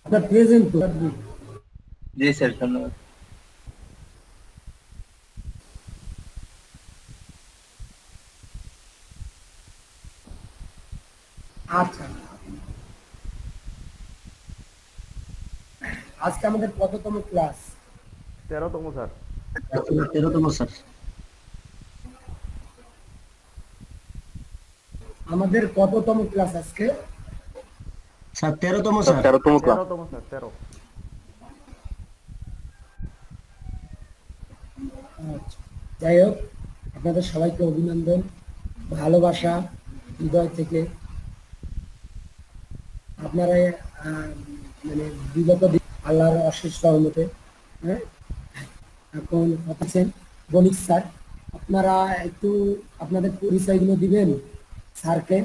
আপনার প্রেজেন্ট তো জি স্যার, ধন্যবাদ। আচ্ছা, আজকে আমাদের কততম ক্লাস? 13তম স্যার। 13তম স্যার। আমাদের কততম ক্লাস আজকে? স্যার 13তম স্যার স্যার। 13তম ক্লাস। 13তম স্যার, 13। আচ্ছা, যাই হোক, আপনাদের সবাইকে অভিনন্দন, ভালোবাসা হৃদয় থেকে। আপনারা আহ, মানে বিগত দিন আল্লাহর অশেষ রহমতে, হ্যাঁ, এখন আছেন বণিক স্যার। আপনারা একটু আপনাদের পরিচয়গুলো দিবেন স্যারকে।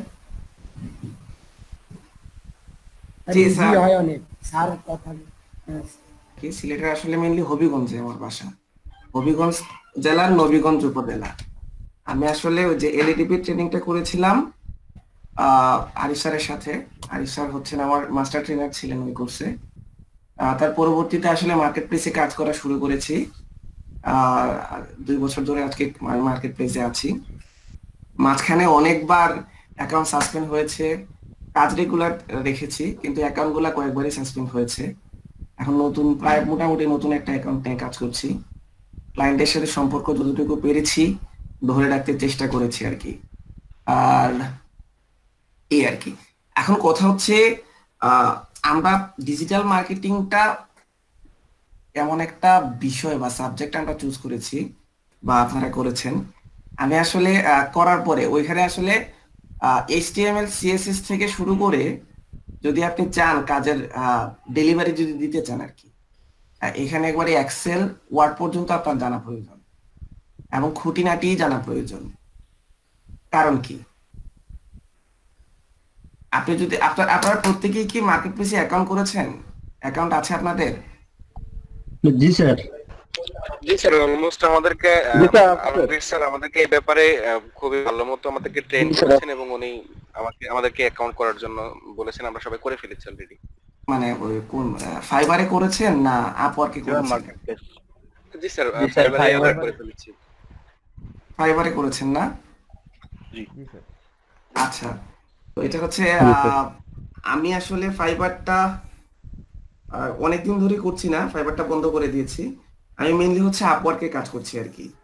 জি ইজি স্যার, হয় অনেক স্যার কথা। হ্যাঁ, কি সিলেটের আসলে মেইনলি হবিগঞ্জে আমার বাসা। হবিগঞ্জ জেলার নবীগঞ্জ উপজেলা। আমি আসলে ওই যে এলইডিপি ট্রেনিংটা করেছিলাম আরিফ স্যারের সাথে। আরিফ স্যার হচ্ছেন আমার মাস্টার ট্রেনার ছিলেন ওই কোর্সে। তার পরবর্তীতে আসলে মার্কেট প্লেসে কাজ করা শুরু করেছি। আহ 2 বছর ধরে আজকে মার্কেট প্লেসে আছি। মাঝখানে অনেকবার অ্যাকাউন্ট সাসপেন্ড হয়েছে, কাজ রেগুলার রেখেছি, কিন্তু অ্যাকাউন্ট গুলা কয়েকবারই সাসপেন্ড হয়েছে। এখন নতুন প্রায় মোটামুটি নতুন একটা অ্যাকাউন্ট নিয়ে কাজ করছি। ক্লায়েন্টের সাথে সম্পর্ক যতটুকু পেরেছি ধরে রাখতে চেষ্টা করেছি আর কি। আর এই আর কি। এখন কথা হচ্ছে, আহ আমরা ডিজিটাল মার্কেটিংটা এমন একটা বিষয় বা সাবজেক্ট আমরা চুজ করেছি বা আপনারা করেছেন। আমি আসলে করার পরে ওইখানে আসলে এইচটিএমএল সিএসএস থেকে শুরু করে যদি আপনি চান কাজের ডেলিভারি যদি দিতে চান আর কি, এখানে একবারে এক্সেল ওয়ার্ড পর্যন্ত আপনার জানা প্রয়োজন এবং খুঁটিনাটি জানা প্রয়োজন। কারণ কি, আপনি যদি আপনারা প্রত্যেকেই কি মার্কেট প্লেসে অ্যাকাউন্ট করেছেন? অ্যাকাউন্ট আছে আপনাদের? জি স্যার। জি স্যার, অলমোস্ট আমাদেরকে জি স্যার। আলমগীর স্যার আমাদেরকে এই ব্যাপারে খুবই ভালো মতো আমাদেরকে ট্রেন জি স্যার। করেছেন এবং উনি আমাদেরকে অ্যাকাউন্ট করার জন্য বলেছেন। আমরা সবাই করে ফেলেছি অলরেডি। মানে ওই কোন ফাইবারে করেছেন না আপওয়ার্কে এবার করেছেন? Market place. জি স্যার, জি স্যার, ফাইবারে আমরা ফাইবার। করে ফেলেছি। ফাইবারে করেছেন না? জি। জি স্যার। আচ্ছা, তো এটা হচ্ছে জি স্যার। আমি আসলে ফাইবারটা অনেকদিন ধরে করছি না, ফাইবারটা বন্ধ করে দিয়েছি। আমি মেইনলি হচ্ছে আপওয়ার্কে কাজ করছি আর কি।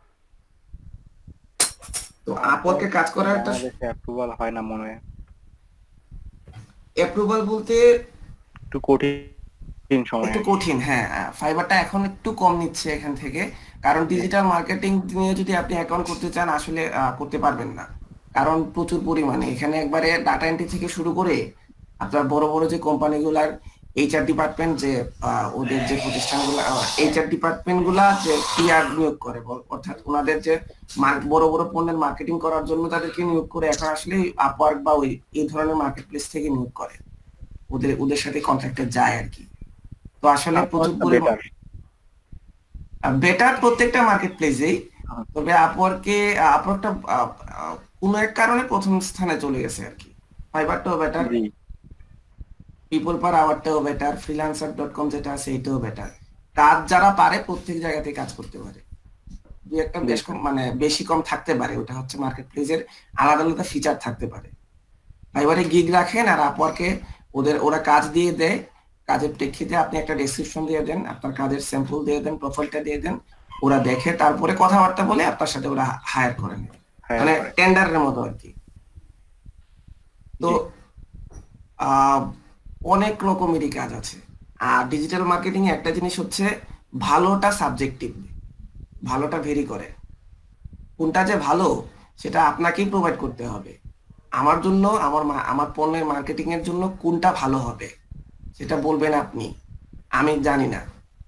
তো আপওয়ার্কে কাজ করার একটা বাংলাদেশে অ্যাপ্রুভাল হয় না মনে হয়, অ্যাপ্রুভাল বলতে একটু কঠিন সময় একটু আর কি। কঠিন, হ্যাঁ। ফাইবারটা এখন একটু কম নিচ্ছে এখান থেকে, কারণ ডিজিটাল মার্কেটিং নিয়ে যদি আপনি অ্যাকাউন্ট করতে চান আসলে করতে পারবেন না। কারণ প্রচুর পরিমাণে এখানে একবারে ডাটা এন্ট্রি থেকে শুরু করে আপনার বড় বড় যে কোম্পানিগুলার এইচআর ডিপার্টমেন্ট, যে ওদের যে প্রতিষ্ঠানগুলো এইচআর ডিপার্টমেন্ট গুলা যে পিআর নিয়োগ করে, অর্থাৎ ওনাদের যে বড় বড় পণ্যের মার্কেটিং করার জন্য তাদেরকে নিয়োগ করে এখন আসলে আপওয়ার্ক বা ওই এই ধরনের মার্কেট প্লেস থেকে নিয়োগ করে, ওদের ওদের সাথে কন্ট্রাক্টে যায় আর কি। তো আসলে প্রচুর আপওয়ার্কটা পরিমাণ বেটার। বেটার প্রত্যেকটা মার্কেট প্লেসেই। তবে আপওয়ার্কটা কোনো এক কারণে প্রথম স্থানে চলে গেছে আর কি। ফাইবারটাও বেটার, জি। পিপল পার আওয়ারটাও বেটার, ফ্রিল্যান্সার.কম যেটা আছে এটাও বেটার। কাজ যারা পারে প্রত্যেক জায়গাতে কাজ করতে পারে। দু একটা জি বেশ কম স্যার। মানে বেশি কম থাকতে পারে, ওটা হচ্ছে মার্কেট প্লেসের আলাদা আলাদা ফিচার থাকতে পারে। ফাইবারে গিগ রাখেন আর আপওয়ার্কে ওরা কাজ দিয়ে দেয়। কাজের প্রেক্ষিতে আপনি একটা ডেসক্রিপশন দিয়ে দেন, আপনার কাজের স্যাম্পল দিয়ে দেন, প্রোফাইলটা দিয়ে দেন, ওরা দেখে তারপরে কথাবার্তা বলে আপনার সাথে ওরা হায়ার করে নেয়, হায়ার মানে করে। টেন্ডারের মতো আর কি। তো জি। আহ অনেক রকমেরই কাজ আছে। আর ডিজিটাল মার্কেটিং এ একটা জিনিস হচ্ছে, ভালোটা সাবজেক্টিভ, ভালোটা ভেরি করে। কোনটা যে ভালো সেটা আপনাকেই প্রোভাইড করতে হবে। আমার জন্য আমার পণ্যের মার্কেটিং এর জন্য কোনটা ভালো হবে সেটা বলবেন আপনি, আমি জানি না।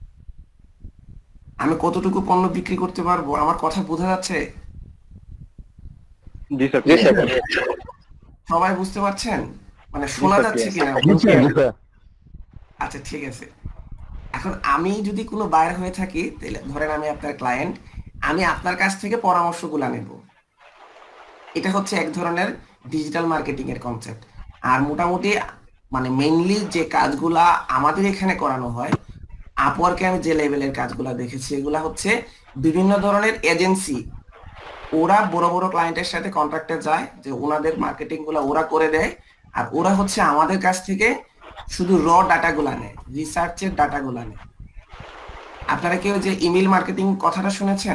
আমি কতটুকু পণ্য বিক্রি করতে পারবো, আমার কথা বোঝা যাচ্ছে? জি স্যার, জি ক্লিয়ার। স্যার। সবাই বুঝতে পারছেন? মানে জি শোনা স্যার, যাচ্ছে ক্লিয়ার। কিনা? জি স্যার। আচ্ছা, ঠিক আছে। এখন আমি যদি কোনো বায়ার হয়ে থাকি, তাহলে ধরেন আমি আপনার ক্লায়েন্ট, আমি আপনার কাছ থেকে পরামর্শগুলো নেব। এটা হচ্ছে এক ধরনের ডিজিটাল মার্কেটিং এর কনসেপ্ট। আর মোটামুটি মানে মেইনলি যে কাজগুলা আমাদের এখানে করানো হয়, আপওয়ার্কে আমি যে লেভেলের কাজগুলা দেখেছি এগুলা হচ্ছে বিভিন্ন ধরনের এজেন্সি, ওরা বড় বড় ক্লায়েন্টের সাথে কন্ট্রাক্টে যায় যে ওনাদের মার্কেটিং গুলা ওরা করে দেয়, আর ওরা হচ্ছে আমাদের কাছ থেকে শুধু র ডাটাগুলা নেয়, রিসার্চের ডাটাগুলা নেয়। আপনারা কেউ যে ইমেল মার্কেটিং কথাটা শুনেছেন?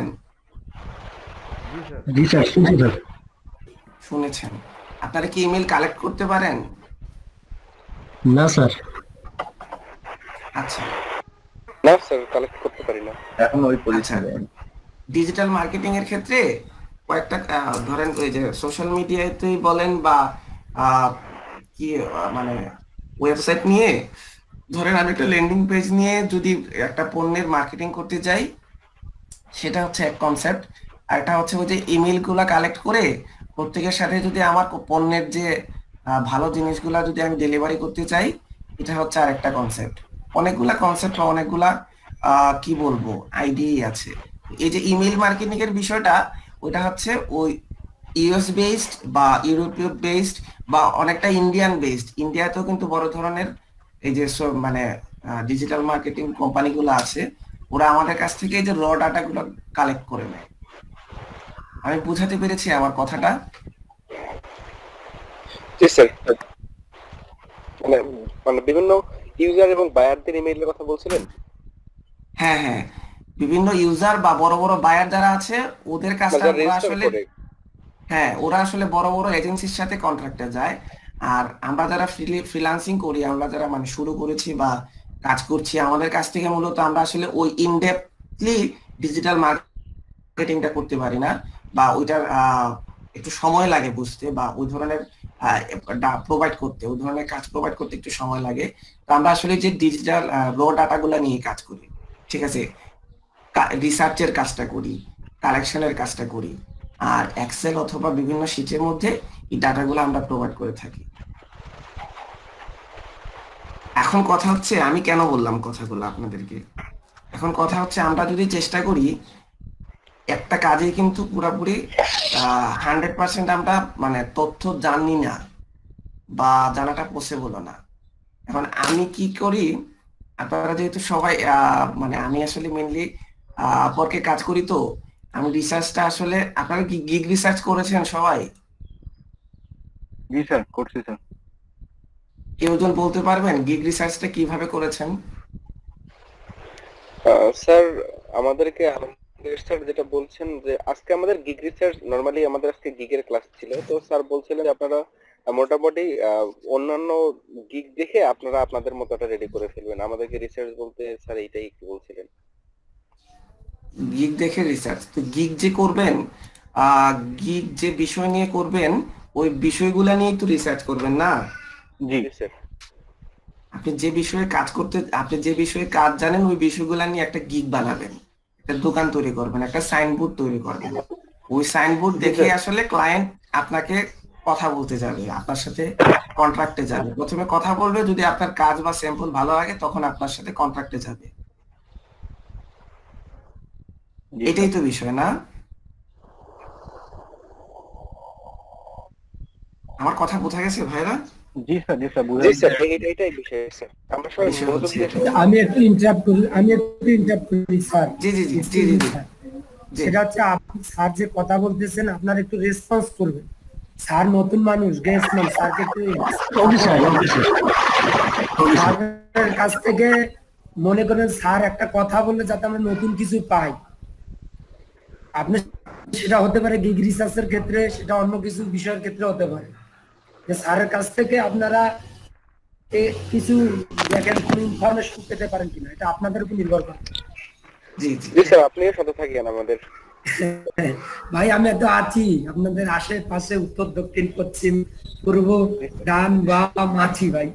জি স্যার, শুনছি স্যার। শুনেছেন। আপনারা কি ইমেল কালেক্ট করতে পারেন? না স্যার। আচ্ছা, না স্যার, কালেক্ট করতে পারি না। এখন ওই আচ্ছা। পজিশনে ডিজিটাল মার্কেটিং এর ক্ষেত্রে কয়েকটা ধরেন ওই যে সোশ্যাল মিডিয়াতেই বলেন বা কি মানে ওয়েবসাইট নিয়ে, ধরেন আমি একটা ল্যান্ডিং পেজ নিয়ে যদি একটা পণ্যের মার্কেটিং করতে যাই, সেটা হচ্ছে এক কনসেপ্ট। আর এটা হচ্ছে ওই যে ইমেল গুলা কালেক্ট করে প্রত্যেকের সাথে যদি আমার পণ্যের যে ভালো জিনিসগুলা যদি আমি ডেলিভারি করতে চাই, এটা হচ্ছে আরেকটা কনসেপ্ট। অনেকগুলা কনসেপ্ট বা অনেকগুলা কি বলবো আইডি আছে। এই যে ইমেল মার্কেটিং এর বিষয়টা, ওইটা হচ্ছে ওই ইউএস বেসড বা ইউরোপীয় বেসড বা অনেকটা ইন্ডিয়ান বেসড। ইন্ডিয়াতেও কিন্তু বড় ধরনের এই যে মানে ডিজিটাল মার্কেটিং কোম্পানিগুলো আছে, ওরা আমাদের কাছ থেকে এই যে র ডাটাগুলো কালেক্ট করে নেয়। আমি বুঝাতে পেরেছি আমার কথাটা? জি স্যার। মানে মানে বিভিন্ন ইউজার এবং বায়ারদের ইমেইলের কথা বলছিলেন? হ্যাঁ হ্যাঁ, বিভিন্ন ইউজার বা বড় বড় বায়ার যারা আছে ওদের কাজটা ওরা আসলে, হ্যাঁ ওরা আসলে বড় বড় এজেন্সির সাথে কন্ট্রাক্টে যায়। আর আমরা যারা ফ্রিল্যান্সিং করি, আমরা যারা মানে শুরু করেছি বা কাজ করছি, আমাদের কাছ থেকে মূলত আমরা আসলে ওই ইনডেপথলি ডিজিটাল মার্কেটিংটা করতে পারি না, বা ওইটার একটু সময় লাগে বুঝতে, বা ওই ধরনের প্রোভাইড করতে, ওই ধরনের কাজ প্রোভাইড করতে একটু সময় লাগে। তো আমরা আসলে যে ডিজিটাল র ডাটাগুলো নিয়ে কাজ করি, ঠিক আছে, রিসার্চের কাজটা করি, কালেকশনের কাজটা করি, আর এক্সেল অথবা বিভিন্ন শীটের মধ্যে এই ডাটাগুলো আমরা প্রোভাইড করে থাকি। এখন কথা হচ্ছে আমি কেন বললাম কথাগুলো আপনাদেরকে, এখন কথা হচ্ছে আমরা যদি চেষ্টা করি একটা কাজে কিন্তু পুরোপুরি 100% আমরা মানে তথ্য জানি না বা জানাটা পসিবল না। এখন আমি কি করি, আপনারা যেহেতু সবাই মানে আমি আসলে মেইনলি আপওয়ার্কে কাজ করি, তো আমি রিসার্চটা আসলে, আপনারা কি গিগ রিসার্চ করেছেন সবাই? জি স্যার, করছি স্যার। কেউজন বলতে পারবেন গিগ রিসার্চটা কিভাবে করেছেন? স্যার আমাদেরকে স্যার যেটা বলছেন যে আজকে আমাদের গিগ রিসার্চ, নরমালি আমাদের আজকে গিগের ক্লাস ছিল, তো স্যার বলছিলেন যে আপনারা মোটামুটি অন্যান্য গিগ দেখে আপনারা আপনাদের মতোটা রেডি করে ফেলবেন। আমাদেরকে রিসার্চ বলতে স্যার এইটাই একটু বলছিলেন। গিগ দেখে রিসার্চ, তো গিগ যে করবেন, গিগ যে বিষয় নিয়ে করবেন ওই বিষয়গুলো নিয়ে একটু রিসার্চ করবেন না? জি স্যার। আপনি যে বিষয়ে কাজ করতে, আপনি যে বিষয়ে কাজ জানেন ওই বিষয়গুলো নিয়ে একটা গিগ বানাবেন, একটা দোকান তৈরি করবেন, একটা সাইনবোর্ড তৈরি করবেন। ওই সাইনবোর্ড দেখে আসলে ক্লায়েন্ট আপনাকে কথা বলতে যাবে, আপনার সাথে কন্ট্রাক্টে যাবে। প্রথমে কথা বলবে, যদি আপনার কাজ বা স্যাম্পল ভালো লাগে তখন আপনার সাথে কন্ট্রাক্টে যাবে। এটাই তো বিষয় না? আমার কথা বোঝা গেছে ভাইরা? জি স্যার, জি স্যার, জি স্যার, এইটাই বিষয় স্যার। আমরা সবাই বিষয় মনোযোগ হচ্ছে দিয়ে আমি একটু ইন্টারাপ্ট করি স্যার। জি জি জি জি জি জি। সেটা হচ্ছে আপনি স্যার যে কথা বলতেছেন আপনার একটু রেসপন্স করবেন। স্যার নতুন মানুষ, গেস্টম্যান, স্যারকে একটু ওকে স্যার, ওকে স্যার। স্যারের কাছ থেকে মনে করেন স্যার একটা কথা বললে যাতে আমরা নতুন কিছু পাই, আপনি সেটা হতে পারে গিগ রিসার্চের ক্ষেত্রে, সেটা অন্য কিছু বিষয়ের ক্ষেত্রে হতে পারে, যে স্যারের কাছ থেকে আপনারা কিছু দেখেন কোন ইনফরমেশন পেতে পারেন কিনা, এটা আপনাদের উপর নির্ভর করে। জি জি জি স্যার, আপনিও সাথে থাকেন আমাদের। ভাই আমি তো আছি আপনাদের আশেপাশে, উত্তর দক্ষিণ পশ্চিম পূর্ব ডান বাম আছি ভাই।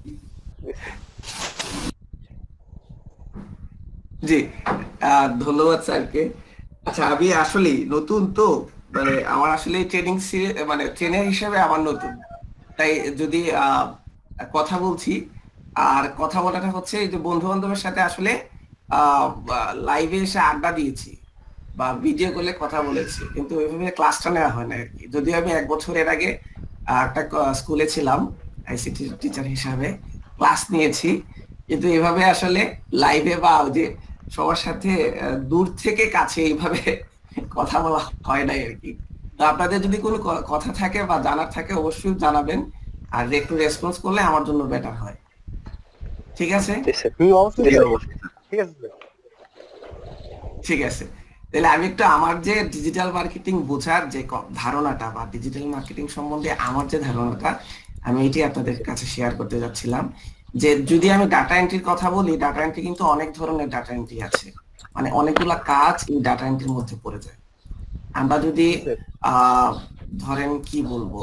জি, ধন্যবাদ স্যারকে। আচ্ছা, আমি আসলে নতুন তো, মানে আমার আসলে ট্রেনিং মানে ট্রেনার হিসেবে আমার নতুন, তাই যদি কথা বলছি, আর কথা বলাটা হচ্ছে এই যে বন্ধু বান্ধবের সাথে আসলে লাইভে এসে আড্ডা দিয়েছি বা ভিডিও কলে কথা বলেছি, কিন্তু ওইভাবে ক্লাসটা নেওয়া হয় না আর কি। যদিও আমি 1 বছরের আগে একটা স্কুলে ছিলাম, আইসিটি টিচার হিসাবে ক্লাস নিয়েছি, কিন্তু এভাবে আসলে লাইভে বা যে সবার সাথে দূর থেকে কাছে এইভাবে কথা বলা হয় নাই আর কি। তো আপনাদের যদি কোনো কথা থাকে বা জানার থাকে অবশ্যই জানাবেন, আর একটু রেসপন্স করলে আমার জন্য বেটার হয়। ঠিক আছে? ঠিক আছে স্যার। ঠিক আছে, তাহলে আমি একটু আমার যে ডিজিটাল মার্কেটিং বোঝার যে ধারণাটা বা ডিজিটাল মার্কেটিং সম্বন্ধে আমার যে ধারণাটা, আমি এটি আপনাদের কাছে শেয়ার করতে যাচ্ছিলাম। যে যদি আমি ডাটা এন্ট্রির কথা বলি, ডাটা এন্ট্রি কিন্তু অনেক ধরনের ডাটা এন্ট্রি আছে, মানে অনেকগুলা কাজ এই ডাটা এন্ট্রির মধ্যে পড়ে যায়। আমরা যদি ধরেন কি বলবো,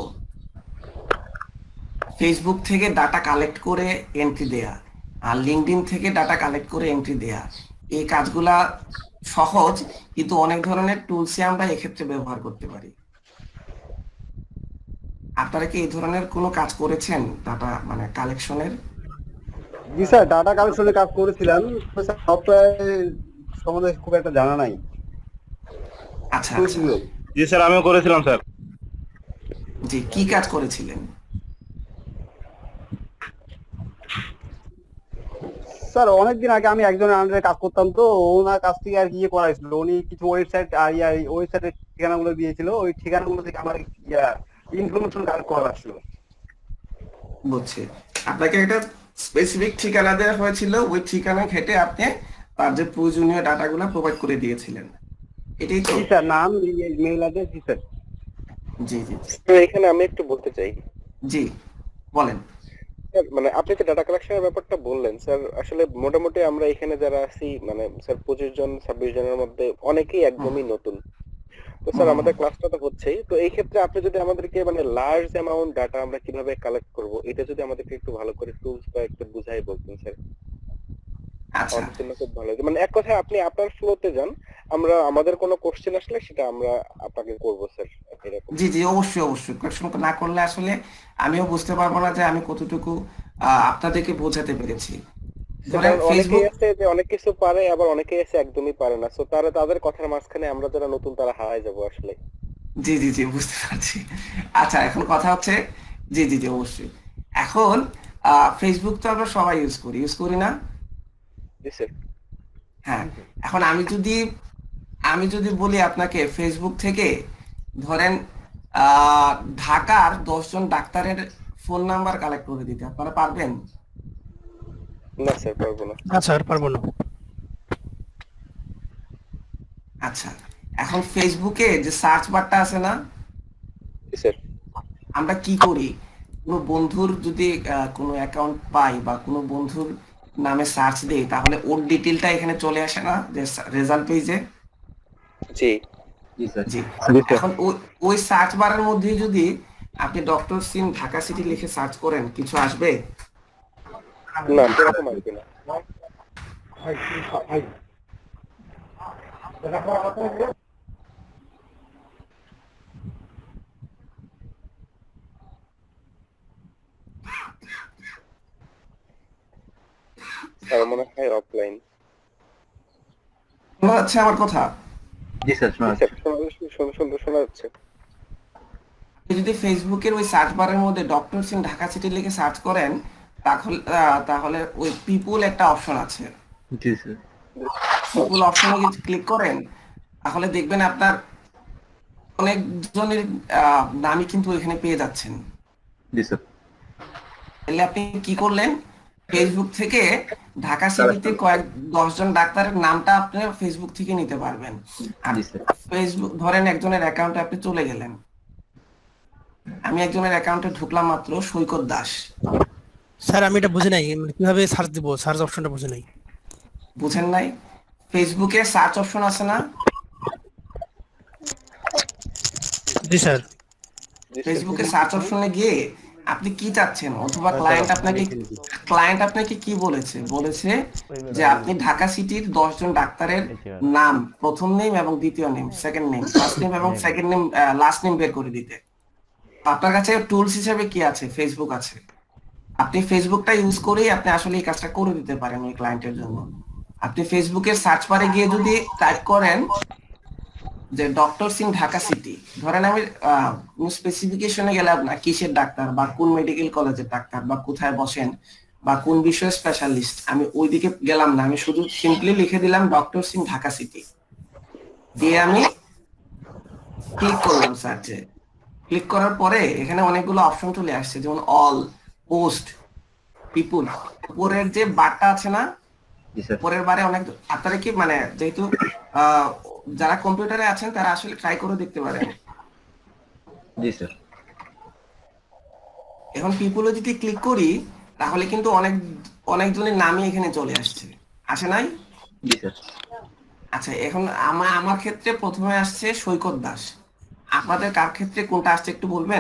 ফেসবুক থেকে ডাটা কালেক্ট করে এন্ট্রি দেয়া আর লিঙ্কডইন থেকে ডাটা কালেক্ট করে এন্ট্রি দেয়া, এই কাজগুলা সহজ, কিন্তু অনেক ধরনের টুলসই আমরা এক্ষেত্রে ব্যবহার করতে পারি। আপনারা কি এই ধরনের কোনো কাজ করেছেন ডাটা মানে কালেকশনের? জি স্যার, ডাটা কালেকশনের কাজ করেছিলাম, সফটওয়্যার সম্বন্ধে খুব একটা জানা নাই। আচ্ছা আচ্ছা, জি স্যার আমিও করেছিলাম স্যার। জি, কি কাজ করেছিলেন? স্যার অনেকদিন আগে আমি একজনের আন্ডারে কাজ করতাম, তো ওনার কাছ থেকে আর কি করাইছিল, উনি কিছু ওয়েবসাইট আর ওয়েবসাইটের ঠিকানাগুলো দিয়েছিল, ওই ঠিকানাগুলো থেকে আমার ইনফরমেশন কালেক্ট করা ছিল। বুঝছি, আপনাকে একটা স্পেসিফিক ঠিকানা দেওয়া হয়েছিল, ওই ঠিকানা ঘেটে আপনি তার যে প্রয়োজনীয় ডাটাগুলো প্রোভাইড করে দিয়েছিলেন, এটাই তো? জি স্যার, নাম মেইল অ্যাড্রেস। জি স্যার। জি জি এখানে আমি একটু বলতে চাই। জি বলেন। স্যার মানে আপনি যে ডাটা কালেকশনের ব্যাপারটা বললেন স্যার, আসলে মোটামুটি আমরা এখানে যারা আছি মানে স্যার 25 জন 26 জনের মধ্যে অনেকেই একদমই নতুন। তো স্যার আমাদের ক্লাসটা তো হচ্ছেই, তো এই ক্ষেত্রে আপনি যদি আমাদেরকে মানে লার্জ অ্যামাউন্ট ডাটা আমরা কিভাবে কালেক্ট করব, এটা যদি আমাদেরকে একটু ভালো করে টুলস বা একটু বুঝাই বলতেন স্যার, আচ্ছা, আমাদের জন্য খুব ভালো হতো। মানে এক কথায় আপনি আপনার ফ্লোতে যান, আমরা আমাদের কোনো কোশ্চেন আসলে সেটা আমরা আপনাকে করব স্যার, এরকম। জি জি অবশ্যই অবশ্যই, কোয়েশ্চন না করলে আসলে আমিও বুঝতে পারবো না যে আমি কতটুকু আপনাদেরকে বোঝাতে পেরেছি। ধরেন কারণ ফেসবুক, অনেকেই আছে যে অনেক কিছু পারে, আবার অনেকেই আছে একদমই পারে না, সো তাদের কথার মাঝখানে আমরা যারা নতুন তারা হারায় যাব আসলে। জি জি জি বুঝতে পারছি। আচ্ছা, এখন কথা হচ্ছে, জি জি জি অবশ্যই, এখন ফেসবুক তো আমরা সবাই ইউজ করি না? জি স্যার। হ্যাঁ, এখন আমি যদি বলি আপনাকে ফেসবুক থেকে ধরেন ঢাকার 10 জন ডাক্তারের ফোন নাম্বার কালেক্ট করে দিতে, আপনারা পারবেন? না স্যার, পারবো না। না স্যার, পারবো না। আচ্ছা, এখন ফেসবুকে যে সার্চ বারটা আছে না, জি স্যার। আমরা কি করি, কোনো বন্ধুর যদি কোনো অ্যাকাউন্ট পাই বা কোনো বন্ধুর নামে সার্চ দেই, তাহলে ওর ডিটেলটা এখানে চলে আসে না যে রেজাল্ট পেজে? জি জি, এখন ওই সার্চ বারের মধ্যে যদি আপনি ডক্টর সিম ঢাকা সিটি লিখে সার্চ করেন, কিছু আসবে? না, এরকম আসবে না। স্যার মনে হয় অফলাইন। শোনা যাচ্ছে আমার কথা? জি স্যার শোনা যাচ্ছে। আপনি যদি ফেসবুকের ওই সার্চ বারের মধ্যে ডক্টর সিং ঢাকা সিটি লিখে সার্চ করেন, তাহলে ওই পিপুল একটা অপশন আছে। জি স্যার। পিপুল অপশনে যদি ক্লিক করেন, তাহলে দেখবেন আপনার অনেকজনের নামই কিন্তু এখানে পেয়ে যাচ্ছেন। জি স্যার। তাহলে আপনি কি করলেন, ফেসবুক থেকে ঢাকা সিটিতে 10 জন ডাক্তারের নামটা আপনি ফেসবুক থেকে নিতে পারবেন। আর ফেসবুক ধরেন একজনের অ্যাকাউন্টে আপনি চলে গেলেন, আমি একজনের অ্যাকাউন্টে ঢুকলাম মাত্র, সৈকত দাস। স্যার আমি এটা বুঝি নাই, মানে কিভাবে সার্চ দিব, সার্চ অপশনটা বুঝি নাই। বুঝেন নাই? ফেসবুকে সার্চ অপশন আছে না? জি স্যার। ফেসবুকে সার্চ অপশনে গিয়ে আপনি কি চাচ্ছেন, অথবা ক্লায়েন্ট আপনাকে কি বলেছে যে আপনি ঢাকা সিটির 10 জন ডাক্তারের নাম, প্রথম নেম এবং দ্বিতীয় name, second name, first name এবং সেকেন্ড নেম, লাস্ট নেম বের করে দিতে। আপনার কাছে টুলস হিসেবে কি আছে? ফেসবুক আছে। আপনি ফেসবুকটা ইউজ করেই আপনি আসলে এই কাজটা করে দিতে পারেন ওই ক্লায়েন্টের জন্য। আপনি ফেসবুকের সার্চ বারে গিয়ে যদি টাইপ করেন যে ডক্টর সিং ঢাকা সিটি, ধরেন আমি স্পেসিফিকেশনে গেলাম না কিসের ডাক্তার বা কোন মেডিকেল কলেজের ডাক্তার বা কোথায় বসেন বা কোন বিষয়ে স্পেশালিস্ট, আমি ওইদিকে গেলাম না, আমি শুধু সিম্পলি লিখে দিলাম ডক্টর সিং ঢাকা সিটি দিয়ে আমি ক্লিক করলাম সার্চে। ক্লিক করার পরে এখানে অনেকগুলো অপশন চলে আসছে, যেমন অল, পোস্ট, পিপুল। উপরের যে বারটা আছে না, জি স্যার। পরের বারে অনেক, আপনারা কি মানে যেহেতু যারা কম্পিউটারে আছেন তারা আসলে ট্রাই করে দেখতে পারেন। জি স্যার। এখন পিপুলে যদি ক্লিক করি তাহলে কিন্তু অনেকজনের নামই এখানে চলে আসছে, আসে নাই? জি স্যার। আচ্ছা, এখন আমার ক্ষেত্রে প্রথমে আসছে সৈকত দাস, আপনাদের কার ক্ষেত্রে কোনটা আসছে একটু বলবেন?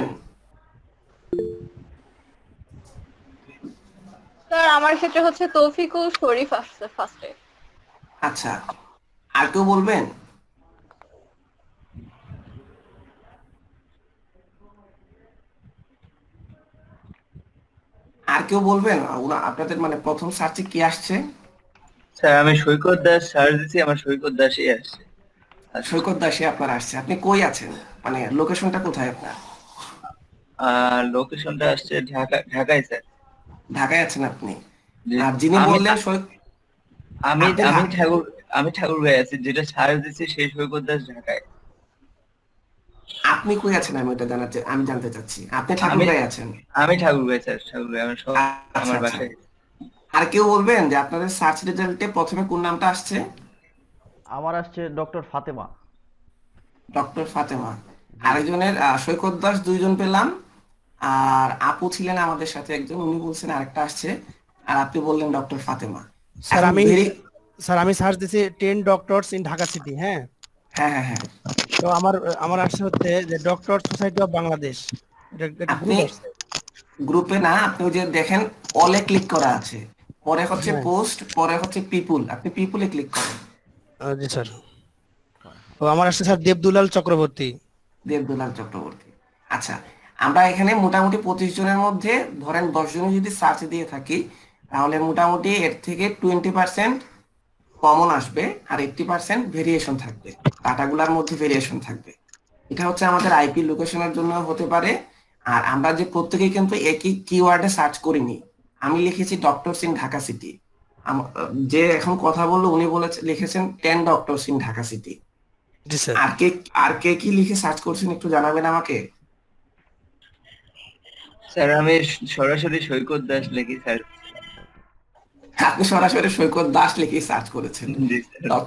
স্যার আমার ক্ষেত্রে হচ্ছে তৌফিকুল শরীফ আসছে ফার্স্টে। আচ্ছা, আর কেউ বলবেন? আর কেউ বলবেন আপনাদের মানে প্রথম সার্চে কি আসছে? স্যার আমি সৈকত দাস সার্চ দিছি, আমার সৈকত দাসই আসছে। সৈকত দাসই আপনার আসছে। আপনি কই আছেন, মানে লোকেশনটা কোথায় আপনার? লোকেশনটা আসছে ঢাকায় স্যার। ঢাকায় আছেন আপনি? জি। আর যিনি বললেন আমি ঠাকুরগাঁয়ে আছি, যেটা সার্চ দিছি সেই সৈকত দাস ঢাকায়। আপনি কই আছেন আমি এটা আমি জানতে চাচ্ছি। আপনি ঠাকুরগাঁয়ে আছেন? আমি ঠাকুরগাঁয়ে স্যার, ঠাকুরগাঁয়ে আমার সব আমার বাসায়। আর কেউ বলবেন যে আপনাদের সার্চ রেজাল্টে প্রথমে কোন নামটা আসছে? আমার আসছে ডক্টর ফাতেমা। ডক্টর ফাতেমা। আরেকজনের সৈকত দাস, দুইজন পেলাম। আর আপু ছিলেন আমাদের সাথে একজন, উনি বলছেন আরেকটা আসছে। আর আপনি বললেন ডক্টর ফাতেমা। স্যার আমি সার্চ দিছি 10 ডক্টরস ইন ঢাকা সিটি। হ্যাঁ হ্যাঁ হ্যাঁ হ্যাঁ। তো আমার আসছে হচ্ছে যে ডক্টর সোসাইটি অফ বাংলাদেশ। আপনি গ্রুপে না, আপনি ওই যে দেখেন অলে ক্লিক করা আছে, পরে হচ্ছে পোস্ট, পরে হচ্ছে পিপুল, আপনি পিপুলে ক্লিক করেন। জি স্যার। ও আমার আসছে স্যার দেবদুলাল চক্রবর্তী। দেবদুলাল চক্রবর্তী। আচ্ছা, আমরা এখানে মোটামুটি 25 জনের মধ্যে ধরেন 10 জন যদি সার্চ দিয়ে থাকি, তাহলে মোটামুটি এর থেকে 20% কমন আসবে আর 80% ভেরিয়েশন থাকবে, ডাটাগুলোর মধ্যে ভেরিয়েশন থাকবে। এটা হচ্ছে আমাদের আইপি লোকেশনের জন্য হতে পারে। আর আমরা যে প্রত্যেকেই কিন্তু একই কিওয়ার্ডে সার্চ করিনি। আমি লিখেছি ডক্টর সিং ঢাকা সিটি, যে এখন কথা বললো উনি লিখেছেন 10 ডক্টর সিং ঢাকা সিটি। জি স্যার। আর কে কি লিখে সার্চ করছেন একটু জানাবেন আমাকে। স্যার আমি সরাসরি সৈকত দাস লিখি স্যার। আপনি সরাসরি সৈকত দাস লিখে সার্চ করেছেন? জি স্যার।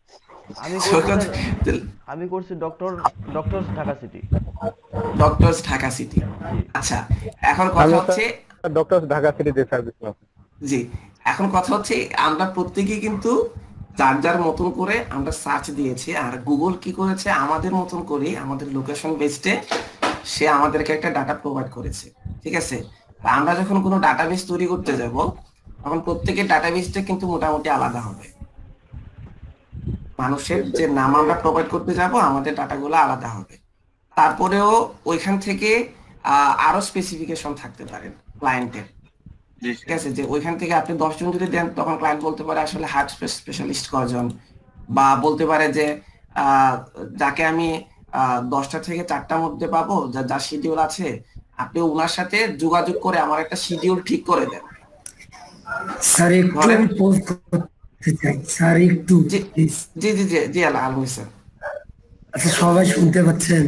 আমি করছি doctor Dhaka city. Doctors Dhaka city. আচ্ছা, এখন কথা হচ্ছে ডক্টরস ঢাকা সিটিতে সার্ভিস আছে। জি, এখন কথা হচ্ছে আমরা প্রত্যেকেই কিন্তু যার যার মতন করে আমরা সার্চ দিয়েছি, আর গুগল কি করেছে আমাদের মতন করে আমাদের লোকেশন বেসডে সে আমাদেরকে একটা ডাটা প্রোভাইড করেছে। ঠিক আছে, আমরা যখন কোনো ডাটাবেস তৈরি করতে যাব তখন প্রত্যেকের ডাটাবেসটা কিন্তু মোটামুটি আলাদা হবে। মানুষের যে নাম আমরা প্রোভাইড করতে যাব আমাদের ডাটাগুলো আলাদা হবে। তারপরেও ওইখান থেকে আরো স্পেসিফিকেশন থাকতে পারে ক্লায়েন্টের। ঠিক আছে, যে ওইখান থেকে আপনি 10 জন যদি দেন তখন ক্লায়েন্ট বলতে পারে আসলে হার্ট স্পেশালিস্ট কজন, বা বলতে পারে যে যাকে আমি 10টা থেকে 4টার মধ্যে পাবো, যা শিডিউল আছে, আপনি ওনার সাথে যোগাযোগ করে আমার একটা শিডিউল ঠিক করে দেন। স্যার একটু আমি পোস্ট করতে চাই স্যার, একটু জি জি জি জি জি আলহামদুলিল্লাহ স্যার। আচ্ছা, সবাই শুনতে পাচ্ছেন?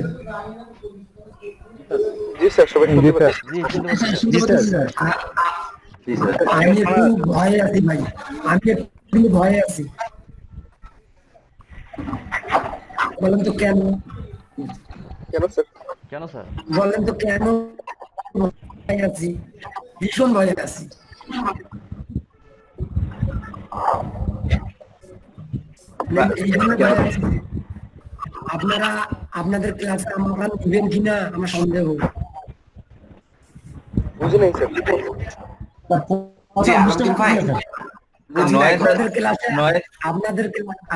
জি স্যার, সবাই শুনতে পাচ্ছি। আমি একটু ভয়ে আছি ভাই, আমি একটু ভয়ে আছি। বলেন তো কেন? কেন স্যার? কেন স্যার? বলেন তো কেন ভয়ে আছি? ভীষণ ভয়ে আছি। আপনারা আপনাদের ক্লাসে আমরা নেবেন কিনা আমার সন্দেহ। বুঝি নাই স্যার। আপনাদের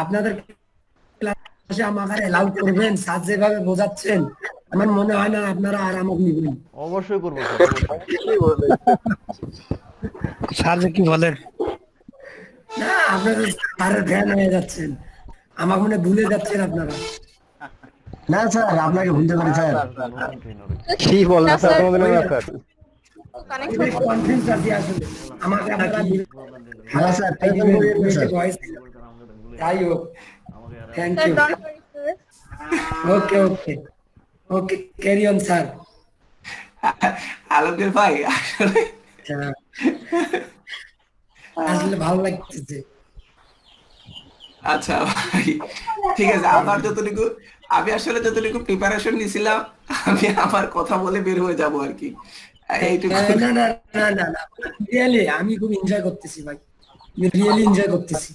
ক্লাসে আমাকে এলাউ করবেন? স্যার যেভাবে বোঝাচ্ছেন আমার মনে হয় না আপনারা আর আমাকে নেবেন। অবশ্যই করবো স্যার। যে কি বলেন না, আপনারা স্যারের ফ্যান হয়ে যাচ্ছেন, আমাকে মনে ভুলে যাচ্ছেন আপনারা। না স্যার আপনাকে ভুলতে পারি স্যার। কি বলেন স্যার কোনোদিনও না স্যার। কানেক্ট আমি কনফিউজ আছি আসলে আমাকে আপনারা হ্যাঁ স্যার টেনশন করিয়েন না স্যার। যাই হোক thank sir you don't worry sir. Okay okay okay carry on sir Alamgir ভাই আসলে আসলে ভালো লাগতেছে আচ্ছা ভাই ঠিক আছে, আমি আসলে যতটুকু প্রিপারেশন নিছিলাম আমি আমার কথা বলে বের হয়ে যাব আর কি, এইটুকু। না না না না না রিয়েলি আমি খুব এনজয় করতেছি ভাই, আমি রিয়েলি এনজয় করতেছি।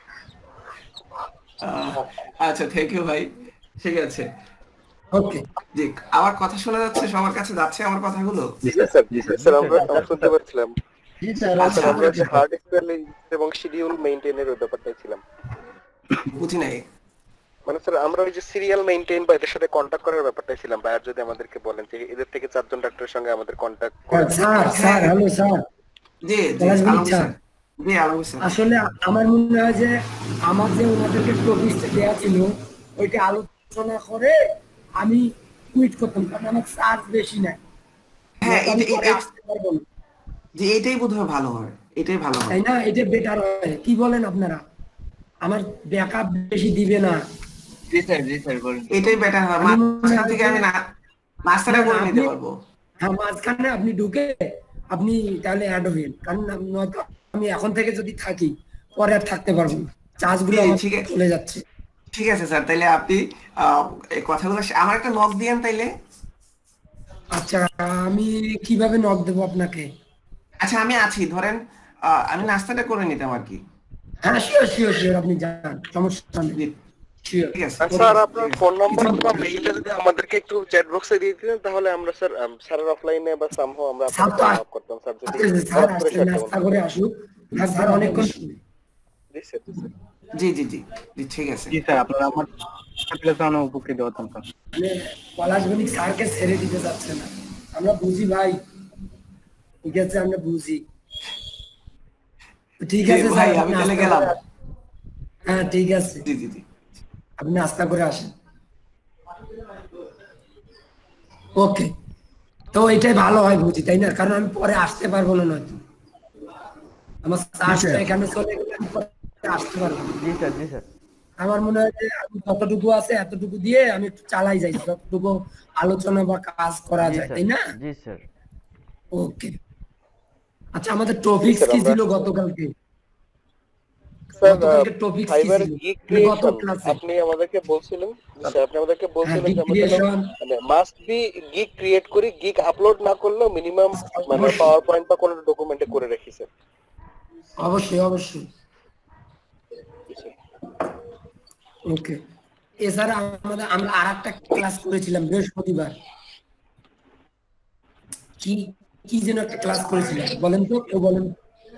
আচ্ছা থ্যাংক ইউ ভাই, ঠিক আছে ওকে জি। আমার কথা শোনা যাচ্ছে, সবার কাছে যাচ্ছে আমার কথাগুলো? জি স্যার, জি স্যার। স্যার আমরা শুনতে পাচ্ছিলাম। জি স্যার স্যার আমরা হার্ড স্কেল এবং শিডিউল মেইনটেইনের ওই ব্যাপারটাই ছিলাম। বুঝি নাই মানে স্যার আমরা ওই যে সিরিয়াল মেইনটেইন বা এদের সাথে কন্টাক্ট করার ব্যাপারটাই ছিলাম। বায়ার যদি আমাদেরকে বলেন যে এদের থেকে 4 জন ডাক্তারের সঙ্গে আমাদের কন্টাক্ট করে। স্যার স্যার হ্যালো স্যার জি জি আলমগীর স্যার, জি আলমগীর স্যার। আসলে আমার মনে হয় যে আমার যে ওনাদেরকে টপিকটা দেওয়া ছিল ওইটা আলোচনা করে আমি কুইট করতাম, কারণ আমার চার্জ বেশি নাই। হ্যাঁ আমি পরে আসতে পারবো না। জি এটাই বোধহয় ভালো হয়, এটাই ভালো হয় তাই না? এটা বেটার হয়, কি বলেন আপনারা? আমার ব্যাকআপ বেশি দিবে না, জি স্যার, জি স্যার বলুন। এটাই বেটার হয়। মাঝখান থেকে আমি নাস্তাটা করে নিতে পারবো। হ্যাঁ মাঝখানে আপনি ঢুকে আপনি তাহলে অ্যাড হবেন, কারণ নয়তো আমি এখন থেকে যদি থাকি পরে আর থাকতে পারবো না, চার্জগুলো আমার ঠিক আছে চলে যাচ্ছে। ঠিক আছে স্যার, তাইলে আপনি এই কথাগুলো আমার একটা নক দিয়েন তাইলে। আচ্ছা আমি কিভাবে নক দেবো আপনাকে? আচ্ছা আমি আছি, ধরেন আমি নাস্তাটা করে নিতাম আর কি। হ্যাঁ শিওর শিওর শিওর, আপনি যান, সমস্যা নেই। জি, শিওর। ঠিক আছে স্যার আপনার ফোন নাম্বার বা মেইলটা যদি আমাদেরকে একটু চ্যাট বক্সে দিয়ে দিতেন তাহলে আমরা স্যার স্যারের অফলাইনে বা সামহাও আমরা স্যার তো আপনাকে করতাম স্যার যদি স্যার আসলে নাস্তা করে আসুক, আর স্যার অনেকক্ষণ জি স্যার, জি স্যার। জি জি জি জি ঠিক আছে। জি স্যার আপনারা আমার সাথে উপকৃত হতাম স্যার। মানে পলাশবণিক স্যারকে ছেড়ে দিতে যাচ্ছে না, আমরা বুঝি ভাই, ঠিক আছে আমরা বুঝি। ঠিক আছে ভাই স্যার আমি আপনি চলে নাস্তা গেলাম। করে- হ্যাঁ ঠিক আছে, জি জি জি আপনি নাস্তা করে আসেন। ওকে, তো এটাই ভালো হয় বুঝি, তাই না? কারণ আমি পরে আসতে পারবো না, নয়তো আমার চার্জটা এখানে চলে গেলে আমি পরে আসতে পারবো না। জি স্যার, জি স্যার। আমার মনে হয় যে আমি যতটুকু আছে এতটুকু দিয়ে আমি একটু চালাই যাই, যতটুকু আলোচনা বা কাজ করা জি যায়, স্যার, তাই না? জি স্যার। ওকে আচ্ছা, আমাদের টপিকস কি ছিল গতকালকে? স্যার গতকালকে টপিকস কি ফাইবার ছিল? গিগ গত ক্রিয়েশন ক্লাসে আপনি আমাদেরকে বলছিলেন, স্যার আপনি আমাদেরকে বলছিলেন যে আমাদের creation। মানে মাস্ট বি গিগ ক্রিয়েট করি, গিগ আপলোড না করলেও মিনিমাম মানে পাওয়ার পয়েন্ট বা কোনো ডকুমেন্টে করে রেখেছেন। অবশ্যই অবশ্যই। ওকে, এছাড়া আমরা আরেকটা ক্লাস করেছিলাম বৃহস্পতিবার, কি কি যেন একটা ক্লাস করেছিলাম, বলেন তো, কেউ বলেন।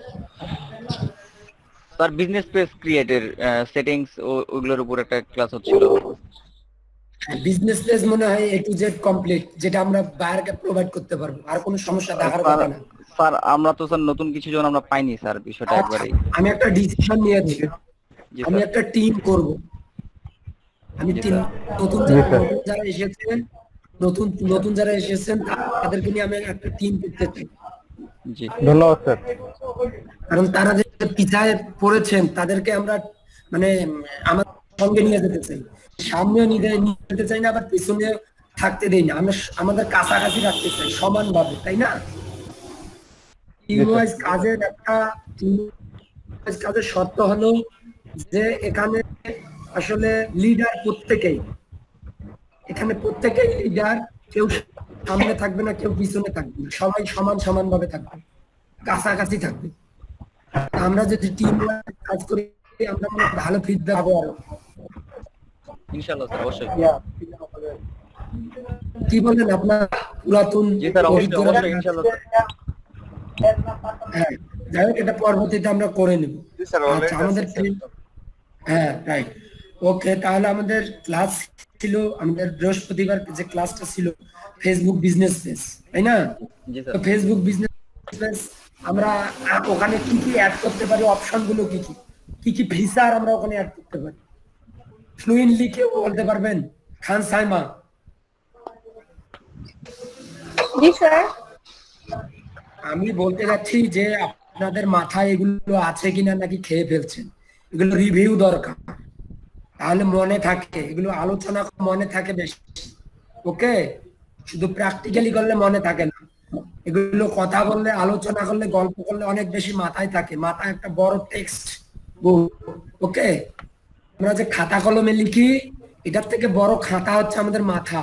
স্যার বিজনেস পেজ ক্রিয়েটের সেটিংস ওগুলোর উপর একটা ক্লাস হচ্ছিল। বিজনেস পেজ মনে হয় A to Z কমপ্লিট, যেটা আমরা বায়ারকে প্রোভাইড করতে পারবো, আর কোনো সমস্যা দেখার কথা না। স্যার আমরা তো স্যার নতুন কিছু যখন আমরা পাইনি স্যার, বিষয়টা একবারে। আমি একটা ডিসিশন নিয়েছি, জি আমি স্যার। একটা টিম করব। আমি টিম নতুন যারা এসেছেন, নতুন যারা এসেছেন তাদেরকে নিয়ে আমি একটা টিম করতে চাই। জি ধন্যবাদ স্যার। কারণ তারা যে পিছায় পড়েছেন তাদেরকে আমরা মানে আমার সঙ্গে নিয়ে যেতে চাই, সামনেও নিয়ে যেতে চাই না, আবার পিছনে থাকতে দেই না, আমরা আমাদের কাছাকাছি রাখতে চাই সমানভাবে, তাই না? টিমওয়াইজ কাজের একটা টিমওয়াইজ কাজের শর্ত হলো যে এখানে আসলে লিডার প্রত্যেকেই, এখানে প্রত্যেকেই লিডার, কেউ সামনে থাকবে না, কেউ পিছনে থাকবে না, সবাই সমান ভাবে থাকবে, কাছাকাছি থাকবে। আমরা যদি টিম কাজ করি আমরা ভালো ফিডব্যাক পাবো। আরো ইনশাআল্লাহ স্যার, অবশ্যই। কি বলেন আপনার পুরাতন জি স্যার, অবশ্যই অভিজ্ঞতা? অবশ্যই ইনশাআল্লাহ স্যার। হ্যাঁ যাই হোক, এটা পরবর্তীতে আমরা করে নেব। জি স্যার, আচ্ছা আমাদের হ্যাঁ রাইট। ওকে, তাহলে আমাদের ক্লাস ছিল, আমাদের বৃহস্পতিবার যে ক্লাসটা ছিল ফেসবুক বিজনেস পেজ, তাই না? জি স্যার। তো ফেসবুক বিজনেস পেজ আমরা ওখানে কি কি অ্যাড করতে পারি, অপশন গুলো কি কি ফিচার আমরা ওখানে অ্যাড করতে পারি, ফ্লুয়েন্টলি কেউ বলতে পারবেন? খান সাইমা। জি স্যার। আমি বলতে যাচ্ছি যে আপনাদের মাথায় এগুলো আছে কিনা নাকি খেয়ে ফেলছেন, এগুলো রিভিউ দরকার, তাহলে মনে থাকে, এগুলো আলোচনা মনে থাকে বেশি। ওকে, শুধু প্র্যাকটিক্যালি করলে মনে থাকে না, এগুলো কথা বললে, আলোচনা করলে, গল্প করলে অনেক বেশি মাথায় থাকে। মাথায় একটা বড় টেক্সট বুক। ওকে, আমরা যে খাতা কলমে লিখি, এটার থেকে বড় খাতা হচ্ছে আমাদের মাথা,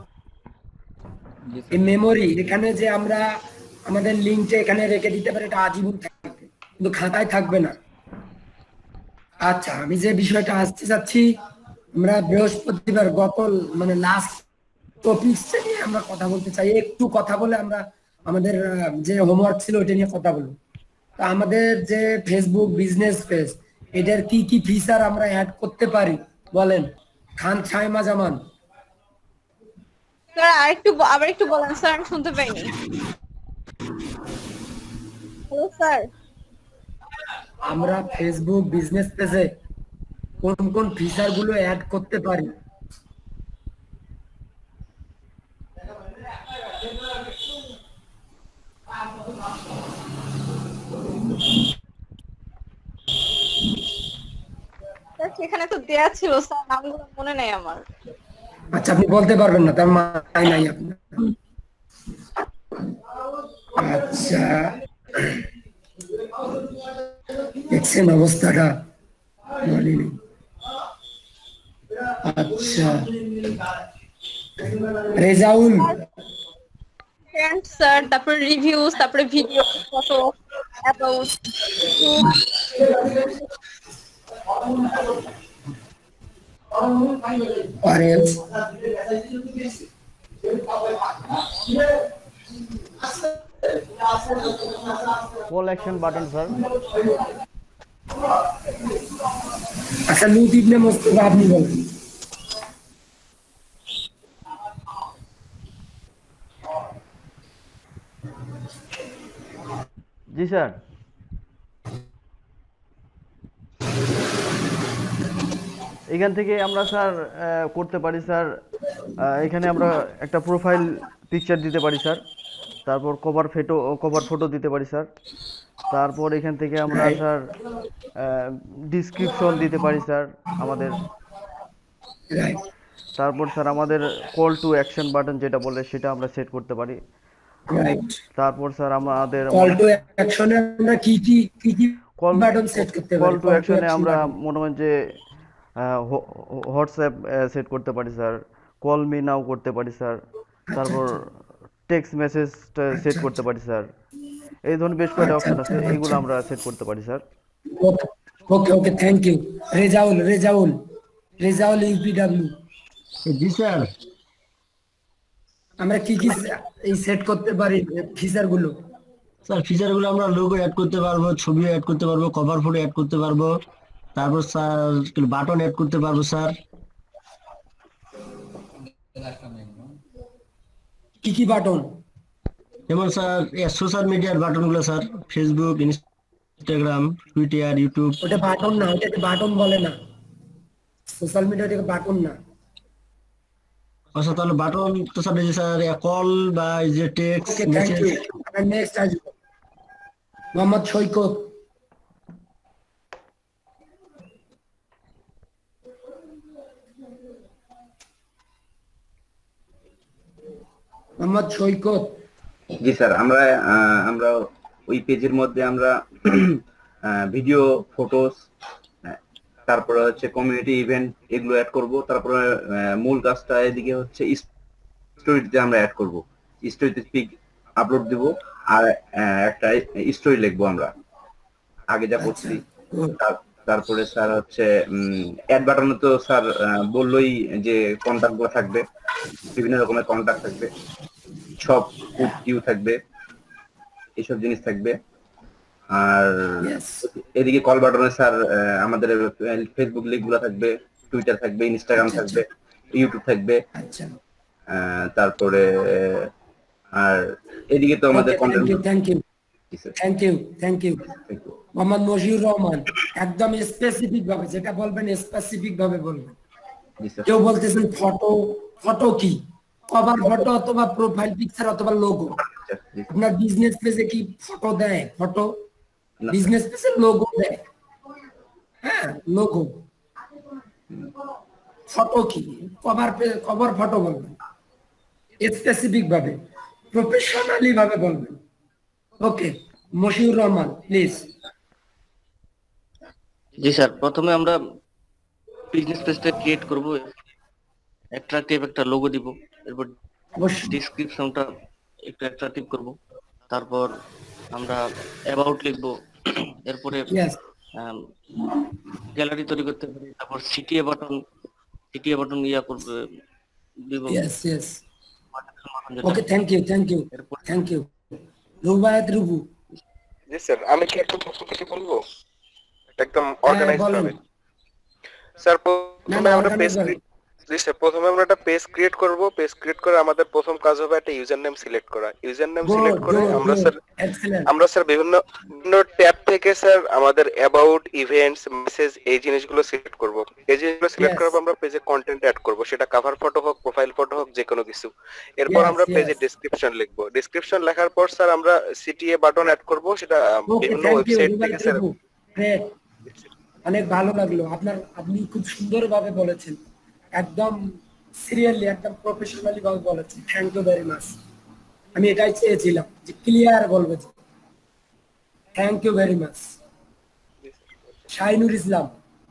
এই মেমোরি। এখানে যে আমরা আমাদের লিঙ্কটা এখানে রেখে দিতে পারি, এটা আজীবন থাকবে, কিন্তু খাতায় থাকবে না। আচ্ছা, আমি যে বিষয়টা আসতে চাচ্ছি, আমরা বৃহস্পতিবার গত মানে লাস্ট টপিকস নিয়ে আমরা কথা বলতে চাই। একটু কথা বলে আমরা আমাদের যে হোমওয়ার্ক ছিল ওটা নিয়ে কথা বলবো। তো আমাদের যে ফেসবুক বিজনেস পেজ, এটার কি কি ফিচার আমরা অ্যাড করতে পারি বলেন, খান ছাইমা জামান। স্যার আবার একটু বলেন স্যার, আমি শুনতে পাইনি। Hello sir. আমরা ফেসবুক বিজনেস পেজে কোন কোন ফিচার গুলো অ্যাড করতে পারি? স্যার সেখানে তো দেয়া ছিল স্যার, নামগুলো মনে নেই আমার। আচ্ছা, আপনি বলতে পারবেন না, তার মানে নাই আপনার। আচ্ছা, দেখছেন অবস্থাটা? আচ্ছা, রেজাউল। ফ্রেন্ড স্যার, তারপর রিভিউজ, তারপরে video, photo, about. Call action button sir. আচ্ছা, লুত ইবনে মুস্তাফা আপনি বলেন। জি স্যার। এখান থেকে আমরা স্যার করতে পারি স্যার, এখানে আমরা একটা প্রোফাইল পিকচার দিতে পারি স্যার, তারপর কভার ফটো দিতে পারি স্যার, তারপর এখান থেকে আমরা স্যার ডিসক্রিপশন দিতে পারি স্যার আমাদের, তারপর স্যার আমাদের কল টু অ্যাকশন বাটন যেটা বলে সেটা আমরা সেট করতে পারি। তারপর স্যার আমাদের কল টু অ্যাকশনে আমরা কি কি বাটন সেট করতে পারি? কল টু অ্যাকশনে আমরা মনে হয় যে হোয়াটসঅ্যাপ সেট করতে পারি স্যার, কল মি নাও করতে পারি স্যার, তারপর টেক্সট মেসেজ সেট করতে পারি স্যার। এই ধরনের বেশ কয়েকটা অপশন আছে, এইগুলো আমরা সেট করতে পারি sir. Okay okay, thank you. Rezaul UPW. জি স্যার। আমরা কি কি এই সেট করতে পারি ফিচার গুলো? স্যার ফিচার গুলো আমরা লোগো অ্যাড করতে পারবো, ছবি অ্যাড করতে পারবো, কভার ফটো অ্যাড করতে পারবো, তারপর স্যার বাটন অ্যাড করতে পারবো স্যার। কি কি বাটন? যেমন স্যার সোশ্যাল মিডিয়ার বাটন গুলো sir, Facebook, Instagram, Twitter, YouTube. ওটা বাটন না, ওটাকে বাটন বলে না, সোশ্যাল মিডিয়াটাকে বাটন না। আচ্ছা, তাহলে বাটন তো স্যার এই যে স্যার কল বা এই যে টেক্সট মেসেজ। আমরা নেক্সট আসবো মোহাম্মদ সৈকত। মোহাম্মদ সৈকত। জি স্যার, আমরা ওই পেজের মধ্যে আমরা ভিডিও, ফটোস, তারপরে হচ্ছে কমিউনিটি ইভেন্ট, এগুলো অ্যাড করব। তারপরে মূল কাজটা এদিকে হচ্ছে স্টোরিতে আমরা অ্যাড করব, স্টোরিতে পিক আপলোড দিব, আর একটা স্টোরি লিখবো আমরা আগে যা করছি। তারপরে স্যার হচ্ছে অ্যাড বাটনে তো স্যার বললোই যে কন্টাক্ট গুলো থাকবে, বিভিন্ন রকমের কন্টাক্ট থাকবে, সব কিউ থাকবে, এইসব জিনিস থাকবে। আর এদিকে কল বাটনে স্যার আমাদের ফেসবুক লিংক গুলো থাকবে, টুইটার থাকবে, ইনস্টাগ্রাম থাকবে, ইউটিউব থাকবে। তারপরে আর এদিকে তো আমাদের থ্যাংক ইউ মোহাম্মদ মশিউর রহমান। একদম স্পেসিফিক ভাবে যেটা বলবেন, স্পেসিফিক ভাবে বলবেন। জি স্যার। কেউ বলতেছেন ফটো, ফটো কি কভার ফটো অথবা প্রোফাইল পিকচার অথবা লোগো। আপনার বিজনেস পেজে কি ফটো দেয়? ফটো বিজনেস পেজে লোগো দেয়, হ্যাঁ লোগো। ফটো কি কভার ফটো বলবেন, স্পেসিফিক ভাবে প্রফেশনালি ভাবে বলবেন। Okay, Moshiur Rahman please. জি স্যার, প্রথমে আমরা বিজনেস পেজটা ক্রিয়েট করব, অ্যাট্রাকটিভ একটা লোগো দিব, এরপর ডেসক্রিপশনটা একটু অ্যাট্রাকটিভ করব, তারপর আমরা অ্যাবাউট লিখবো, এরপরে গ্যালারি তৈরি করতে পারি, তারপর সিটিএ বাটন ইয়া করবে দিব। Yes yes, okay, thank you. Rubayat Rubu. জি স্যার, আমি কি একটু কিছু বলবো একদম অর্গানাইজ ভাবে? স্যার প্রথমে আমরা একটা পেজ ক্রিয়েট করব। পেজ ক্রিয়েট করে আমাদের প্রথম কাজ হবে একটা ইউজার নেম সিলেক্ট করা। ইউজার নেম সিলেক্ট করে আমরা স্যার বিভিন্ন ট্যাব থেকে স্যার আমাদের অ্যাবাউট, ইভেন্টস, মেসেজ এই জিনিসগুলো সিলেক্ট করব। এই জিনিসগুলো সিলেক্ট করার পর আমরা পেজে কন্টেন্ট অ্যাড করব, সেটা কভার ফটো হোক, প্রোফাইল ফটো হোক, যে কোনো কিছু। এরপর আমরা পেজে ডেসক্রিপশন লিখব। ডেসক্রিপশন লেখার পর স্যার আমরা সিটিএ বাটন অ্যাড করব, সেটা বিভিন্ন ওয়েবসাইট থেকে স্যার। অনেক ভালো লাগলো আপনি খুব সুন্দরভাবে বলেছেন, একদম সিরিয়াসলি, একদম প্রফেশনালি ভাবে বলেছেন। Thank you very much. আমি এটাই চেয়েছিলাম যে ক্লিয়ার বলবে। Thank you very much. Shahinur Islam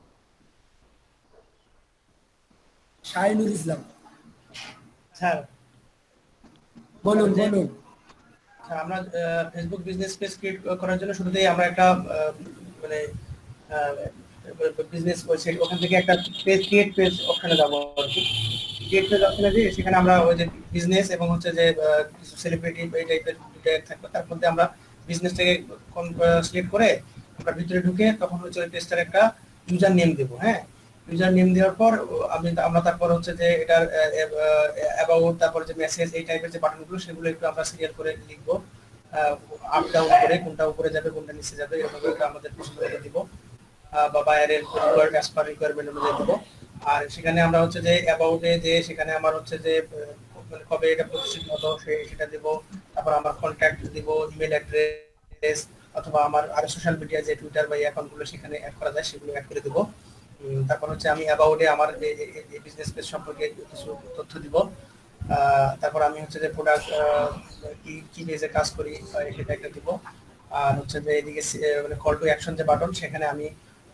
sir বলুন। স্যার আমরা ফেসবুক বিজনেস পেজ ক্রিয়েট করার জন্য শুরুতেই আমরা একটা মানে বিজনেস ওয়েবসাইট, ওখান থেকে একটা পেজ অপশনে যাবো আর কি। ক্রিয়েট পেজ অপশনে দিয়ে সেখানে আমরা ওই যে বিজনেস এবং হচ্ছে যে কিছু সেলিব্রিটি এই টাইপের থাকবে, তার মধ্যে আমরা বিজনেসটাকে সিলেক্ট করে আমরা ভিতরে ঢুকে তখন হচ্ছে ওই পেজটার একটা ইউজার নেম দেবো। হ্যাঁ, ইউজার নেম দেওয়ার পর আমরা তারপর হচ্ছে যে এটার অ্যাবাউট, তারপর যে মেসেজ, এই টাইপের যে বাটনগুলো সেগুলো একটু আমরা সিরিয়াল করে লিখবো, আপ ডাউন করে, কোনটা উপরে যাবে কোনটা নিচে যাবে এরকম একটা আমাদের পছন্দ করে দিব, বা বায়ারের রিকোয়ারমেন্ট অনুযায়ী দেবো। আর সেখানে আমরা হচ্ছে যে অ্যাবাউটে যে সেখানে আমার হচ্ছে যে মানে কবে এটা প্রতিষ্ঠিত হতো সেটা দেবো, তারপর আমার কন্ট্যাক্ট দিব, ইমেল অ্যাড্রেস, অথবা আমার আর সোশ্যাল মিডিয়া যে টুইটার বা অ্যাকাউন্টগুলো সেখানে অ্যাড করা যায় সেগুলো অ্যাড করে দেবো। তারপর হচ্ছে আমি অ্যাবাউটে আমার এই বিজনেস পেজ সম্পর্কে কিছু তথ্য দিব। তারপর আমি হচ্ছে যে প্রোডাক্ট কি বেজে কাজ করি সেটা একটা দিব। আর হচ্ছে যে এদিকে মানে কল টু অ্যাকশন যে বাটন, সেখানে আমি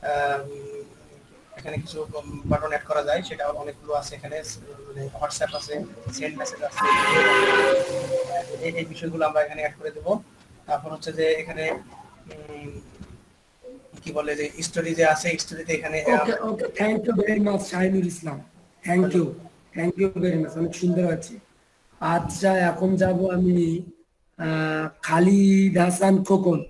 এখানে কিছু বাটন অ্যাড করা যায়, সেটা অনেকগুলো আছে এখানে, মানে হোয়াটসঅ্যাপ আছে, সেন্ড মেসেজ আছে, এই বিষয়গুলো আমরা এখানে অ্যাড করে দেব। তারপর হচ্ছে যে এখানে কি বলে যে স্টোরি যে আছে, স্টোরিতে এখানে okay thank you very much Shahinur Islam, thank you very much, অনেক সুন্দর আছে। আচ্ছা, এখন যাব আমি খালিদ হাসান খোকন।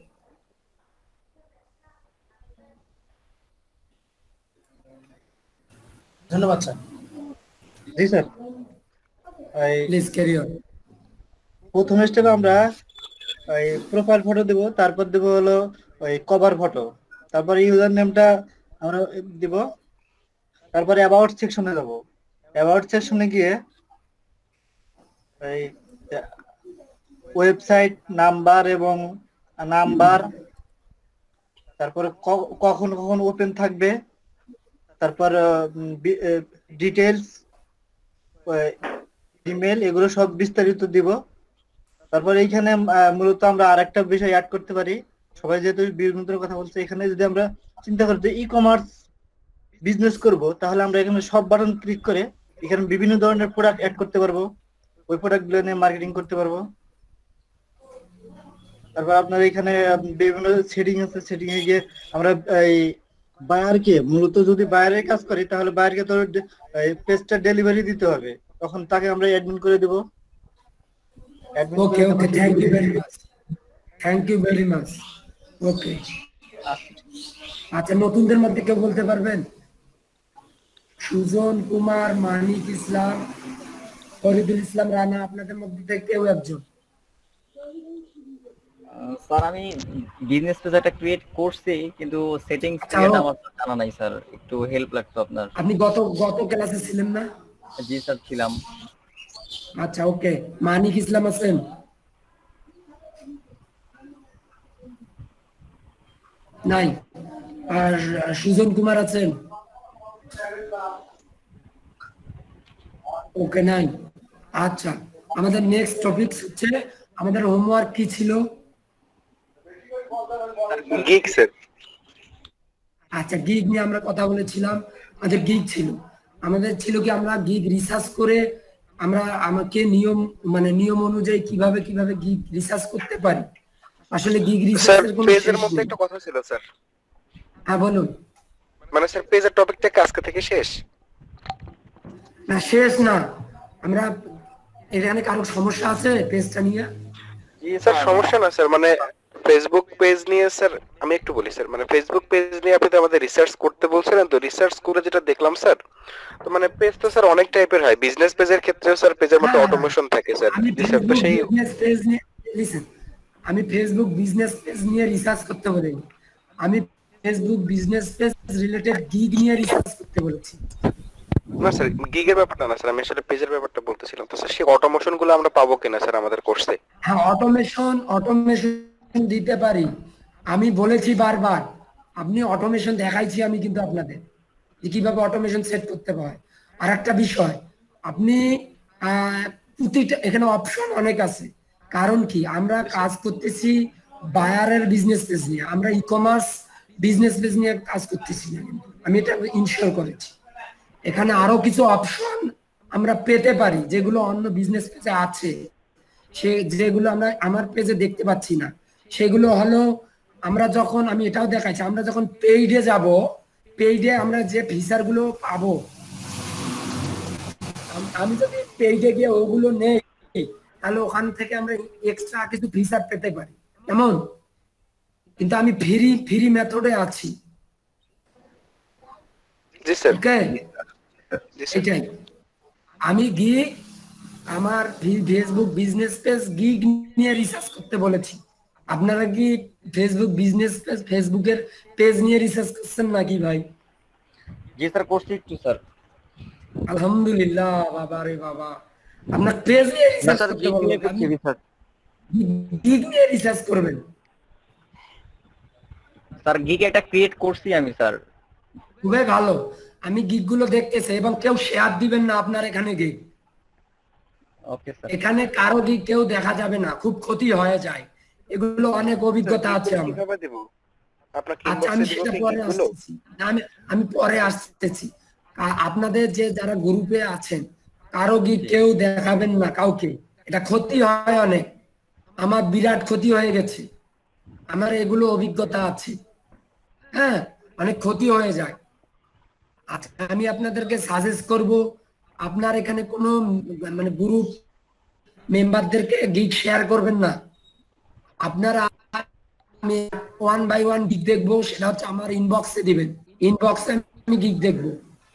ধন্যবাদ স্যার। জি স্যার, প্লিজ ক্যারি অন। প্রথম স্টেপে আমরা ওই প্রোফাইল ফটো দেব, তারপর দেব হলো ওই কভার ফটো, তারপর ইউজার নেমটা আমরা দিব, তারপরে অ্যাবাউট সেকশনে যাব। অ্যাবাউট সেকশনে গিয়ে এই ওয়েবসাইট নাম্বার এবং নাম্বার, তারপরে কখন কখন ওপেন থাকবে, তারপর ডিটেলস, ইমেল, এগুলো সব বিস্তারিত দিব। তারপর এইখানে মূলত আমরা আরেকটা বিষয় অ্যাড করতে পারি, সবাই যেহেতু বিভিন্ন কথা বলছে, এখানে যদি আমরা চিন্তা করি যে ই কমার্স বিজনেস করব, তাহলে আমরা এখানে সব বাটন ক্লিক করে এখানে বিভিন্ন ধরনের প্রোডাক্ট অ্যাড করতে পারবো, ওই প্রোডাক্টগুলো নিয়ে মার্কেটিং করতে পারবো। তারপর আপনার এখানে বিভিন্ন সেটিং আছে, সেটিং এ গিয়ে আমরা এই বায়ারকে, মূলত যদি বায়ারের কাজ করি তাহলে বায়ারকে তো পেজটা ডেলিভারি দিতে হবে, তখন তাকে আমরা অ্যাডমিন করে দেব। Okay thank you very much. Okay, আচ্ছা, নতুনদের মধ্যে কেউ বলতে পারবেন? সুজন কুমার, মানিক ইসলাম, ফরিদুল ইসলাম রানা, আপনাদের মধ্যে থেকে কেউ একজন? স্যার আমি বিজনেস পেজ একটা ক্রিয়েট করছি কিন্তু সেটিংস ক্রিয়েট আমার জানা নাই স্যার, একটু হেল্প লাগতো আপনার। আপনি গত ক্লাসে ছিলেন না? জি স্যার ছিলাম। আচ্ছা ওকে, মানিক ইসলাম আছেন? নাই। আর সুজন কুমার আছেন? ওকে নাই। আচ্ছা আমাদের নেক্সট টপিক হচ্ছে আমাদের হোমওয়ার্ক কি ছিল? Gig sir. আচ্ছা গিগ নিয়ে আমরা কথা বলেছিলাম। আমাদের গিগ ছিল, আমাদের ছিল কি আমরা গিগ রিসার্চ করে আমরা আমাকে নিয়ম অনুযায়ী কিভাবে গিগ রিসার্চ করতে পারি। আসলে গিগ রিসার্চের কোনো পেজের মধ্যে একটা কথা ছিল স্যার। হ্যাঁ বলুন। মানে স্যার পেজের টপিকটা আজকে থেকে শেষ? না শেষ না, আমরা এখানে কারো সমস্যা আছে পেজটা নিয়ে? জি স্যার সমস্যা না স্যার, মানে ফেসবুক পেজ নিয়ে স্যার আমি একটু বলি স্যার, মানে ফেসবুক পেজ নিয়ে আপনি তো আমাদের রিসার্চ করতে বলছিলেন, তো রিসার্চ করে যেটা দেখলাম স্যার, তো মানে পেজ তো স্যার অনেক টাইপের হয়। বিজনেস পেজের ক্ষেত্রেও স্যার পেজের মধ্যে অটোমেশন থাকে স্যার। রিসার্চ তো সেই পেজ নিয়ে লিসেন, আমি ফেসবুক বিজনেস পেজ নিয়ে রিসার্চ করতে বলিনি, আমি Facebook business page related gig নিয়ে রিসার্চ করতে বলেছি। না স্যার গিগের ব্যাপারটা না স্যার, আমি আসলে পেজের ব্যাপারটা বলতেছিলাম। তো স্যার সেই অটোমেশন গুলো আমরা পাবো কিনা স্যার আমাদের কোর্সে? হ্যাঁ অটোমেশন দিতে পারি, আমি বলেছি বারবার, আপনি অটোমেশন দেখাইছি আমি কিন্তু আপনাদের যে কিভাবে অটোমেশন সেট করতে হয়। আর একটা বিষয়, আপনি প্রতিটা এখানে অপশন অনেক আছে, কারণ কি আমরা কাজ করতেছি বায়ারের বিজনেস পেজ নিয়ে, আমরা ই কমার্স বিজনেস পেজ নিয়ে কাজ করতেছি না, কিন্তু আমি এটা ইনশিওর করেছি। এখানে আরো কিছু অপশন আমরা পেতে পারি যেগুলো অন্য বিজনেস পেজে আছে, যেগুলো আমরা আমার পেজে দেখতে পাচ্ছি না। সেগুলো হলো আমরা যখন, আমি এটাও দেখাচ্ছি, আমরা যখন পেইডে যাব, পেইডে আমরা যে ফিচার গুলো পাবো, আমি যদি পেইডে গিয়ে ওগুলো নেই তাহলে ওখান থেকে আমরা এক্সট্রা কিছু ফিচার পেতে পারি এমন, কিন্তু আমি ফ্রি মেথডে আছি। জি স্যার। ওকে এটাই আমি গিয়ে আমার ফেসবুক বিজনেস পেজ গিগ নিয়ে রিসার্চ করতে বলেছি। আপনারা কি ফেসবুক বিজনেস পেজ ফেসবুকের পেজ নিয়ে রিসার্চ করছেন নাকি ভাই? জি স্যার করছি একটু স্যার। আলহামদুলিল্লাহ বাবা রে বাবা, আপনার পেজ নিয়ে রিসার্চ করতে বলবেন, গিগ নিয়ে রিসার্চ করবেন স্যার। গিগ একটা ক্রিয়েট করছি আমি স্যার। খুবই ভালো, আমি গিগ গুলো দেখতেছি এবং কেউ শেয়ার দিবেন না আপনার এখানে গিগ। Okay sir. এখানে কারো গিগ কেউ দেখা যাবে না, খুব ক্ষতি হয়ে যায়, এগুলো অনেক অভিজ্ঞতা আছে আমার। কিভাবে দেব? আপনাকে আচ্ছা আমি সেটা পরে আসতেছি, আমি পরে আসতেছি। আপনাদের যে যারা গ্রুপে আছেন কারো গিগ কেউ দেখাবেন না কাউকে, এটা ক্ষতি হয় অনেক, আমার বিরাট ক্ষতি হয়ে গেছে, আমার এগুলো অভিজ্ঞতা আছে। হ্যাঁ অনেক ক্ষতি হয়ে যায়। আচ্ছা আমি আপনাদেরকে সাজেস্ট করব, আপনার এখানে কোনো মানে গ্রুপ মেম্বারদেরকে গিগ শেয়ার করবেন না। আপনারা আমি 1 বাই 1 গিগ দেখবো, সেটা হচ্ছে আমার ইনবক্সে দিবেন, ইনবক্সে আমি গিগ দেখবো।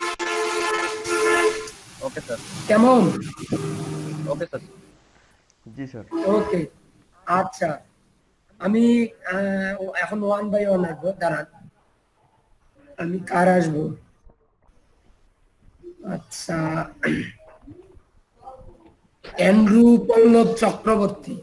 Okay sir. কেমন? Okay sir. জি স্যার। ওকে আচ্ছা আমি এখন 1 বাই 1 আসবো, দাঁড়ান আমি কার আসবো। আচ্ছা অ্যান্ড্রু পল্লব চক্রবর্তী।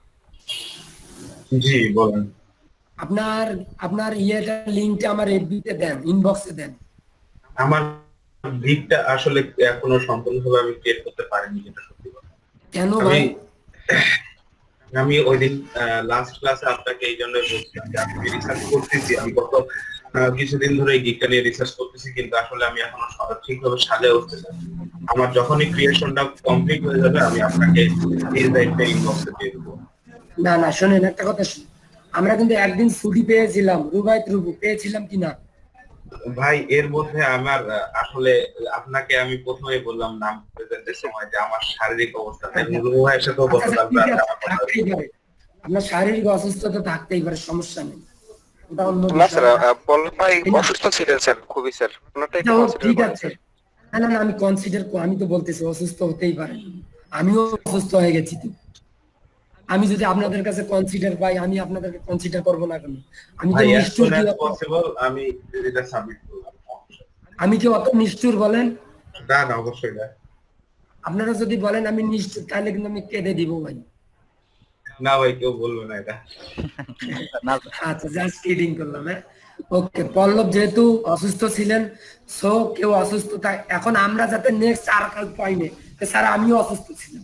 জি বলেন। আপনার ইয়েটা লিংকটা আমার এফবিতে দেন, ইনবক্সে দেন। আমার গিগটা আসলে এখনো সম্পূর্ণভাবে আমি ক্রিয়েট করতে পারিনি, যেটা সত্যি কথা। কেন ভাই? আমি ওই দিন লাস্ট ক্লাসে আপনাকে এই জন্য বলছিলাম যে আমি রিসার্চ করতেছি, আমি গত কিছুদিন ধরে এই গিগটা নিয়ে রিসার্চ করতেছি, কিন্তু আসলে আমি এখনো ঠিকভাবে সাজিয়ে উঠতে চাই। আমার যখনই ক্রিয়েশনটা কমপ্লিট হয়ে যাবে আমি আপনাকে এই দায়িত্বে ইনবক্সে দিয়ে দেবো। না না শোনেন একটা কথা, আমরা কিন্তু একদিন ছুটি পেয়েছিলাম, রুবাইত রুবু পেয়েছিলাম কিনা ভাই? এর মধ্যে আমার আসলে আপনাকে আমি প্রথমেই বললাম নাম প্রেজেন্টের সময় যে আমার শারীরিক অবস্থা, তাই রুবু ভাইয়ের সাথেও গতকাল আপনার শারীরিক অসুস্থতা থাকতেই পারে, সমস্যা নেই, ওটা অন্য না স্যার। পল্লব ভাই অসুস্থ ছিলেন স্যার, খুবই স্যার, ওনাটা একটু কনসিডার ঠিক করেন আছে। না না আমি কনসিডার, আমি তো বলতেছি অসুস্থ হতেই পারে, আমিও অসুস্থ হয়ে গেছি তো। আমি যদি আপনাদের কাছে কনসিডার পাই, আমি আপনাদেরকে কনসিডার করব না কেন? আমি তো ভাই as নিষ্ঠুর soon কি as অত- possible আমি এটা সাবমিট করব। আমি কি অত নিষ্ঠুর বলেন? না না অবশ্যই না। আপনারা যদি বলেন আমি নিষ্ঠুর, তাহলে কিন্তু আমি কেঁদে দিব ভাই। না ভাই কেউ বলবে না এটা। আচ্ছা, জাস্ট কিডিং করলাম। হ্যাঁ, ওকে। পল্লব যেহেতু অসুস্থ ছিলেন, সো কেউ অসুস্থ এখন আমরা যাতে নেক্সট আর কাল পাইনি, স্যার আমিও অসুস্থ ছিলাম।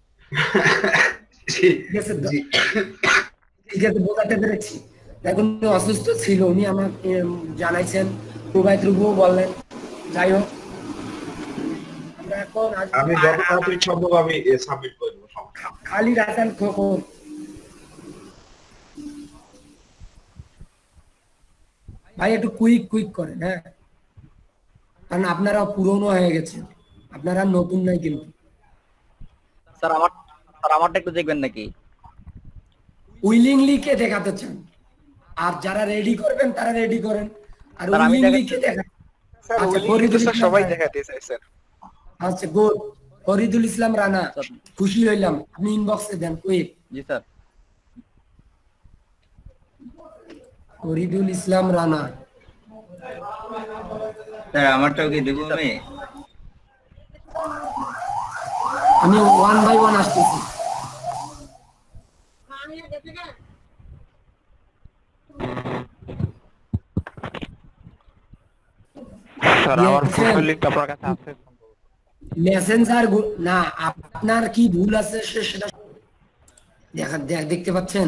ঠিক আছে তো? ঠিক আছে, বোঝাতে পেরেছি। এখন উনি অসুস্থ ছিল, উনি আমাকে জানাইছেন, প্রোভাইড রূপও বললেন। যাই হোক, আমরা এখন আমি যত তাড়াতাড়ি সম্ভব আমি সাবমিট করে দেব। খালি রাখান খোকন। ভাই একটু কুইক করেন। হ্যাঁ, কারণ আপনারা পুরনো হয়ে গেছেন, আপনারা নতুন নাই কিন্তু। স্যার আমারটা একটু দেখবেন নাকি? উইলিংলি কে দেখাতে চান? আর যারা রেডি করবেন তারা রেডি করেন, আর স্যার, আমি উইলিংলি কে দেখাতে? স্যার আচ্ছা, উইলিং ফরিদুল তো ইসলাম সবাই রানা। দেখাতে চায় স্যার। আচ্ছা, গুড। ফরিদুল ইসলাম রানা, খুশি হইলাম। আপনি ইনবক্সে দেন কুইক। জি স্যার। ফরিদুল ইসলাম রানা। স্যার আমারটাও কি দেবো আমি? আমি 1 বাই 1 আসতেছি। স্যার আমার প্রোফাইল লিংক আপনার কাছে আছে? মেসেঞ্জার না, আপনার কি ভুল আছে সেটা দেখতে পাচ্ছেন?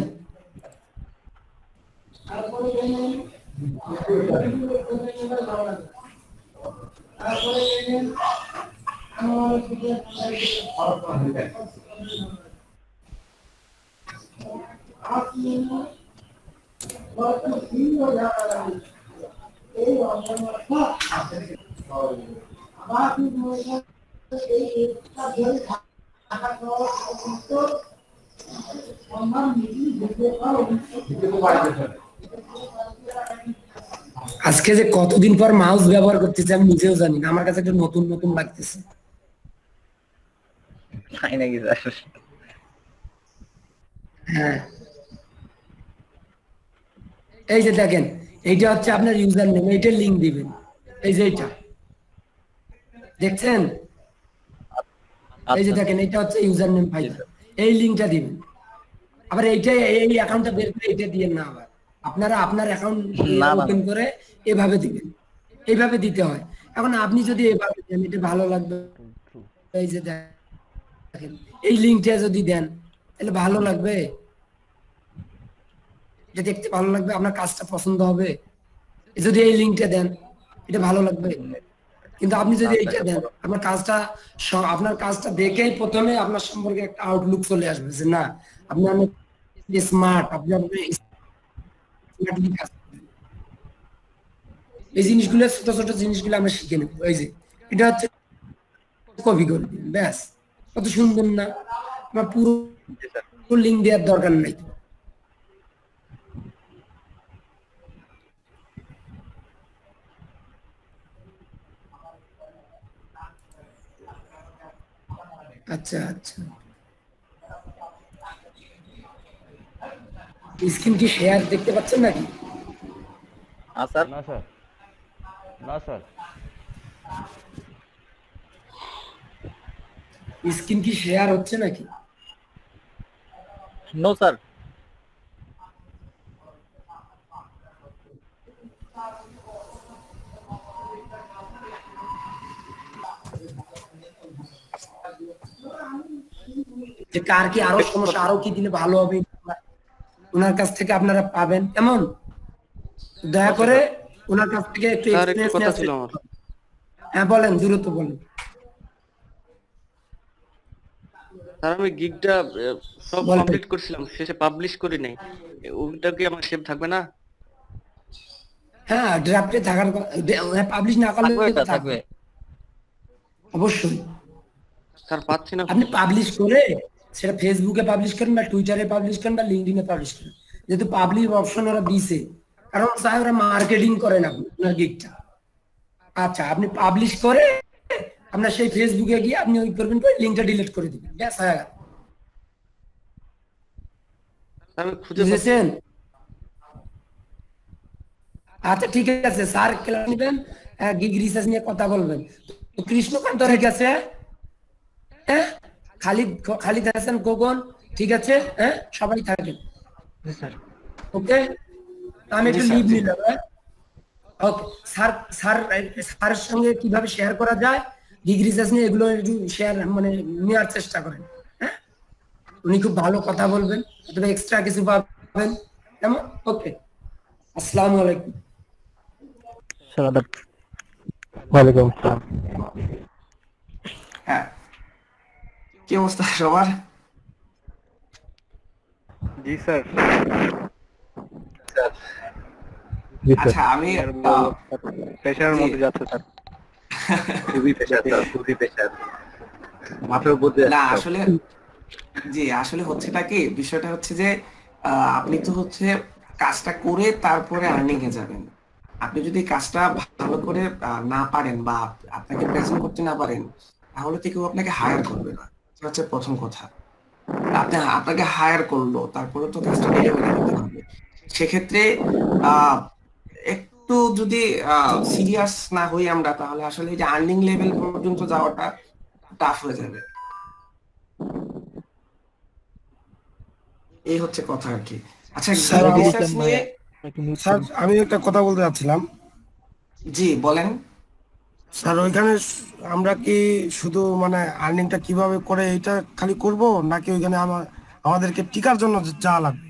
আজকে যে কতদিন পর মাউস ব্যবহার করতেছি আমি নিজেও জানি না, আমার কাছে একটু নতুন নতুন লাগতেছে। তাই নাকি স্যার? হ্যাঁ, এই যে দেখেন, এইটা হচ্ছে আপনার ইউজার নেম, এইটার লিংক দিবেন। এই যে এইটা দেখছেন, এই যে দেখেন, এইটা হচ্ছে ইউজার নেম ফাইল, এই লিংকটা দিবেন। আবার এইটা এই অ্যাকাউন্টটা বের করে এইটা দিবেন না, আবার আপনারা আপনার অ্যাকাউন্ট ওপেন করে এভাবে দিবেন, এইভাবে দিতে হয়। এখন আপনি যদি এভাবে দেন, এটা ভালো লাগবে। এই যে দেখেন, এই লিংকটা যদি দেন তাহলে ভালো লাগবে, এটা দেখতে ভালো লাগবে, আপনার কাজটা পছন্দ হবে। যদি এই লিংকটা দেন এটা ভালো লাগবে, কিন্তু আপনি যদি এইটা দেন আপনার কাজটা দেখেই প্রথমে আপনার সম্পর্কে একটা আউটলুক চলে আসবে যে না, আপনি অনেক স্মার্ট, আপনি এই জিনিসগুলো, ছোট ছোট জিনিসগুলো আমরা শিখে নেব। এই যে এটা হচ্ছে কপি করে দিন, ব্যাস। কত সুন্দর না? আমার পুরো লিংক দেওয়ার দরকার নাই। আচ্ছা আচ্ছা, স্ক্রিন কি শেয়ার দেখতে পাচ্ছেন নাকি? স্যার না স্যার, না স্যার, স্ক্রিন কি শেয়ার হচ্ছে নাকি? No sir. যে কার কি আরো সমস্যা, আরো কি দিলে ভালো হবে, ওনার কাছ থেকে আপনারা পাবেন। কেমন? দয়া করে ওনার কাছ থেকে একটু এক্সপেরিয়েন্স ছিল আমার। হ্যাঁ বলেন, দ্রুত বলেন। স্যার আমি গিগটা সব কমপ্লিট করছিলাম, শেষে পাবলিশ করি নাই, ওটা কি আমার সেভ থাকবে না? হ্যাঁ, ড্রাফটে থাকার, পাবলিশ না করলে থাকবে অবশ্যই। স্যার পাচ্ছি না। আপনি পাবলিশ করে সেটা ফেসবুকে পাবলিশ করেন বা টুইটারে পাবলিশ করেন বা লিঙ্কডইনে পাবলিশ করেন, যেহেতু পাবলিশ অপশন ওরা দিয়েছে, কারণ স্যার ওরা মার্কেটিং করেন আপনার গিগটা। আচ্ছা, আপনি পাবলিশ করে আপনার সেই ফেসবুকে গিয়ে আপনি ওই করবেন, লিঙ্কটা ডিলিট করে দিবেন, ব্যাস হয়ে গেল। আমি খুঁজে বুঝেছেন? আচ্ছা ঠিক আছে স্যার ক্লাস নেবেন, গিগ রিসার্চ নিয়ে কথা বলবেন। তো কৃষ্ণকান্ত রেখে আছে, হ্যাঁ, খালিদ হাসান গগন, ঠিক আছে, হ্যাঁ, সবাই থাকেন। ওকে, আমি একটু লিভ নিলাম। ওকে স্যার, স্যারের সঙ্গে কিভাবে শেয়ার করা যায় গিগ রিসার্চ নিয়ে এগুলো একটু শেয়ার মানে নেওয়ার চেষ্টা করেন। হ্যাঁ, উনি খুব ভালো কথা বলবেন, অথবা এক্সট্রা কিছু পাবেন, কেমন? ওকে, আসসালামু আলাইকুম। ওয়ালাইকুম আসসালাম। হ্যাঁ, কি অবস্থা সবার? জি স্যার। আচ্ছা আমি প্রেশারের মধ্যে যাচ্ছে স্যার। খুবই প্রেশার স্যার, খুবই প্রেশার, মাথার উপর দিয়ে। না আসলে জি, আসলে হচ্ছেটা কি, বিষয়টা হচ্ছে যে আপনি তো হচ্ছে কাজটা করে তারপরে আর্নিং এ যাবেন। আপনি যদি কাজটা ভালো করে না পারেন বা আপনাকে প্রেজেন্ট করতে না পারেন, তাহলে তো কেউ আপনাকে হায়ার করবে না। এটা হচ্ছে প্রথম কথা। আপনাকে হায়ার করলো, তারপরে তো কাজটা ডেলিভারি করতে হবে। সেক্ষেত্রে একটু যদি সিরিয়াস না হই আমরা, তাহলে আসলে এই যে আর্নিং লেভেল পর্যন্ত যাওয়াটা টাফ হয়ে যাবে। এই হচ্ছে কথা আর কি। আচ্ছা স্যার স্যার আমি একটা কথা বলতে চাচ্ছিলাম। জি বলেন স্যার। ওইখানে আমরা কি শুধু মানে আর্নিংটা কিভাবে করে এটা খালি করব, নাকি ওইখানে আমাদেরকে টিকার জন্য যাওয়া লাগবে?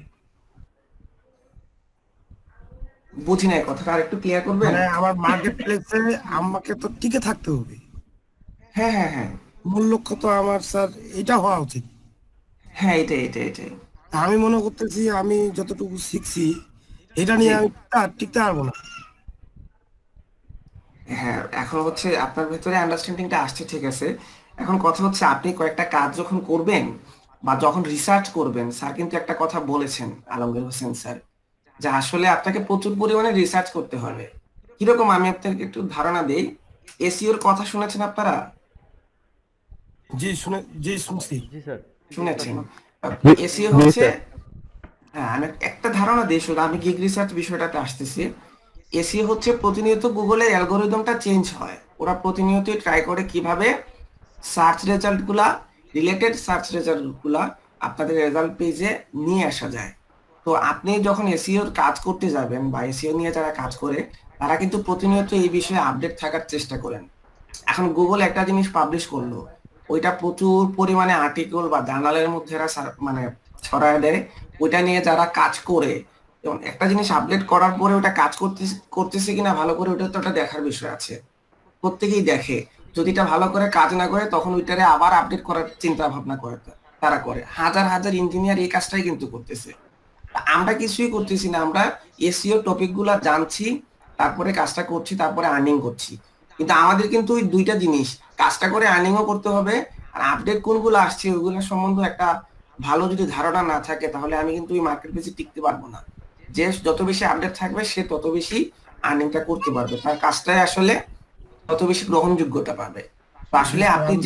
বুঝি নাই কথাটা, আর একটু ক্লিয়ার করবেন? মানে আমার মার্কেট প্লেসে আমাকে তো টিকে থাকতে হবে। হ্যাঁ হ্যাঁ হ্যাঁ, মূল লক্ষ্য তো আমার স্যার এটা হওয়া উচিত। হ্যাঁ এটাই আমি মনে করতেছি আমি যতটুকু শিখছি এটা নিয়ে আমি টিকতে পারবো না। হ্যাঁ, এখন হচ্ছে আপনার ভেতরে আন্ডারস্ট্যান্ডিংটা আসছে, ঠিক আছে। এখন কথা হচ্ছে আপনি কয়েকটা কাজ যখন করবেন বা যখন রিসার্চ করবেন, স্যার কিন্তু একটা কথা বলেছেন, আলমগীর হোসেন স্যার, যে আসলে আপনাকে প্রচুর পরিমাণে রিসার্চ করতে হবে। কিরকম আমি আপনাকে একটু ধারণা দেই। এসইওর কথা শুনেছেন আপনারা? জি শুনছি। জি স্যার শুনেছেন। এসইও হচ্ছে, হ্যাঁ আমি একটা ধারণা দিই, শুধু আমি গিগ রিসার্চ বিষয়টাতে আসতেছি। এসইও হচ্ছে প্রতিনিয়ত গুগলের অ্যালগোরিদমটা চেঞ্জ হয়। ওরা প্রতিনিয়তই ট্রাই করে কিভাবে সার্চ রেজাল্ট গুলা, রিলেটেড সার্চ রেজাল্ট গুলা আপনাদের রেজাল্ট পেজে নিয়ে আসা যায়। তো আপনি যখন এসইওর কাজ করতে যাবেন বা এসইও নিয়ে যারা কাজ করে, তারা কিন্তু প্রতিনিয়ত এই বিষয়ে আপডেট থাকার চেষ্টা করেন। এখন গুগল একটা জিনিস পাবলিশ করলো, ওইটা প্রচুর পরিমাণে আর্টিকেল বা জার্নালের মধ্যে মানে ছড়ায় দেয়। ওইটা নিয়ে যারা কাজ করে, এবং একটা জিনিস আপডেট করার পরে ওটা কাজ করতেছে কিনা ভালো করে, ওটা তো একটা দেখার বিষয় আছে। প্রত্যেকেই দেখে, যদি এটা ভালো করে কাজ না করে তখন ওইটারে আবার আপডেট করার চিন্তা ভাবনা করে তারা করে। হাজার হাজার ইঞ্জিনিয়ার এই কাজটাই কিন্তু করতেছে। আমরা কিছুই করতেছি না, আমরা এসইও টপিক গুলা জানছি, তারপরে কাজটা করছি, তারপরে আর্নিং করছি। কিন্তু আমাদের কিন্তু ওই দুইটা জিনিস, কাজটা করে আর্নিংও করতে হবে, আর আপডেট কোনগুলো আসছে ওইগুলোর সম্বন্ধে একটা ভালো যদি ধারণা না থাকে, তাহলে আমি কিন্তু ওই মার্কেট প্লেসে টিকতে পারবো না। যে যত বেশি আপডেট থাকবে সে তত বেশি আর্নিংটা করতে পারবে, তার কাজটাই আসলে তত বেশি গ্রহণযোগ্যতা পাবে। তো আসলে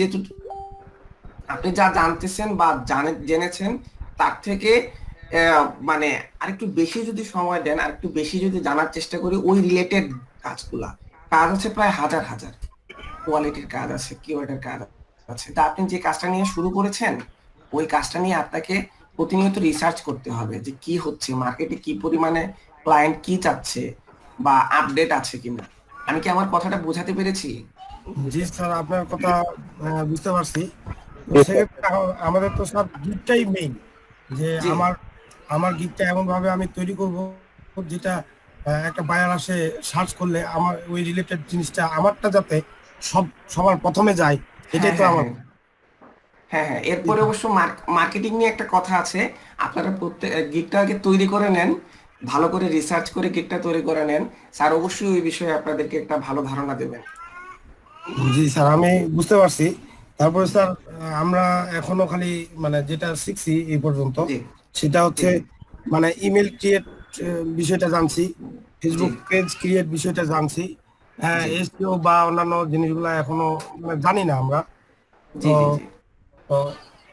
আপনি যা জানতেছেন বা জেনেছেন, তার থেকে মানে আরেকটু বেশি যদি সময় দেন, আরেকটু বেশি যদি জানার চেষ্টা করি, ওই রিলেটেড কাজগুলা, কাজ আছে প্রায় হাজার হাজার, কোয়ালিটির কাজ আছে, কিওয়ার্ডের কাজ আছে। তা আপনি যে কাজটা নিয়ে শুরু করেছেন, ওই কাজটা নিয়ে আপনাকে প্রতিনিয়ত রিসার্চ করতে হবে যে কি হচ্ছে মার্কেটে, কি পরিমাণে ক্লায়েন্ট কি চাচ্ছে বা আপডেট আছে কিনা। আমি কি আমার কথাটা বোঝাতে পেরেছি? জি স্যার, আপনার কথা বুঝতে পারছি। সেক্ষেত্রে আমাদের তো সব গিগটাই মেইন, যে আমার গিগটা এমন ভাবে আমি তৈরি করব যেটা একটা বায়ার আসে সার্চ করলে আমার ওই রিলেটেড জিনিসটা আমারটা যাতে সবার প্রথমে যায়, এটাই তো আমার। হ্যাঁ হ্যাঁ, এরপরে অবশ্য মার্কেটিং নিয়ে একটা কথা আছে। আপনারা প্রত্যেক গিগটা আগে তৈরি করে নেন, ভালো করে রিসার্চ করে গিগটা তৈরি করে নেন। স্যার অবশ্যই ওই বিষয়ে আপনাদেরকে একটা ভালো ধারণা দেবেন। জি স্যার, আমি বুঝতে পারছি। তারপরে স্যার আমরা এখনো খালি মানে যেটা শিখছি এই পর্যন্ত, সেটা হচ্ছে মানে ইমেল ক্রিয়েট বিষয়টা জানছি, ফেসবুক পেজ ক্রিয়েট বিষয়টা জানছি, এসইও বা অন্যান্য জিনিসগুলো এখনো জানি না আমরা। তো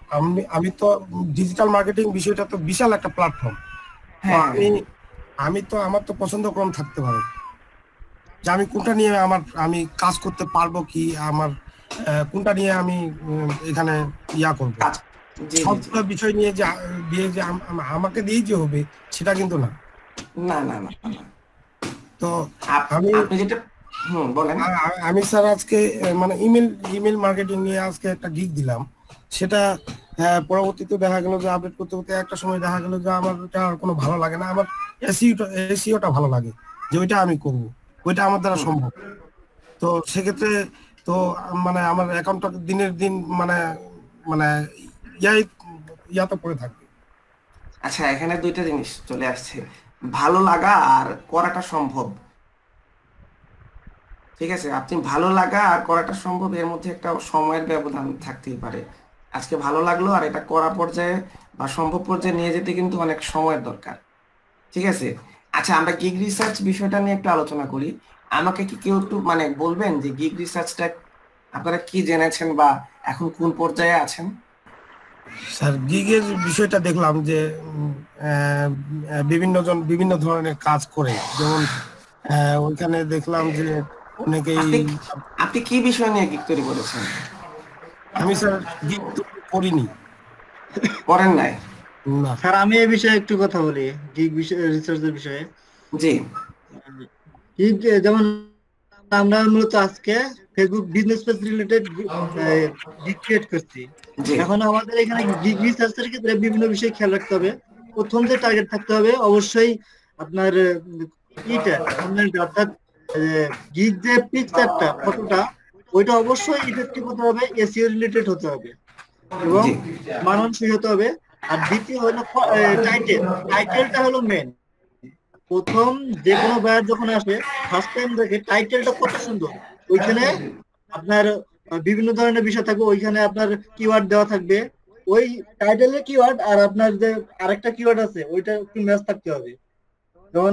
আমি তো ডিজিটাল মার্কেটিং বিষয়টা তো বিশাল একটা প্ল্যাটফর্ম। আমি তো আমার তো পছন্দক্রম থাকতে পারে যে আমি কোনটা নিয়ে আমি কাজ করতে পারবো, কি আমার কোনটা নিয়ে আমি এখানে ইয়া করবো। সবগুলো বিষয় নিয়ে যে আমাকে দিয়েই যে হবে সেটা কিন্তু না। না না না। তো আপনি যেটা বলেন। আমি স্যার আজকে মানে ইমেল মার্কেটিং নিয়ে আজকে একটা গিগ দিলাম, সেটা পরবর্তীতে দেখা গেল যে আপডেট করতে করতে একটা সময় দেখা গেল যে আমার ওটা আর কোনো ভালো লাগে না, আমার এসইওটা ভালো লাগে, যে ওইটা আমি করব, ওইটা আমার দ্বারা সম্ভব। তো সেক্ষেত্রে তো মানে আমার অ্যাকাউন্টটা দিনের দিন মানে মানে ইয়াতে পড়ে থাকবে। আচ্ছা, এখানে দুইটা জিনিস চলে আসছে, ভালো লাগা আর করাটা সম্ভব। ঠিক আছে, আপনি ভালো লাগা আর করাটা সম্ভব, এর মধ্যে একটা সময়ের ব্যবধান থাকতেই পারে। আজকে ভালো লাগলো আর এটা করা পর্যায়ে বা সম্ভব পর্যায়ে নিয়ে যেতে কিন্তু অনেক সময়ের দরকার। ঠিক আছে, আচ্ছা আমরা গিগ রিসার্চ বিষয়টা নিয়ে একটু আলোচনা করি। আমাকে কি কেউ একটু মানে বলবেন যে গিগ রিসার্চটা আপনারা কি জেনেছেন বা এখন কোন পর্যায়ে আছেন? স্যার গিগের বিষয়টা দেখলাম যে বিভিন্নজন বিভিন্ন ধরনের কাজ করে, যেমন ওইখানে দেখলাম যে অনেকেই। আপনি কি বিষয় নিয়ে গিগ তৈরি করেছেন? আমি স্যার গিগ করিনি। করেন নাই? না স্যার, আমি এই বিষয়ে একটু কথা বলি, গিগ রিসার্চের বিষয়ে। জি। গিগ যেমন আমরা মূলত আজকে Facebook business page related gig create করছি। এখন আমাদের এখানে গিগ রিসার্চের ক্ষেত্রে বিভিন্ন বিষয় খেয়াল রাখতে হবে। প্রথম যে টার্গেট থাকতে হবে অবশ্যই আপনার অর্থাৎ গিগ যে পিকচারটা, ফটোটা, ওইটা অবশ্যই ইফেক্টিভ হতে হবে, এসইও রিলেটেড হতে হবে এবং মানানসই হতে হবে। আর দ্বিতীয় হলো টাইটেলটা হলো মেন। প্রথম যে কোনো বায়ার যখন আসে ফার্স্ট টাইম দেখে টাইটেলটা কত সুন্দর, ওইখানে আপনার বিভিন্ন ধরনের বিষয় থাকবে, ওইখানে আপনার কিওয়ার্ড দেওয়া থাকবে, ওই টাইটেলের কিওয়ার্ড আর আপনার যে আরেকটা কিওয়ার্ড আছে ওইটা একটু ম্যাচ থাকতে হবে। যেমন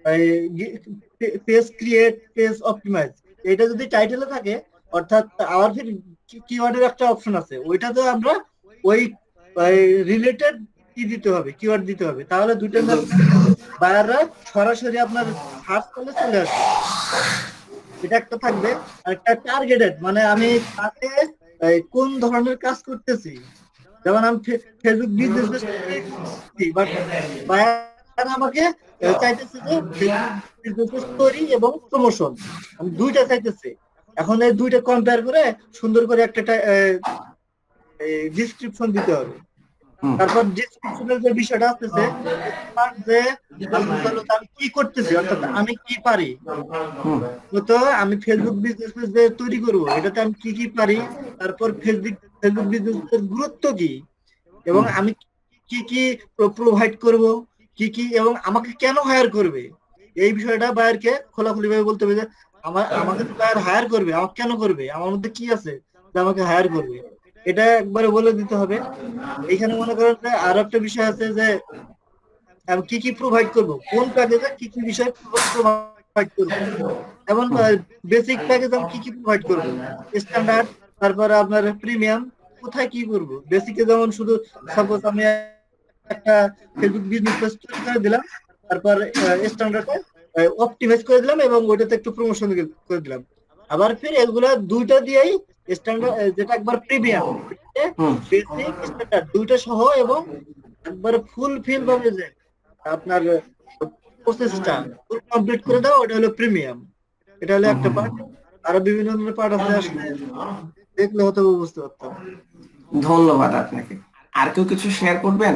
পেজ ক্রিয়েট, পেজ অপটিমাইজ, এটা যদি টাইটেলে থাকে, অর্থাৎ আবার ফির কিওয়ার্ডের একটা অপশন আছে, ওইটাতে আমরা ওই রিলেটেড কি দিতে হবে, কিওয়ার্ড দিতে হবে, তাহলে দুটো বায়াররা সরাসরি আপনার সার্চ করলে চলে আসবে। এটা একটা থাকবে। আর একটা টার্গেটেড, মানে আমি তাতে কোন ধরনের কাজ করতেছি, যেমন আমি ফেসবুক বিজনেস বাট বায়ার আমাকে চাইতেছে যে বিজনেস স্টোরি এবং প্রমোশন, আমি দুইটা চাইতেছে। এখন এই দুইটা কম্পেয়ার করে সুন্দর করে একটা ডিসক্রিপশন দিতে হবে। তারপর ডিসক্রিপশনের যে বিষয়টা আসতেছে যে আমি কি করতেছি, অর্থাৎ আমি কি পারি, তো আমি ফেসবুক বিজনেস যে তৈরি করবো এটাতে আমি কি কি পারি, তারপর ফেসবুক বিজনেসের গুরুত্ব কি এবং আমি কি কি প্রোভাইড করব, কি কি এবং আমাকে কেন হায়ার করবে, এই বিষয়টা বায়ারকে খোলাখুলি ভাবে বলতে হবে যে আমাকে বায়ার হায়ার করবে, আমাকে কেন করবে, আমার মধ্যে কি আছে যে আমাকে হায়ার করবে, এটা একবারে বলে দিতে হবে। এখানে মনে করেন যে আরো একটা বিষয় আছে যে আমি কি কি প্রোভাইড করব, কোন প্যাকেজে কি কি বিষয় প্রোভাইড করব, যেমন বেসিক প্যাকেজ আমি কি কি প্রোভাইড করব, স্ট্যান্ডার্ড, তারপরে আপনার প্রিমিয়াম, কোথায় কি করব। বেসিকে যেমন শুধু সাপোজ আমি একটা ফেসবুক বিজনেস পেজ তৈরি করে দিলাম, তারপর স্ট্যান্ডার্ডে অপটিমাইজ করে দিলাম এবং ওইটাতে একটু প্রমোশন করে দিলাম। আবার ফির এগুলা দুইটা দিয়েই স্ট্যান্ডার্ড যেটা একবার প্রিমিয়াম, বেসিক, স্ট্যান্ডার্ড দুইটা সহ এবং একবার ফুলফিল ভাবে যে আপনার প্রসেসটা ফুল কমপ্লিট করে দাও, ওটা হলো প্রিমিয়াম। এটা হলো একটা পার্ট। আরো বিভিন্ন ধরনের পার্ট আছে, আসলে দেখলে হয়তো বুঝতে পারতাম। ধন্যবাদ আপনাকে। আর কেউ কিছু শেয়ার করবেন?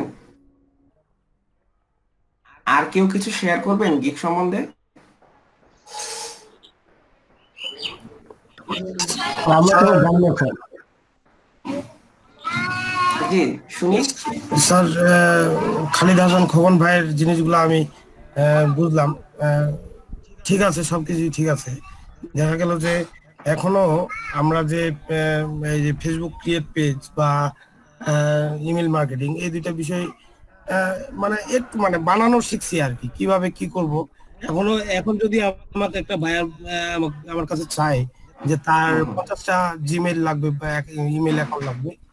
আর কেউ কিছু শেয়ার করবেন গিগ সম্বন্ধে? জি শুনি স্যার। খালিদ হাসান খোকন ভাইয়ের জিনিসগুলো আমি বুঝলাম, ঠিক আছে, সবকিছু ঠিক আছে। দেখা গেল যে এখনো আমরা যে এই যে ফেসবুক ক্রিয়েট পেজ বা ইমেল মার্কেটিং, এই দুইটা বিষয় মানে একটু মানে বানানো শিখছি আর কি, কিভাবে কি করব। এখন যদি আমাকে একটা বায়ার আমার কাছে চায় যে তার 50টা জিমেইল লাগবে বা ইমেল অ্যাকাউন্ট লাগবে,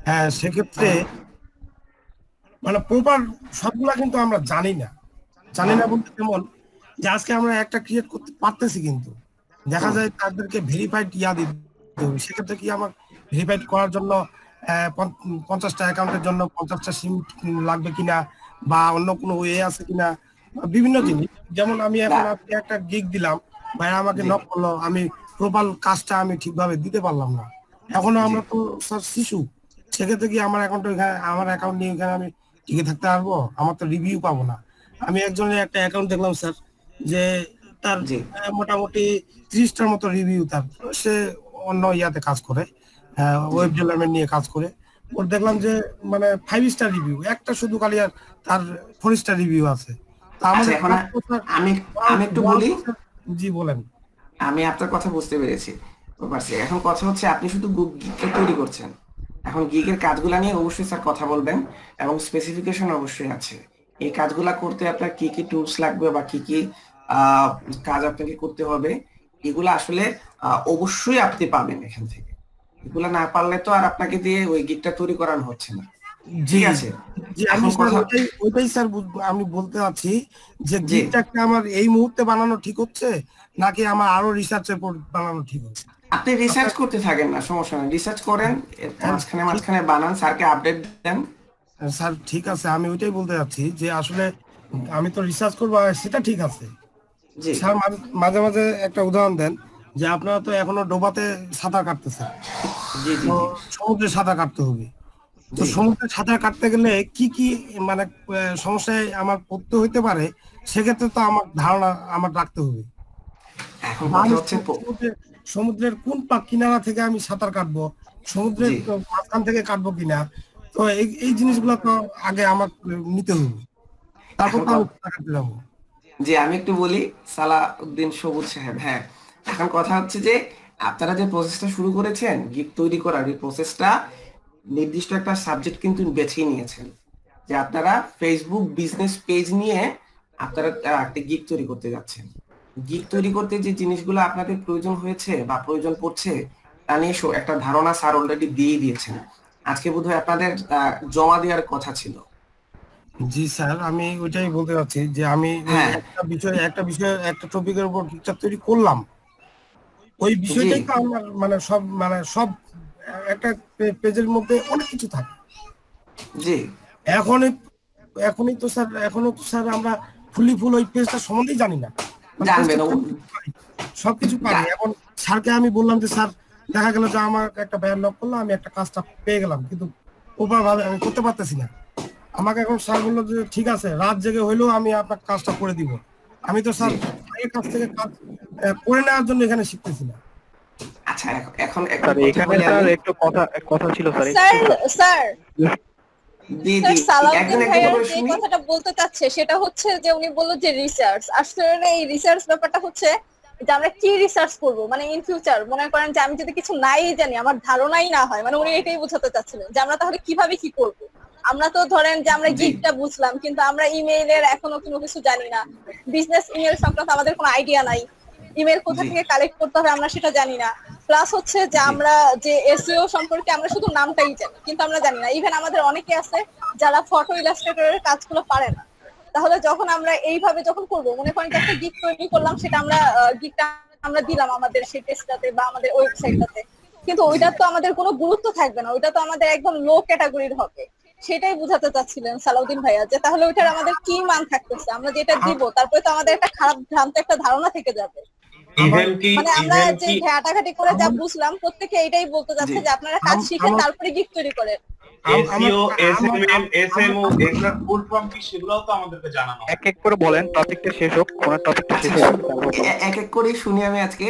সেক্ষেত্রে মানে প্রপার সবগুলা কিন্তু আমরা জানি না বলতে যেমন যে আজকে আমরা একটা ক্রিয়েট করতে পারতেছি, কিন্তু দেখা যায় তাদেরকে ভেরিফাইড দিতে হবে। সেক্ষেত্রে কি আমার ভেরিফাইড করার জন্য 50টা অ্যাকাউন্টের জন্য 50টা সিম লাগবে কিনা, বা অন্য কোনো ওয়ে আছে কিনা, বিভিন্ন জিনিস। যেমন আমি এখন একটা গিগ দিলাম, ভাইরা আমাকে নক করলো, আমি প্রপার কাজটা আমি ঠিকভাবে দিতে পারলাম না, এখনো আমরা তো স্যার শিশু। সেক্ষেত্রে কি আমার অ্যাকাউন্ট নিয়ে এখানে আমি টিকে থাকতে পারবো? আমার তো রিভিউ পাবো না। আমি একজনের একটা অ্যাকাউন্ট দেখলাম স্যার, যে তার মোটামুটি 30টার মতো রিভিউ, তার সে অন্য ইয়াতে কাজ করে, ওয়েব ডেভেলপমেন্ট নিয়ে কাজ করে। ওর দেখলাম যে মানে 5 স্টার রিভিউ, একটা শুধু খালি আর তার 4 স্টার রিভিউ আছে। তা আমাদের আমি একটু বলি। জি বলেন। আমি আপনার কথা বুঝতে পেরেছি। এখন কথা হচ্ছে আপনি শুধু গিগটা তৈরি করছেন, এখন গিগের কাজগুলা নিয়ে অবশ্যই স্যার কথা বলবেন, এবং স্পেসিফিকেশন অবশ্যই আছে। এই কাজগুলা করতে আপনার কি কি টুলস লাগবে বা কি কি কাজ আপনাকে করতে হবে, এগুলো আসলে অবশ্যই আপনি পাবেন এখান থেকে। এগুলা না পারলে তো আর আপনাকে দিয়ে ওই গিগটা তৈরি করানো হচ্ছে না। ঠিক আছে, ওইটাই স্যার আমি বলতে চাচ্ছি যে গিগটাকে আমার এই মুহূর্তে বানানো ঠিক হচ্ছে, নাকি আমার আরো রিসার্চ রিপোর্ট বানানো ঠিক হচ্ছে? আপনি রিসার্চ করতে থাকেন না, সমস্যা নেই, রিসার্চ করেন, মাঝখানে বানান, স্যারকে আপডেট দেন। স্যার ঠিক আছে, আমি ওইটাই বলতে যাচ্ছি যে আসলে আমি তো রিসার্চ করবো, সেটা ঠিক আছে স্যার। মাঝে মাঝে একটা উদাহরণ দেন যে আপনারা তো এখনো ডোবাতে সাঁতার কাটতেছেন, সমুদ্রে সাঁতার কাটতে হবে। তো সমুদ্রে সাঁতার কাটতে গেলে কি কি মানে সমস্যায় আমার পড়তে হইতে পারে, সেক্ষেত্রে তো আমার ধারণা আমার রাখতে হবে। সমুদ্রের কোন কিনারা থেকে আমি সাঁতার কাটবো, সমুদ্রের মাঝখান থেকে কাটবো কিনা, তো এই জিনিসগুলো তো আগে আমার নিতে হবে, তারপর তো আমি সাঁতার কাটতে যাবো। জি আমি একটু বলি, সালাউদ্দিন সবুজ সাহেব। হ্যাঁ, এখন কথা হচ্ছে যে আপনারা যে প্রসেসটা শুরু করেছেন গিগ তৈরি করার, এই প্রসেসটা নির্দিষ্ট একটা সাবজেক্ট কিন্তু বেছে নিয়েছেন, যে আপনারা ফেসবুক বিজনেস পেজ নিয়ে আপনারা একটা গিগ তৈরি করতে যাচ্ছেন। গিগ তৈরি করতে যে জিনিসগুলো আপনাদের প্রয়োজন হয়েছে বা প্রয়োজন পড়ছে তা নিয়ে একটা ধারণা স্যার অলরেডি দিয়ে দিয়েছেন। আজকে বোধহয় আপনাদের জমা দেওয়ার কথা ছিল। জি স্যার, আমি ওইটাই বলতে চাচ্ছি যে আমি একটা টপিকের উপর গিগটা তৈরি করলাম, ওই বিষয়টাই তো আমার মানে সব একটা পেজের মধ্যে অনেক কিছু থাকে। জি এখনই তো স্যার আমরা ফুল ওই পেজটা সম্বন্ধেই জানি না, সবকিছু পারি। এখন স্যারকে আমি বললাম যে স্যার দেখা গেল যে আমার একটা ব্যায়াম নক করলো, আমি একটা কাজটা পেয়ে গেলাম, কিন্তু প্রপার ভাবে আমি করতে পারতেছি না। আমাকে এখন স্যার বললো যে ঠিক আছে, রাত জেগে হইলেও আমি আপনার কাজটা করে দিব। আমি তো স্যার এই কাজ থেকে কাজ করে নেওয়ার জন্য এখানে শিখতেছি না। আচ্ছা, এখন এখানে স্যার একটু কথা ছিল স্যার সালাউদ্দিন ভাইয়া যে কথাটা বলতে চাচ্ছে সেটা হচ্ছে যে উনি বললো যে রিসার্চ, আসলে এই রিসার্চ ব্যাপারটা হচ্ছে যে আমরা কি রিসার্চ করব, মানে ইন ফিউচার মনে করেন যে আমি যদি কিছু নাই জানি, আমার ধারণাই না হয়, মানে উনি এটাই বোঝাতে চাচ্ছিলেন যে আমরা তাহলে কিভাবে কি করব। আমরা তো ধরেন যে আমরা গিগটা বুঝলাম, কিন্তু আমরা ইমেইলের এখনো কোনো কিছু জানি না, বিজনেস ইমেল সংক্রান্ত আমাদের কোনো আইডিয়া নাই, ইমেল কোথা থেকে কালেক্ট করতে হবে আমরা সেটা জানি না। প্লাস হচ্ছে যে আমরা যে এসইও সম্পর্কে আমরা শুধু নামটাই জানি, কিন্তু আমরা জানি না। ইভেন আমাদের অনেকে আছে যারা ফটো ইলাস্ট্রেটরের কাজগুলো পারে না। তাহলে যখন আমরা এইভাবে যখন করবো, মনে করেন যে একটা গিগ তৈরি করলাম, সেটা গিগটা আমরা দিলাম আমাদের সেই পেজটাতে বা আমাদের ওয়েবসাইটটাতে, কিন্তু ওইটার তো আমাদের কোনো গুরুত্ব থাকবে না, ওইটা তো আমাদের একদম লো ক্যাটাগরির হবে। সেটাই বুঝাতে চাচ্ছিলেন সালাউদ্দিন ভাইয়া, যে তাহলে ওইটার আমাদের কি মান থাকতেছে, আমরা যেটা দিব তারপরে তো আমাদের একটা খারাপ ভ্রান্ত একটা ধারণা থেকে যাবে। মানে আমরা যে ঘাটাঘাটি করে যা বুঝলাম, প্রত্যেকে এটাই বলতে যাচ্ছে যে আপনারা কাজ শিখে তারপরে গিগ তৈরি করেন। এসইও, এসএমএম, এসএমও এগুলোর ফুল ফর্ম কি সেগুলোও তো আমাদেরকে জানানো। এক এক করে বলেন, টপিকটা শেষ হোক, কোন টপিকটা শেষ হোক, এক এক করে শুনি আমি আজকে।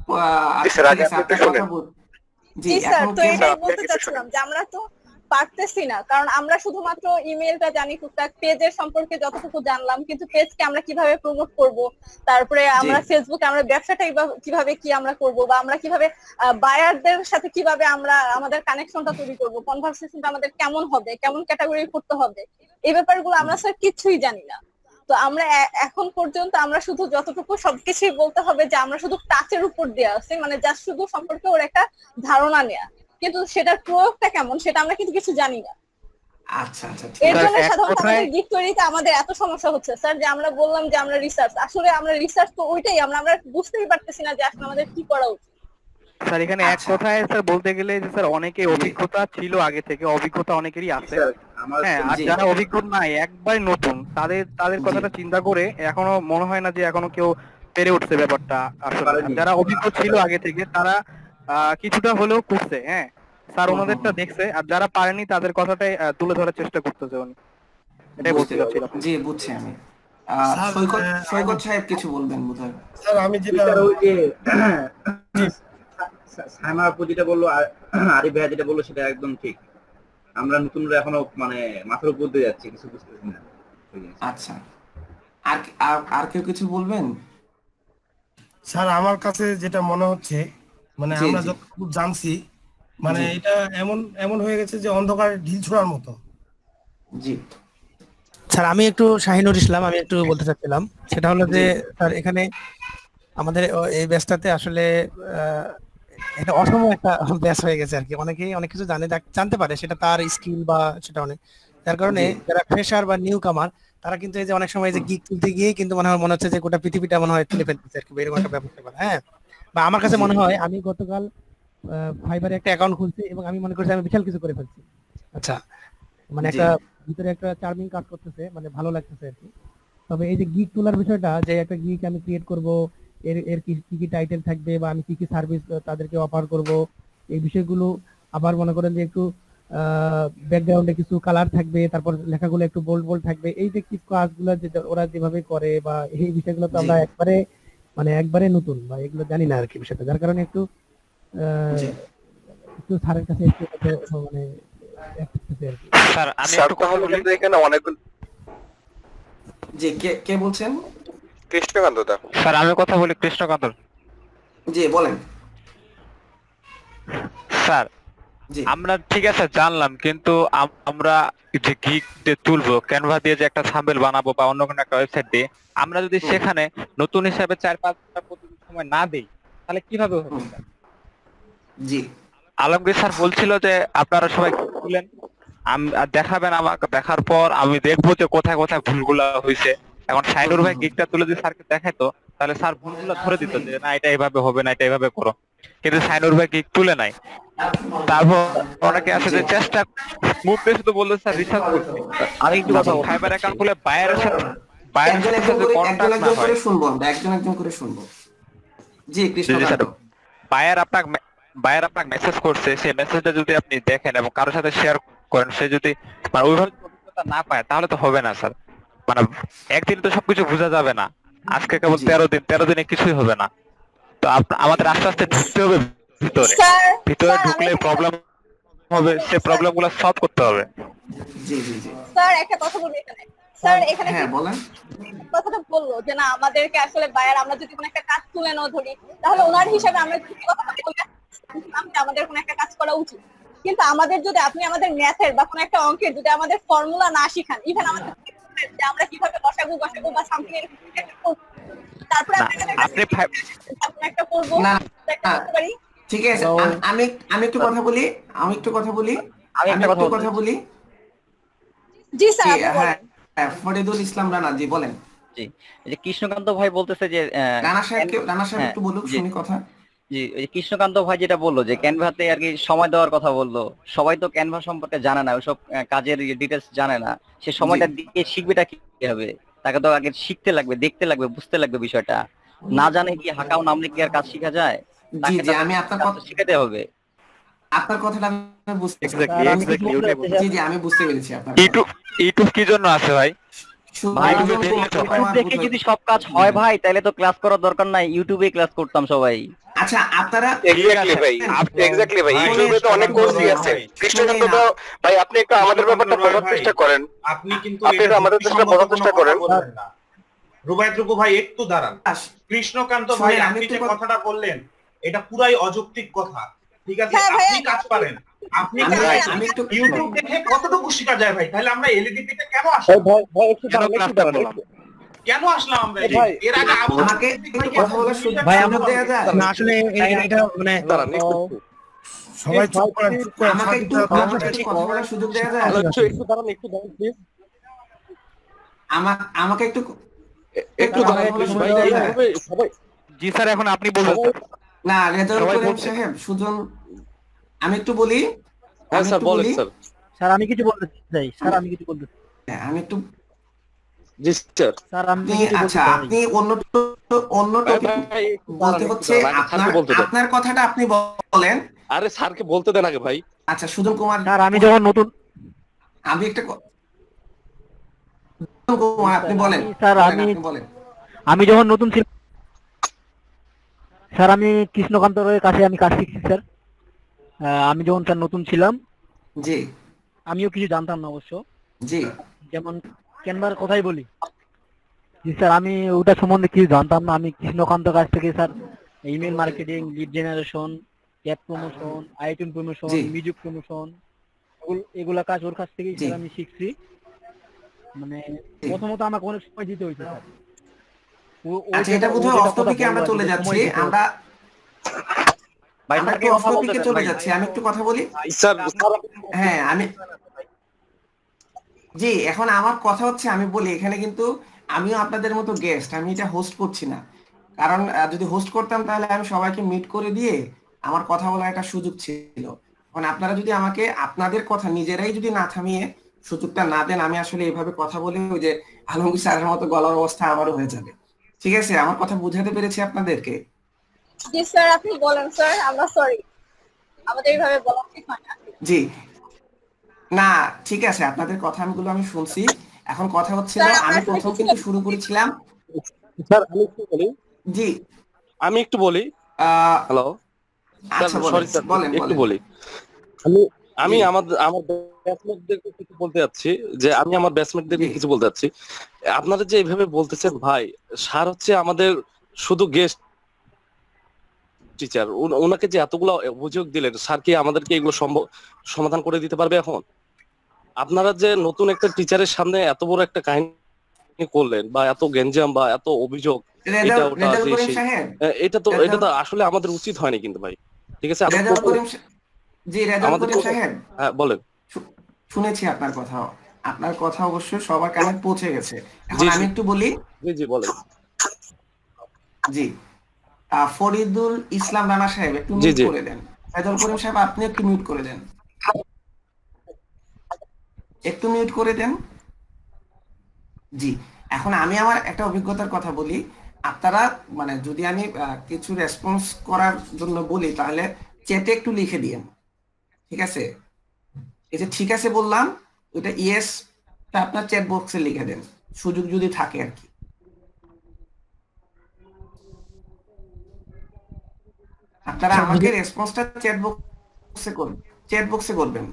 জি স্যার, তো এটাই বলতে চাচ্ছিলাম যে আমরা তো পারতেছি না, কারণ আমরা শুধুমাত্র ইমেলটা জানি, টুকটাক পেজের সম্পর্কে যতটুকু জানলাম, কিন্তু পেজকে আমরা কিভাবে প্রমোট করব, তারপরে আমরা ফেসবুকে আমরা ব্যবসাটা কিভাবে কি আমরা করব, বা আমরা কিভাবে বায়ারদের সাথে কিভাবে আমরা আমাদের কানেকশনটা তৈরি করব, কনভারসেশনটা আমাদের কেমন হবে, কেমন ক্যাটাগরি করতে হবে, এই ব্যাপারগুলো আমরা স্যার কিছুই জানি না। তো আমরা এখন পর্যন্ত আমরা শুধু যতটুকু সবকিছুই বলতে হবে যে আমরা শুধু টাচের উপর দিয়ে আছি, মানে জাস্ট শুধু সম্পর্কে ওর একটা ধারণা নেয়া, কিন্তু সেটার প্রয়োগটা কেমন সেটা আমরা কিন্তু কিছু জানি না। আচ্ছা আচ্ছা এর জন্য সাধারণত আমাদের গিগ তৈরিতে আমাদের এত সমস্যা হচ্ছে স্যার, যে আমরা বললাম যে আমরা রিসার্চ, আসলে আমরা রিসার্চ তো ওইটাই, আমরা বুঝতেই পারতেছি না যে আসলে আমাদের কি করা উচিত। স্যার এখানে এক কথায় স্যার বলতে গেলে যে স্যার অনেকে অভিজ্ঞতা ছিল আগে থেকে, অভিজ্ঞতা অনেকেরই আছে, হ্যাঁ, আর যারা অভিজ্ঞ নাই একবার নতুন তাদের কথাটা চিন্তা করে এখনো মনে হয় না যে এখনো কেউ পেরে উঠছে ব্যাপারটা। আসলে যারা অভিজ্ঞ ছিল আগে থেকে তারা কিছুটা হলেও করছে, হ্যাঁ স্যার ওনাদেরটা দেখছে, আর যারা পারেনি তাদের কথাটাই তুলে ধরার চেষ্টা করতেছে উনি, এটাই বলতে চাচ্ছিলাম। জি বুঝছি আমি। সৈকত সাহেব কিছু বলবেন বোধহয়। স্যার আমি যেটা ওই যে সাইমা আপু যেটা বললো আরিফ ভাইয়া যেটা বললো সেটা একদম ঠিক। আমরা নতুনরা এখনো মানে মাথার উপর দিয়ে যাচ্ছি, কিছু বুঝতেছি না। আচ্ছা, আর কেউ কিছু বলবেন? স্যার আমার কাছে যেটা মনে হচ্ছে, মানে আমরা যতটুকু জানছি, মানে এটা এমন হয়ে গেছে যে অন্ধকারে ঢিল ছোড়ার মতো। জি স্যার আমি একটু শাহিনুর ইসলাম, আমি একটু বলতে চাচ্ছিলাম, সেটা হলো যে স্যার এখানে আমাদের এই ব্যাচটাতে আসলে এটা অসম একটা ব্যাচ হয়ে গেছে আর কি। অনেকেই অনেক কিছু জানতে পারে, সেটা তার স্কিল বা সেটা অনেক, যার কারণে যারা ফ্রেশার বা নিউ কামার তারা কিন্তু এই যে অনেক সময় যে গিগ তুলতে গিয়ে কিন্তু মনে হচ্ছে যে গোটা পৃথিবীটা মনে হয় তুলে ফেলতেছে আর কি, এরকম একটা ব্যাপার। হ্যাঁ, বা আমার কাছে মনে হয় আমি গতকাল ফাইবারে একটা অ্যাকাউন্ট খুলছি এবং আমি মনে করছি আমি বিশাল কিছু করে ফেলছি। আচ্ছা, মানে একটা ভিতরে একটা চার্মিং কাজ করতেছে, মানে ভালো লাগতেছে আর কি। তবে এই যে গিগ তোলার বিষয়টা, যে একটা গিগ আমি ক্রিয়েট করব, এর কি কি টাইটেল থাকবে বা আমি কি কি সার্ভিস তাদেরকে অফার করব, এই বিষয়গুলো আবার মনে করেন যে একটু ব্যাকগ্রাউন্ডে কিছু কালার থাকবে, তারপর লেখাগুলো একটু বোল্ড বোল্ড থাকবে, এই যে কি কাজগুলো যে ওরা যেভাবে করে বা এই বিষয়গুলো তো আমরা একবারে নতুন বা এগুলো জানি না আর কি বিষয়টা, যার কারণে একটু স্যারের কাছে একটু মানে স্যার আমি একটু কথা বলি এখানে অনেকগুলো। জি কে বলছেন? কৃষ্ণকান্ত দা। স্যার আমি কথা বলি কৃষ্ণকান্ত। জি বলেন। স্যার আমরা ঠিক আছে জানলাম, কিন্তু আমরা যে গিগ দিয়ে তুলবো, ক্যানভা দিয়ে যে একটা থাম্বনেল বানাবো বা অন্য কোনো একটা ওয়েবসাইট দিয়ে, আমরা যদি সেখানে নতুন হিসাবে 4-5 ঘন্টা প্রতিদিন সময় না দেই তাহলে কিভাবে হবে? জি আলমগীর স্যার বলছিল যে আপনারা সবাই তুলেন, দেখাবেন আমাকে, দেখার পর আমি দেখবো যে কোথায় কোথায় ভুলগুলো হয়েছে। এখন শাইনুর ভাই গিগটা তুলে যদি স্যারকে দেখাইতো তাহলে স্যার ভুলগুলো ধরে দিত যে না এটা এইভাবে হবে না, এটা এইভাবে করো, কিন্তু শাইনুর ভাই গিগ তুলে নাই। তারপর অনেকে আছে যে চেষ্টা মুখ দিয়ে শুধু বললো স্যার রিসার্চ করছি। আমি একটু কথা বলবো, ফাইবার অ্যাকাউন্ট খুলে বাইরের সাথে একজন করে শুনবো, আমরা একজন করে শুনবো। জি কৃষ্ণকান্ত। বায়ার আপনাকে মেসেজ করছে, সেই মেসেজটা যদি আপনি দেখেন এবং কারোর সাথে শেয়ার করেন, সে যদি মানে ওইভাবে অভিজ্ঞতা না পায় তাহলে তো হবে না স্যার। মানে একদিনে তো সবকিছু বোঝা যাবে না, আজকে কেবল 13 দিনে কিছুই হবে না। তো আমাদের আস্তে আস্তে ঢুকতে হবে ভিতরে ঢুকলে প্রবলেম হবে, সে প্রবলেম গুলো সলভ করতে হবে। জি জি জি স্যার একটা কথা বলি এখানে, স্যার এখানে হ্যাঁ বলেন। কথাটা বললো যে না আমাদেরকে আসলে বায়ার, আমরা যদি কোনো একটা কাজ তুলে নাও ধরি, তাহলে ওনার হিসাবে আমরা আমাদের কোনো একটা কাজ করা উচিত, কিন্তু আমাদের যদি আপনি আমাদের ম্যাথের বা কোনো একটা অঙ্কের যদি আমাদের ফর্মুলা না শিখান, ইভেন আমাদের যে আমরা কিভাবে বসাবো বা সামথিং এর তারপরে আপনি একটা করব না ঠিক আছে। আমি একটু কথা বলি। জি স্যার। হ্যাঁ ফরিদুল ইসলাম রানা, জি বলেন। জি এই যে কৃষ্ণকান্ত ভাই বলতেছে যে রানা সাহেব একটু বলুক শুনি কথা। জি ওই কৃষ্ণকান্ত ভাই যেটা বললো যে ক্যানভাতে আর কি সময় দেওয়ার কথা বললো, সবাই তো ক্যানভা সম্পর্কে জানে না, ওইসব কাজের ডিটেলস জানে না, সে সময়টা দিয়ে শিখবেটা কি হবে? তাকে তো আগে শিখতে লাগবে, দেখতে লাগবে, বুঝতে লাগবে বিষয়টা। না জানে কি হাঁকাও নামলে কি আর কাজ শেখা যায়? জি জি আমি আপনার কথা শিখাতে হবে। আপনার কথাটা আমি বুঝতে জি জি আমি বুঝতে পেরেছি। আপনার ইউটিউব কি জন্য আছে ভাই? দেখে যদি সব কাজ হয় ভাই তাহলে তো ক্লাস করার দরকার নাই, ইউটিউবে ক্লাস করতাম সবাই। আচ্ছা আপনারা এক্স্যাক্টলি ভাই ইউটিউবে তো অনেক কোর্সই আছে। কৃষ্ণকান্ত ভাই আপনি একটু আমাদের ব্যাপারটা বোঝার চেষ্টা করেন, আপনি কিন্তু আমাদের বোঝার চেষ্টা করেন। রুবাইত রুকু ভাই একটু দাঁড়ান। কৃষ্ণকান্ত ভাই আপনি যে কথাটা বললেন এটা পুরাই অযৌক্তিক কথা, ঠিক আছে? আপনি কাজ পারেন, আপনি ইউটিউব দেখে কতটুকু শেখা যায় ভাই? তাহলে আমরা এলইডিপি তে কেন আসলাম? কেন আসলাম আমরা? এর আগে আমাকে একটু কথা বলার সুযোগ দেয়া যায় না? আসলে এটা মানে সবাই চুপ করেন, চুপ করেন। আমাকে একটু কথা বলার সুযোগ দেওয়া যায়? একটু দাঁড়ান, একটু দাঁড়ান প্লিজ। আমাকে একটু দাঁড়ান প্লিজ ভাই, এইভাবে সবাই। জি স্যার, এখন আপনি বলুন। না রেজাউল করিম সাহেব, সুজন আমি একটু বলি। হ্যাঁ স্যার বলেন স্যার। স্যার আমি কিছু বলতে চাই, স্যার আমি কিছু বলতে চাই। আমি একটু জি স্যার। স্যার আপনি আচ্ছা আপনি অন্য টপিক বলতে হচ্ছে আপনার কথাটা আপনি বলেন। আরে স্যারকে বলতে দেন আগে ভাই। আচ্ছা সুজন কুমার স্যার, আমি যখন নতুন আমি একটা আপনি বলেন স্যার, আমি যখন নতুন ছিলাম স্যার, আমি কৃষ্ণকান্ত রায়ের কাছে আমি কাজ শিখছি স্যার। আমি যখন স্যার নতুন ছিলাম, জি আমিও কিছু জানতাম না অবশ্য। জি যেমন ক্যানভার কথাই বলি, জি স্যার, আমি ওটা সম্বন্ধে কিছু জানতাম না। আমি কৃষ্ণকান্ত কাছ থেকে sir email marketing, lead generation, app promotion, iTune promotion, music promotion, এগুলা কাজ ওর কাছ থেকেই স্যার আমি শিখছি। মানে প্রথমত আমাকে অনেক সময় দিতে হয়েছে স্যার। আচ্ছা এটা বোধহয় অফ টপিকে আমরা চলে যাচ্ছি। আমরা কি অফ টপিকে চলে যাচ্ছি? আমি একটু কথা বলি স্যার। হ্যাঁ আমি জি, এখন আমার কথা হচ্ছে আমি বলি এখানে কিন্তু আমিও আপনাদের মতো গেস্ট, আমি এটা হোস্ট করছি না। কারণ যদি হোস্ট করতাম তাহলে আমি সবাইকে মিট করে দিয়ে আমার কথা বলার একটা সুযোগ ছিল। এখন আপনারা যদি আমাকে আপনাদের কথা নিজেরাই যদি না থামিয়ে সুযোগটা না দেন, আমি আসলে এইভাবে কথা বলে ওই যে আলমগীর স্যারের মতো গলার অবস্থা আমারও হয়ে যাবে। ঠিক আছে, আমার কথা বুঝাতে পেরেছি আপনাদেরকে? জি স্যার, আপনি বলেন স্যার, আমরা সরি, আমাদের এইভাবে বলা ঠিক হয় না। জি না ঠিক আছে, আপনাদের কথাগুলো আমি শুনছি। এখন কথা হচ্ছে যে আমি প্রথম কিন্তু শুরু করেছিলাম। স্যার আমি একটু বলি। জি আমি একটু বলি। হ্যালো আচ্ছা সরি স্যার, একটু বলি। আমি আমার ব্যাচমেটদেরকে কিছু বলতে যাচ্ছি, যে আমি আমার ব্যাচমেটদেরকে কিছু বলতে যাচ্ছি। আপনারা যে এইভাবে বলতেছেন ভাই, স্যার হচ্ছে আমাদের শুধু গেস্ট টিচার, ওনাকে যে এতগুলো অভিযোগ দিলেন, স্যার কি আমাদেরকে এগুলো সমাধান করে দিতে পারবে? এখন আপনারা যে নতুন একটা টিচারের সামনে এত বড় একটা কাহিনী করলেন, বা এত গেঞ্জাম বা এত অভিযোগ, এটা তো আসলে আমাদের উচিত হয়নি কিন্তু ভাই। ঠিক আছে হ্যাঁ বলেন। শুনেছি আপনার কথা অবশ্যই সবার কানে পৌঁছে গেছে। এখন আমি একটু বলি। জি জি বলেন। জি ফরিদুল ইসলাম রানা সাহেব একটু মিউট করে দেন। রেজাউল করিম সাহেব আপনি একটু মিউট করে দেন, একটু মিউট করে দেন। জি এখন আমি আমার একটা অভিজ্ঞতার কথা বলি। আপনারা মানে যদি আমি কিছু রেসপন্স করার জন্য বলি তাহলে চ্যাটে একটু লিখে দিয়েন। ঠিক আছে, এই যে ঠিক আছে বললাম ওটা ইয়েস আপনার চ্যাট বক্সে লিখে দেন, সুযোগ যদি থাকে আর কি। আপনারা আমাকে রেসপন্সটা চ্যাট বক্সে করবেন।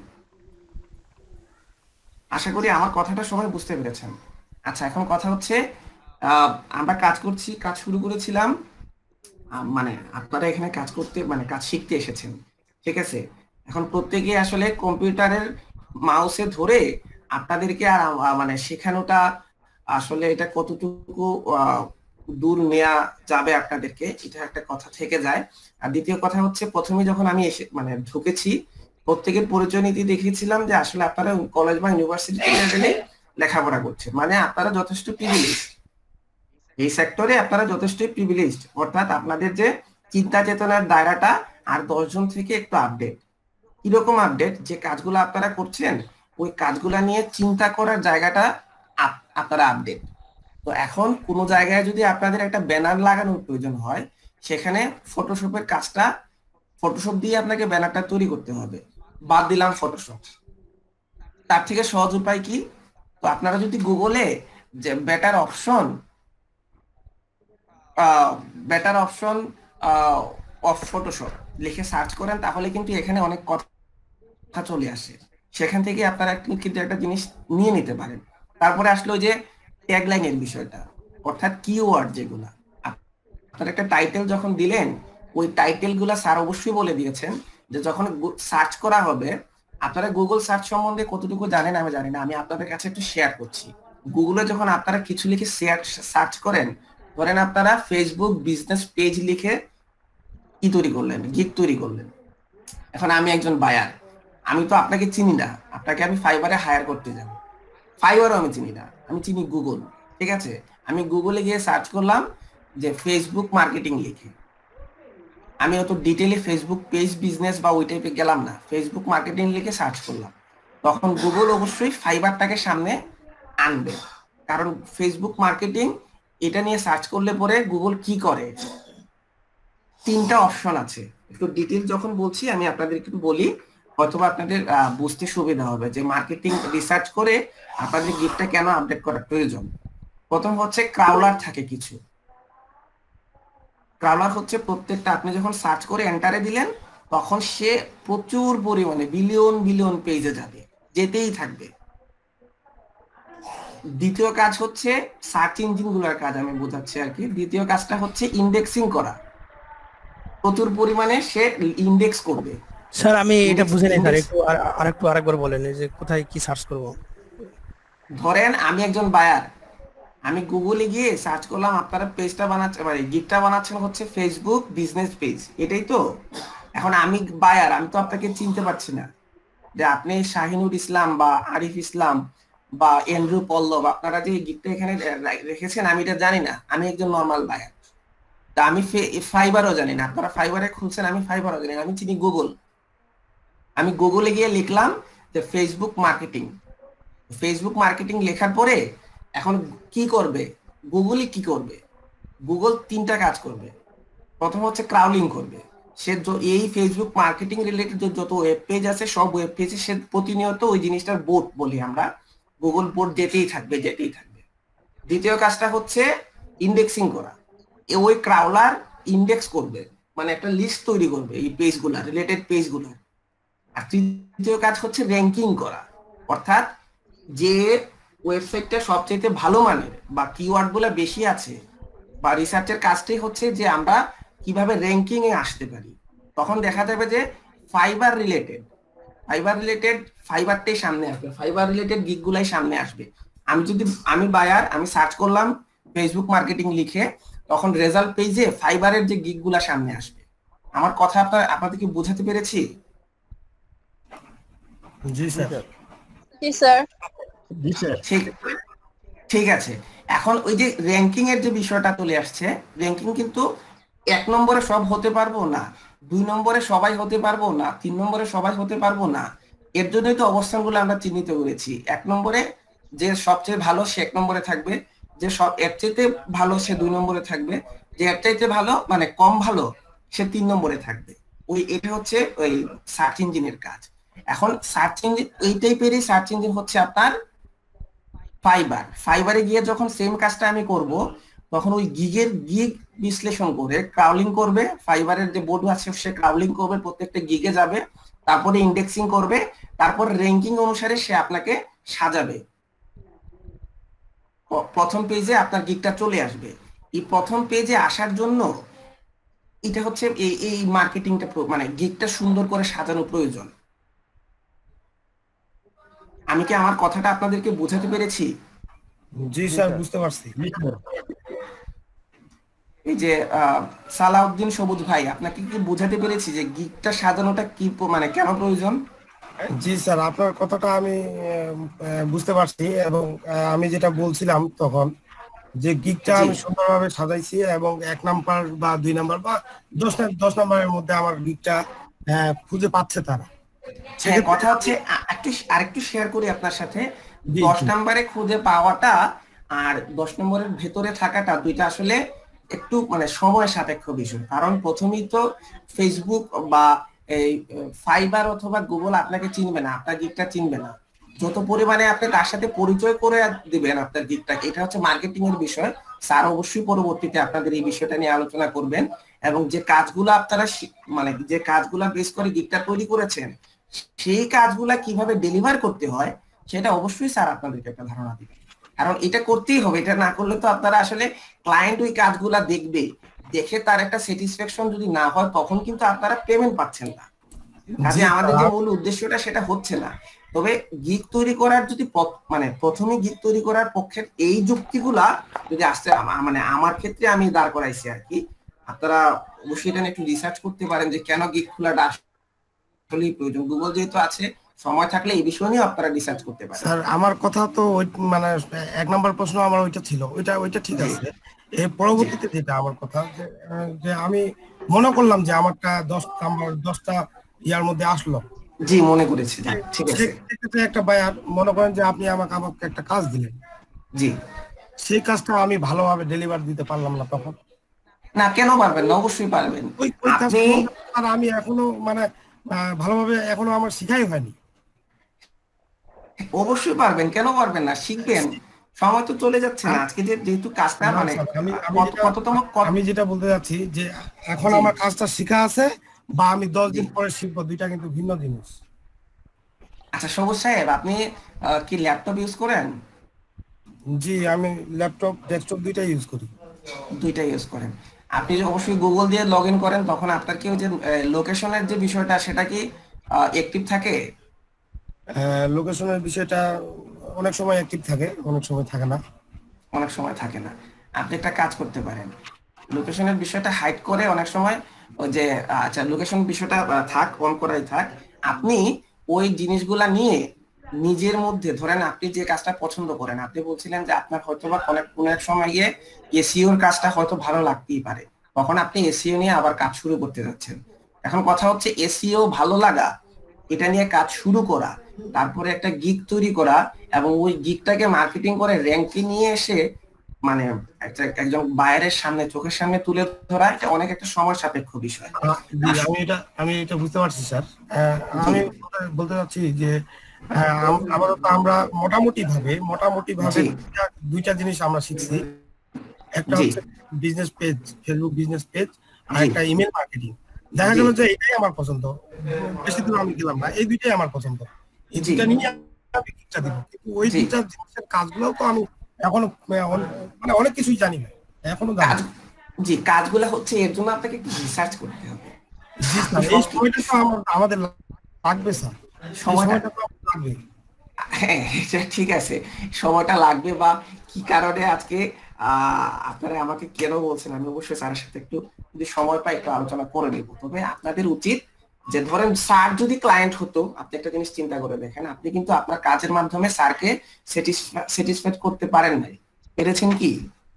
আশা করি আমার কথাটা সবাই বুঝতে পেরেছেন। আচ্ছা এখন কথা হচ্ছে আমরা কাজ শুরু করেছিলাম, মানে আপনারা এখানে কাজ করতে মানে কাজ শিখতে এসেছেন। ঠিক আছে, এখন প্রত্যেকে আসলে কম্পিউটারের মাউসে ধরে আপনাদেরকে আর মানে শেখানোটা আসলে এটা কতটুকু দূর নেওয়া যাবে আপনাদেরকে, এটা একটা কথা থেকে যায়। আর দ্বিতীয় কথা হচ্ছে প্রথমে যখন আমি মানে ঢুকেছি প্রত্যেকের পরিচয় নীতি দেখিয়েছিলাম যে আসলে আপনারা কলেজ বা ইউনিভার্সিটি লেভেলে লেখাপড়া করছেন, মানে আপনারা যথেষ্ট প্রিভিলেজড এই সেক্টরে, আপনারা যথেষ্টই প্রিভিলেজড। অর্থাৎ আপনাদের যে চিন্তা চেতনার দায়রাটা আর 10 জন থেকে একটু আপডেট। কিরকম আপডেট? যে কাজগুলো আপনারা করছেন ওই কাজগুলা নিয়ে চিন্তা করার জায়গাটা আপনারা আপডেট। তো এখন কোনো জায়গায় যদি আপনাদের একটা ব্যানার লাগানোর প্রয়োজন হয়, সেখানে ফটোশপের কাজটা ফটোশপ দিয়ে আপনাকে ব্যানারটা তৈরি করতে হবে। বাদ দিলাম ফটোশপ, তার থেকে সহজ উপায় কি? তো আপনারা যদি গুগলে যে বেটার অপশন অফ ফটোশপ লিখে সার্চ করেন তাহলে কিন্তু এখানে অনেক কথা চলে আসে, সেখান থেকে আপনারা কিন্তু একটা জিনিস নিয়ে নিতে পারেন। তারপরে আসলো যে ট্যাগলাইনের বিষয়টা, অর্থাৎ কিওয়ার্ড যেগুলা আপনারা একটা টাইটেল যখন দিলেন ওই টাইটেল গুলা স্যার অবশ্যই বলে দিয়েছেন যে যখন সার্চ করা হবে, আপনারা গুগল সার্চ সম্বন্ধে কতটুকু জানেন আমি জানি না, আমি আপনাদের কাছে একটু শেয়ার করছি। গুগলে যখন আপনারা কিছু লিখে সার্চ করেন, ধরেন আপনারা ফেসবুক বিজনেস পেজ লিখে কি তৈরি করলেন, গিগ তৈরি করলেন। এখন আমি একজন বায়ার, আমি তো আপনাকে চিনি না, আপনাকে আমি ফাইবারে হায়ার করতে যাব, ফাইবারও আমি চিনি না, আমি চিনি গুগল। ঠিক আছে, আমি গুগলে গিয়ে সার্চ করলাম যে ফেসবুক মার্কেটিং লিখে, আমি অত ডিটেইলে ফেসবুক পেজ বিজনেস বা ওই টাইপে গেলাম না, ফেসবুক মার্কেটিং লিখে সার্চ করলাম, তখন গুগল অবশ্যই ফাইবারটাকে সামনে আনবে, কারণ ফেসবুক মার্কেটিং এটা নিয়ে সার্চ করলে পরে গুগল কি করে, 3টা অপশন আছে। একটু ডিটেইল যখন বলছি আমি আপনাদেরকে একটু বলি, অথবা আপনাদের বুঝতে সুবিধা হবে যে মার্কেটিং রিসার্চ করে আপনাদের গিগটা কেন আপডেট করার প্রয়োজন। প্রথম হচ্ছে ক্রাউলার থাকে কিছু, ক্রাউলার হচ্ছে প্রত্যেকটা আপনি যখন সার্চ করে এন্টারে দিলেন তখন সে প্রচুর পরিমাণে বিলিয়ন বিলিয়ন পেজে যাবে, যেতেই থাকবে। দ্বিতীয় কাজ হচ্ছে সার্চ ইঞ্জিনগুলোর কাজ, আমি বোঝাচ্ছি আর কি। দ্বিতীয় কাজটা হচ্ছে ইন্ডেক্সিং করা, প্রচুর পরিমাণে সে ইন্ডেক্স করবে। স্যার আমি এটা বুঝে নাই স্যার, একটু আরেকবার বলেন যে কোথায় কি সার্চ করব। ধরেন আমি একজন বায়ার, আমি গুগলে গিয়ে সার্চ করলাম আপনারা পেজটা বানাচ্ছেন মানে গিগটা বানাচ্ছেন হচ্ছে ফেসবুক বিজনেস পেজ, এটাই তো। এখন আমি বায়ার, আমি তো আপনাকে চিনতে পারছি না যে আপনি শাহিনুর ইসলাম বা আরিফ ইসলাম বা এন্ড্রু পল্লব, আপনারা যে গিগটা এখানে রেখেছেন আমি এটা জানি না, আমি একজন নর্মাল বায়ার। তা আমি ফাইবারও জানি না, আপনারা ফাইবারে খুলছেন, আমি ফাইবারও জানি না, আমি চিনি গুগল। আমি গুগলে গিয়ে লিখলাম যে ফেসবুক মার্কেটিং, ফেসবুক মার্কেটিং লেখার পরে এখন কি করবে গুগলই কি করবে, গুগল 3টা কাজ করবে। প্রথম হচ্ছে ক্রাউলিং করবে, সে এই ফেসবুক মার্কেটিং রিলেটেড যত ওয়েব পেজ আছে সব ওয়েব পেজে সে প্রতিনিয়ত ওই জিনিসটার বোর্ড বলি আমরা, গুগল বোর্ড যেতেই থাকবে যেতেই থাকবে। দ্বিতীয় কাজটা হচ্ছে ইন্ডেক্সিং করা, ওই ক্রাউলার ইন্ডেক্স করবে, মানে একটা লিস্ট তৈরি করবে এই পেজগুলা রিলেটেড পেজগুলা। আর তৃতীয় কাজ হচ্ছে র্যাঙ্কিং করা, অর্থাৎ যে ওয়েবসাইটটা সবচেয়ে ভালো মানের বা কিওয়ার্ড গুলা বেশি আছে বা রিসার্চের কাজটাই হচ্ছে যে আমরা কিভাবে র্যাঙ্কিং এ আসতে পারি। তখন দেখা যাবে যে ফাইবার রিলেটেড ফাইবারটাই সামনে আসবে, ফাইবার রিলেটেড গিগ গুলাই সামনে আসবে। আমি বায়ার, আমি সার্চ করলাম ফেসবুক মার্কেটিং লিখে, তখন রেজাল্ট পেজে ফাইবারের যে গিগ গুলা সামনে আসবে। আমার কথা আপনাদেরকে বোঝাতে পেরেছি? জি স্যার। জি স্যার। ঠিক আছে, এখন ওই যে র্যাঙ্কিং এর যে বিষয়টা চলে আসছে, র্যাঙ্কিং কিন্তু 1 নম্বরে সব হতে পারবো না, 2 নম্বরে সবাই হতে পারবো না, 3 নম্বরে সবাই হতে পারবো না। এর জন্যই তো অবস্থানগুলো আমরা চিহ্নিত করেছি। 1 নম্বরে যে সবচেয়ে ভালো সে 1 নম্বরে থাকবে, যে সব এর চাইতে ভালো সে 2 নম্বরে থাকবে, যে এর চাইতে ভালো মানে কম ভালো সে 3 নম্বরে থাকবে। এটা হচ্ছে ওই সার্চ ইঞ্জিনের কাজ। এখন সার্চ ইঞ্জিন এই টাইপেরই সার্চ ইঞ্জিন হচ্ছে আপনার ফাইবারে গিয়ে যখন সেম কাজটা আমি করব, তখন ওই গিগ বিশ্লেষণ করে ক্রাউলিং করবে, ফাইবারের যে বোর্ড আছে সে ক্রাউলিং করবে, প্রত্যেকটা গিগে যাবে, তারপরে ইন্ডেক্সিং করবে, তারপর র্যাঙ্কিং অনুসারে সে আপনাকে সাজাবে। প্রথম পেজে আপনার গিগটা চলে আসবে। এই প্রথম পেজে আসার জন্য এটা হচ্ছে এই মার্কেটিংটা মানে গিগটা সুন্দর করে সাজানো প্রয়োজন। আমি কি আমার কথাটা আপনাদেরকে বোঝাতে পেরেছি? জি স্যার, বুঝতে পারছি। এই যে সালাউদ্দিন সবুজ ভাই, আপনাকে কি বোঝাতে পেরেছি যে গিগটা সাজানোটা কি মানে কেন প্রয়োজন? জি স্যার, আপনার কথাটা আমি বুঝতে পারছি, এবং আমি যেটা বলছিলাম তখন যে গিগটা আমি সুন্দরভাবে সাজাইছি, এবং 1 নাম্বার বা 2 নাম্বার বা 10 নাম্বারের মধ্যে আমার গিগটা খুঁজে পাচ্ছে তারা। কথা হচ্ছে আরেকটু শেয়ার করি আপনার সাথে, 10 নম্বরে খুঁজে পাওয়াটা আর 10 নম্বরের ভেতরে থাকাটা দুইটা আসলে একটু মানে সময় সাপেক্ষ বিষয়। কারণ প্রথমেই তো ফেসবুক বা এই ফাইবার অথবা গুগল আপনাকে চিনবে না, আপনার গিগটা চিনবে না। যত পরিমাণে আপনি তার সাথে পরিচয় করে দিবেন আপনার গিগটাকে, এটা হচ্ছে মার্কেটিং এর বিষয়। স্যার অবশ্যই পরবর্তীতে আপনাদের এই বিষয়টা নিয়ে আলোচনা করবেন, এবং যে কাজগুলো আপনারা মানে যে কাজগুলা বেস করে গিগটা তৈরি করেছেন সেই কাজগুলা কিভাবে ডেলিভার করতে হয় সেটা অবশ্যই স্যার আপনাদেরকে একটা ধারণা দিবে। কারণ এটা করতেই হবে, এটা না করলে তো আপনারা আসলে ক্লায়েন্ট ওই কাজগুলা দেখবে, দেখে তার একটা স্যাটিসফ্যাকশন যদি না হয় তখন কিন্তু আপনারা পেমেন্ট পাচ্ছেন না। কাজে আমাদের যে মূল উদ্দেশ্যটা সেটা হচ্ছে না। তবে গিগ তৈরি করার যদি মানে প্রথমে গিগ তৈরি করার পক্ষে এই যুক্তিগুলা যদি আসতে মানে আমার ক্ষেত্রে আমি দাঁড় করাইছি আর কি, আপনারা অবশ্যই এটা একটু রিসার্চ করতে পারেন যে কেন গিগ খোলাটা আসলেই প্রয়োজন। গুগল যেহেতু আছে, সময় থাকলে এই বিষয় নিয়ে আপনারা রিসার্চ করতে পারেন। স্যার আমার কথা তো মানে 1 নম্বর প্রশ্ন আমার ওইটা ছিল, ওইটা ঠিক আছে। এর পরবর্তীতে যেটা আমার কথা যে আমি মনে করলাম যে আমারটা 10টা ইয়ার মধ্যে আসলো। জি, মনে করেছি, ঠিক আছে। সেক্ষেত্রে একটা বায়ার মনে করেন যে আপনি আমাকে একটা কাজ দিলেন, জি, সেই কাজটা আমি ভালোভাবে ডেলিভার দিতে পারলাম না, তখন না কেন পারবেন না? অবশ্যই পারবেন। ওই কাজটা আর আমি এখনো মানে ভালোভাবে এখনো আমার শিখাই হয়নি। অবশ্যই পারবেন, কেন পারবেন না? শিখবেন, সময় তো চলে যাচ্ছে না। আজকে যেহেতু কাজটা মানে আমি যেটা বলতে যাচ্ছি যে এখন আমার কাজটা শিখা আছে বা আমি 10 দিন পরে শিখবো, দুইটা কিন্তু ভিন্ন জিনিস। আচ্ছা সবুজ সাহেব, আপনি কি ল্যাপটপ ইউজ করেন? জি, আমি ল্যাপটপ ডেস্কটপ দুইটাই ইউজ করি। দুইটাই ইউজ করেন। আপনি অবশ্যই গুগল দিয়ে লগ ইন করেন, তখন আপনার কি ওই যে লোকেশনের যে বিষয়টা সেটা কি অ্যাক্টিভ থাকে? লোকেশনের বিষয়টা অনেক সময় অ্যাক্টিভ থাকে, অনেক সময় থাকে না। অনেক সময় থাকে না। আপনি একটা কাজ করতে পারেন, লোকেশনের বিষয়টা হাইড করে অনেক সময় ওই যে আচ্ছা লোকেশন বিষয়টা থাক, অন করাই থাক, আপনি ওই জিনিসগুলা নিয়ে নিজের মধ্যে ধরেন আপনি যে কাজটা পছন্দ করেন, আপনি বলছিলেন যে আপনার হয়তো বা অনেক সময় গিয়ে এসইওর কাজটা হয়তো ভালো লাগতেই পারে, তখন আপনি এসইও নিয়ে আবার কাজ শুরু করতে যাচ্ছেন। এখন কথা হচ্ছে এসইও ভালো লাগা, এটা নিয়ে কাজ শুরু করা, তারপরে একটা গিগ তৈরি করা এবং ওই গিগটাকে মার্কেটিং করে র্যাঙ্কে নিয়ে এসে মানে একজন বায়ারের সামনে চোখের সামনে তুলে ধরা, এটা অনেক একটা সময় সাপেক্ষ বিষয়। আমি এটা বুঝতে পারছি স্যার। আমি বলতে চাচ্ছি যে আপাতত আমরা মোটামুটি ভাবে দুইটা জিনিস আমরা শিখছি। একটা হচ্ছে business page, Facebook business page, আর একটা ইমেল মার্কেটিং। দেখা গেল যে এটাই আমার পছন্দ, বেশি দূর আমি গেলাম না, এই দুইটাই আমার পছন্দ, এই দুইটা নিয়ে আমি কিচ্ছা দিব। কিন্তু ওই দুইটা জিনিসের কাজগুলো তো আমি এখনো মানে অনেক কিছুই জানি না, এখনো জানি। জি, কাজগুলো হচ্ছে এর জন্য আপনাকে একটু রিসার্চ করতে হবে। জি স্যার, এই সময়টা তো আমাদের লাগবে স্যার, সময়টা তো লাগবে। হ্যাঁ, ঠিক আছে, সময়টা লাগবে বা কি কারণে আজকে আপনারা আমাকে কেন বলছেন, আমি অবশ্যই স্যারের সাথে একটু যদি সময় পাই একটু আলোচনা করে নেব। তবে আপনাদের উচিত যে ধরেন স্যার যদি ক্লায়েন্ট হতো, আপনি একটা জিনিস চিন্তা করে দেখেন, আপনি কিন্তু আপনার কাজের মাধ্যমে স্যারকে স্যাটিসফাইড করতে পারেন নাই, পেরেছেন কি?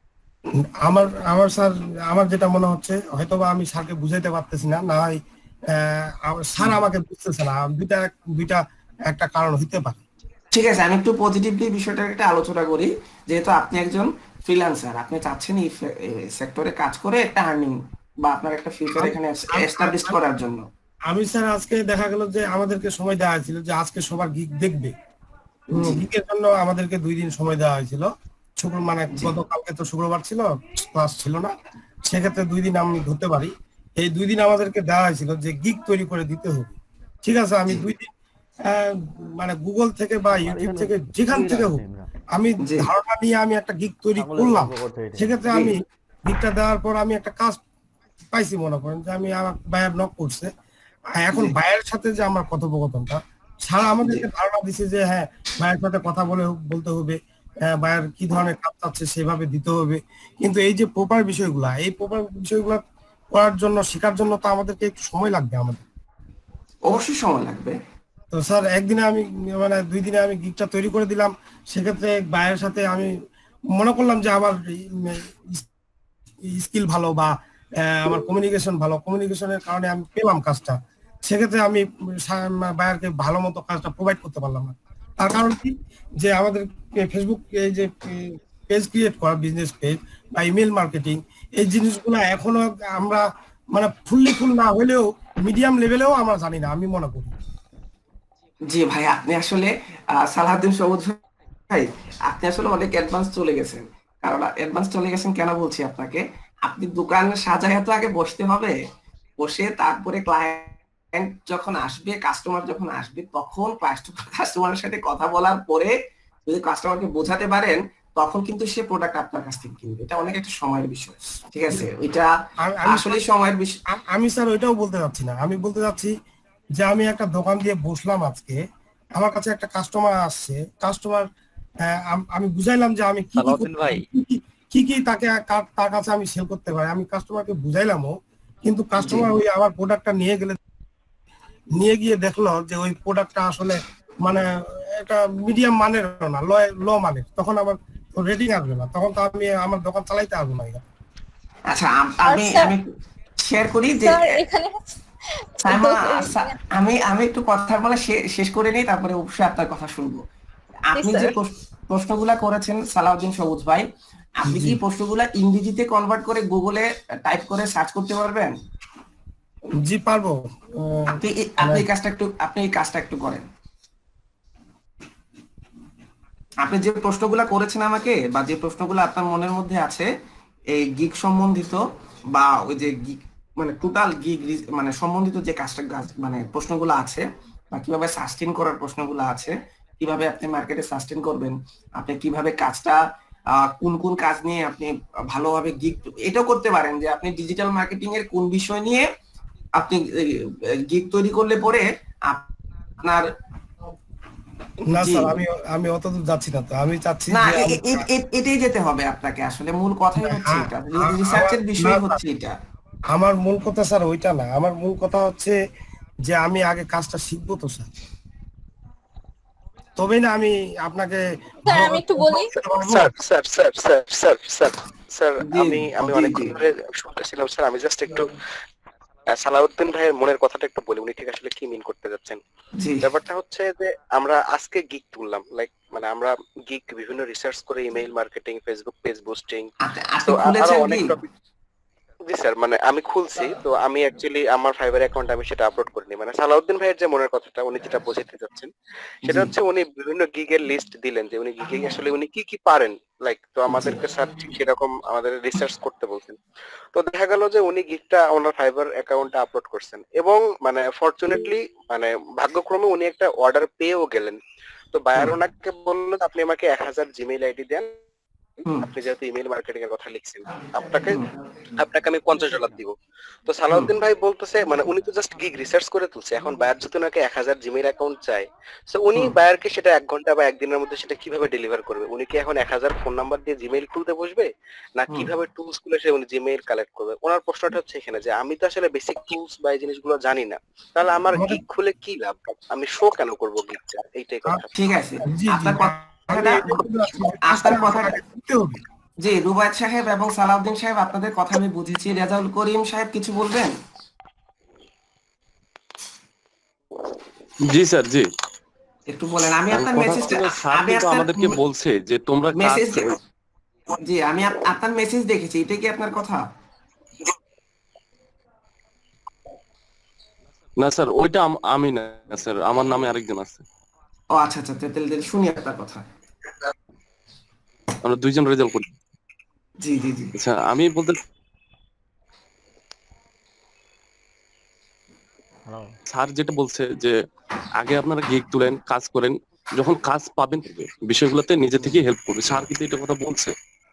আমার স্যার, আমার যেটা মনে হচ্ছে হয়তো বা আমি স্যারকে বুঝাইতে পারতেছি না, না হয় স্যার আমাকে বুঝতেছে না, দুইটা একটা কারণ হতে পারে। ঠিক আছে, আমি একটু পজিটিভলি বিষয়টা একটা আলোচনা করি। যেহেতু আপনি একজন ফ্রিল্যান্সার, আপনি চাচ্ছেন এই সেক্টরে কাজ করে একটা আর্নিং বা আপনার একটা ফিউচার এখানে এস্টাবলিশ করার জন্য। আমি স্যার আজকে দেখা গেল যে আমাদেরকে সময় দেওয়া হয়েছিল যে আজকে সবার গিগ দেখবে, গিগের জন্য আমাদেরকে 2 দিন সময় দেওয়া হয়েছিল। মানে গতকালকে তো শুক্রবার ছিল, ক্লাস ছিল না, সেক্ষেত্রে 2 দিন আমি ধরতে পারি। এই 2 দিন আমাদেরকে দেওয়া হয়েছিল যে গিগ তৈরি করে দিতে হবে। ঠিক আছে, আমি 2 দিন মানে গুগল থেকে বা ইউটিউব থেকে যেখান থেকে হোক আমি ধারণা নিয়ে আমি একটা গিগ তৈরি করলাম। সেক্ষেত্রে আমি গিগটা দেওয়ার পর আমি একটা কাজ পাইছি, মনে করেন যে আমি আমার বায়ার নক করছে, এখন বায়ারের সাথে যে আমার কথোপকথনটা, সারা আমাদেরকে ধারণা দিচ্ছে যে হ্যাঁ বায়ার সাথে কথা বলতে হবে, বায়ার কি ধরনের কাজ চাচ্ছে সেভাবে দিতে হবে। কিন্তু এই যে প্রপার বিষয়গুলা, এই প্রপার বিষয়গুলো করার জন্য, শেখার জন্য তো আমাদেরকে একটু সময় লাগবে। আমাদের অবশ্যই সময় লাগবে। তো স্যার একদিনে আমি মানে 2 দিনে আমি গিগটা তৈরি করে দিলাম। সেক্ষেত্রে বায়ারের সাথে আমি মনে করলাম যে আমার স্কিল ভালো বা আমার কমিউনিকেশন ভালো, কমিউনিকেশনের কারণে আমি পেলাম কাজটা। সেক্ষেত্রে আমি বায়ারকে ভালো মতো কাজটা প্রোভাইড করতে পারলাম না। তার কারণ কি, যে আমাদের ফেসবুক এই যে পেজ ক্রিয়েট করা, বিজনেস পেজ বা ইমেল মার্কেটিং, এই জিনিসগুলো এখনো আমরা মানে ফুল না হলেও মিডিয়াম লেভেলেও আমরা জানি না, আমি মনে করি। জি ভাই, আপনি আসলে সালাউদ্দিন সবুজ ভাই, আপনি আসলে অনেক অ্যাডভান্স চলে গেছেন। কারণ অ্যাডভান্স চলে গেছেন কেন বলছি আপনাকে, আপনি দোকান সাজায় তো আগে বসতে হবে, বসে তারপরে ক্লায়েন্ট যখন আসবে, কাস্টমার যখন আসবে, তখন কাস্টমারের সাথে কথা বলার পরে যদি কাস্টমারকে বোঝাতে পারেন, তখন কিন্তু সে প্রোডাক্ট আপনার কাছ থেকে কিনবে। এটা অনেক একটা সময়ের বিষয়, ঠিক আছে? ওইটা আসলে সময়ের বিষয়। আমি স্যার ওইটাও বলতে যাচ্ছি না, আমি বলতে যাচ্ছি যে আমি একটা দোকান দিয়ে বসলাম, আজকে আমার কাছে একটা কাস্টমার আসছে, কাস্টমার আমি বুঝাইলাম যে আমি কি তাকে তার কাছে আমি সেল করতে পারি, আমি কাস্টমারকে বুঝাইলামও, কিন্তু কাস্টমার ওই আমার প্রোডাক্টটা নিয়ে গেলে নিয়ে গিয়ে দেখলো যে ওই প্রোডাক্টটা আসলে মানে একটা মিডিয়াম মানের না, লো মানের, তখন আমার রেটিং আসবে না, তখন তো আমি আমার দোকান চালাইতে পারবো না। আচ্ছা আমি শেয়ার করি যে আমি একটু কথা বলে শেষ করে নিই, তারপরে অবশ্যই আপনার কথা শুনবো। আপনি যে প্রশ্নগুলা করেছেন সালাউদ্দিন সবুজ ভাই, আপনি কি প্রশ্নগুলা ইংরেজিতে কনভার্ট করে গুগলে টাইপ করে সার্চ করতে পারবেন? জি পারবো। আপনি এই কাজটা একটু করেন। আপনি যে প্রশ্নগুলা করেছেন আমাকে, বা যে প্রশ্নগুলো আপনার মনের মধ্যে আছে এই গিগ সম্বন্ধিত, বা ওই যে গিগ মানে টোটাল গিগ মানে সম্বন্ধিত যে কাজটা মানে প্রশ্নগুলো আছে, বা কিভাবে সাস্টেইন করার প্রশ্নগুলো আছে, কিভাবে আপনি মার্কেটে সাস্টেইন করবেন, আপনি কিভাবে কাজটা কোন কোন কাজ নিয়ে আপনি ভালোভাবে গিগ এটাও করতে পারেন, যে আপনি ডিজিটাল মার্কেটিং এর কোন বিষয় নিয়ে আপনি গিগ তৈরি করলে পরে আপনার না স্যার আমি অত দূর যাচ্ছি না, তো আমি চাচ্ছি না এটাই যেতে হবে আপনাকে, আসলে মূল কথাই হচ্ছে এটা, রিসার্চের বিষয় হচ্ছে এটা। আমার মূল কথা স্যার ওইটা না, আমার মূল কথা হচ্ছে যে আমি আগে কাজটা শিখবো তো স্যার, তবে না আমি আপনাকে আমি একটু বলি। স্যার আমি অনেকক্ষণ ধরে শুনতেছিলাম স্যার, আমি জাস্ট একটু সালাউদ্দিন ভাইয়ের মনের কথাটা একটু বলি, উনি ঠিক আসলে কি মিন করতে যাচ্ছেন। ব্যাপারটা হচ্ছে যে আমরা আজকে গিগ তুললাম, লাইক মানে আমরা গিগ বিভিন্ন রিসার্চ করে email marketing, Facebook page boosting, তো আরো অনেক টপিক। জি স্যার, মানে আমি খুলছি, তো আমি অ্যাকচুয়ালি আমার ফাইবার অ্যাকাউন্ট আমি সেটা আপলোড করিনি। মানে সালাউদ্দিন ভাইয়ের যে মনের কথাটা উনি যেটা বোঝাতে যাচ্ছেন সেটা হচ্ছে উনি বিভিন্ন গিগের লিস্ট দিলেন যে উনি গিগে আসলে উনি কি কি পারেন, লাইক তো আমাদেরকে স্যার ঠিক সেরকম আমাদের রিসার্চ করতে বলছেন। তো দেখা গেল যে উনি গিগটা ওনার ফাইবার অ্যাকাউন্টে আপলোড করছেন, এবং মানে ফরচুনেটলি মানে ভাগ্যক্রমে উনি একটা অর্ডার পেয়েও গেলেন। তো বায়ার ওনাকে বললো আপনি আমাকে 1000 জিমেইল আইডি দেন, আপনি যেহেতু ইমেল মার্কেটিং এর কথা লিখছেন, আপনাকে আমি $50 দিব। তো সালাউদ্দিন ভাই বলতেছে মানে উনি তো জাস্ট গিগ রিসার্চ করে তুলছে, এখন বায়ার যদি ওনাকে 1000 জিমেইল অ্যাকাউন্ট চায়, তো উনি বায়ারকে সেটা 1 ঘন্টা বা 1 দিনের মধ্যে সেটা কিভাবে ডেলিভার করবে? উনি কি এখন 1000 ফোন নাম্বার দিয়ে জিমেইল খুলতে বসবে, না কিভাবে টুলস গুলো সে উনি জিমেইল কালেক্ট করবে? ওনার প্রশ্নটা হচ্ছে এখানে যে আমি তো আসলে বেসিক টুলস বা এই জিনিসগুলো জানি না, তাহলে আমার গিগ খুলে কি লাভ? আমি শো কেন করব গিগটা? এইটাই কথা। ঠিক আছে, আপনার কথা জি রুবায়েত সাহেব এবং সালাউদ্দিন সাহেব আপনাদের কথা আমি বুঝেছি। রেজাউল করিম সাহেব কিছু বলবেন? জি স্যার, জি একটু বলেন। আমি আপনার মেসেজটা আমাদেরকে বলছে যে তোমরা মেসেজ, জি আমি আপনার মেসেজ দেখেছি, এটা কি আপনার কথা? না স্যার, ওইটা আমি না স্যার, আমার নামে আরেকজন আছে। ও আচ্ছা আচ্ছা, তাহলে শুনি আপনার কথা। আমরা দুইজন রেজাল্ট করি। জি জি জি। আচ্ছা, আমি বলতে স্যার যেটা বলছে যে আগে আপনারা গিগ তুলেন, কাজ করেন, যখন কাজ পাবেন বিষয়গুলোতে নিজে থেকে হেল্প করবে। স্যার কিন্তু এটা কথা বলছে।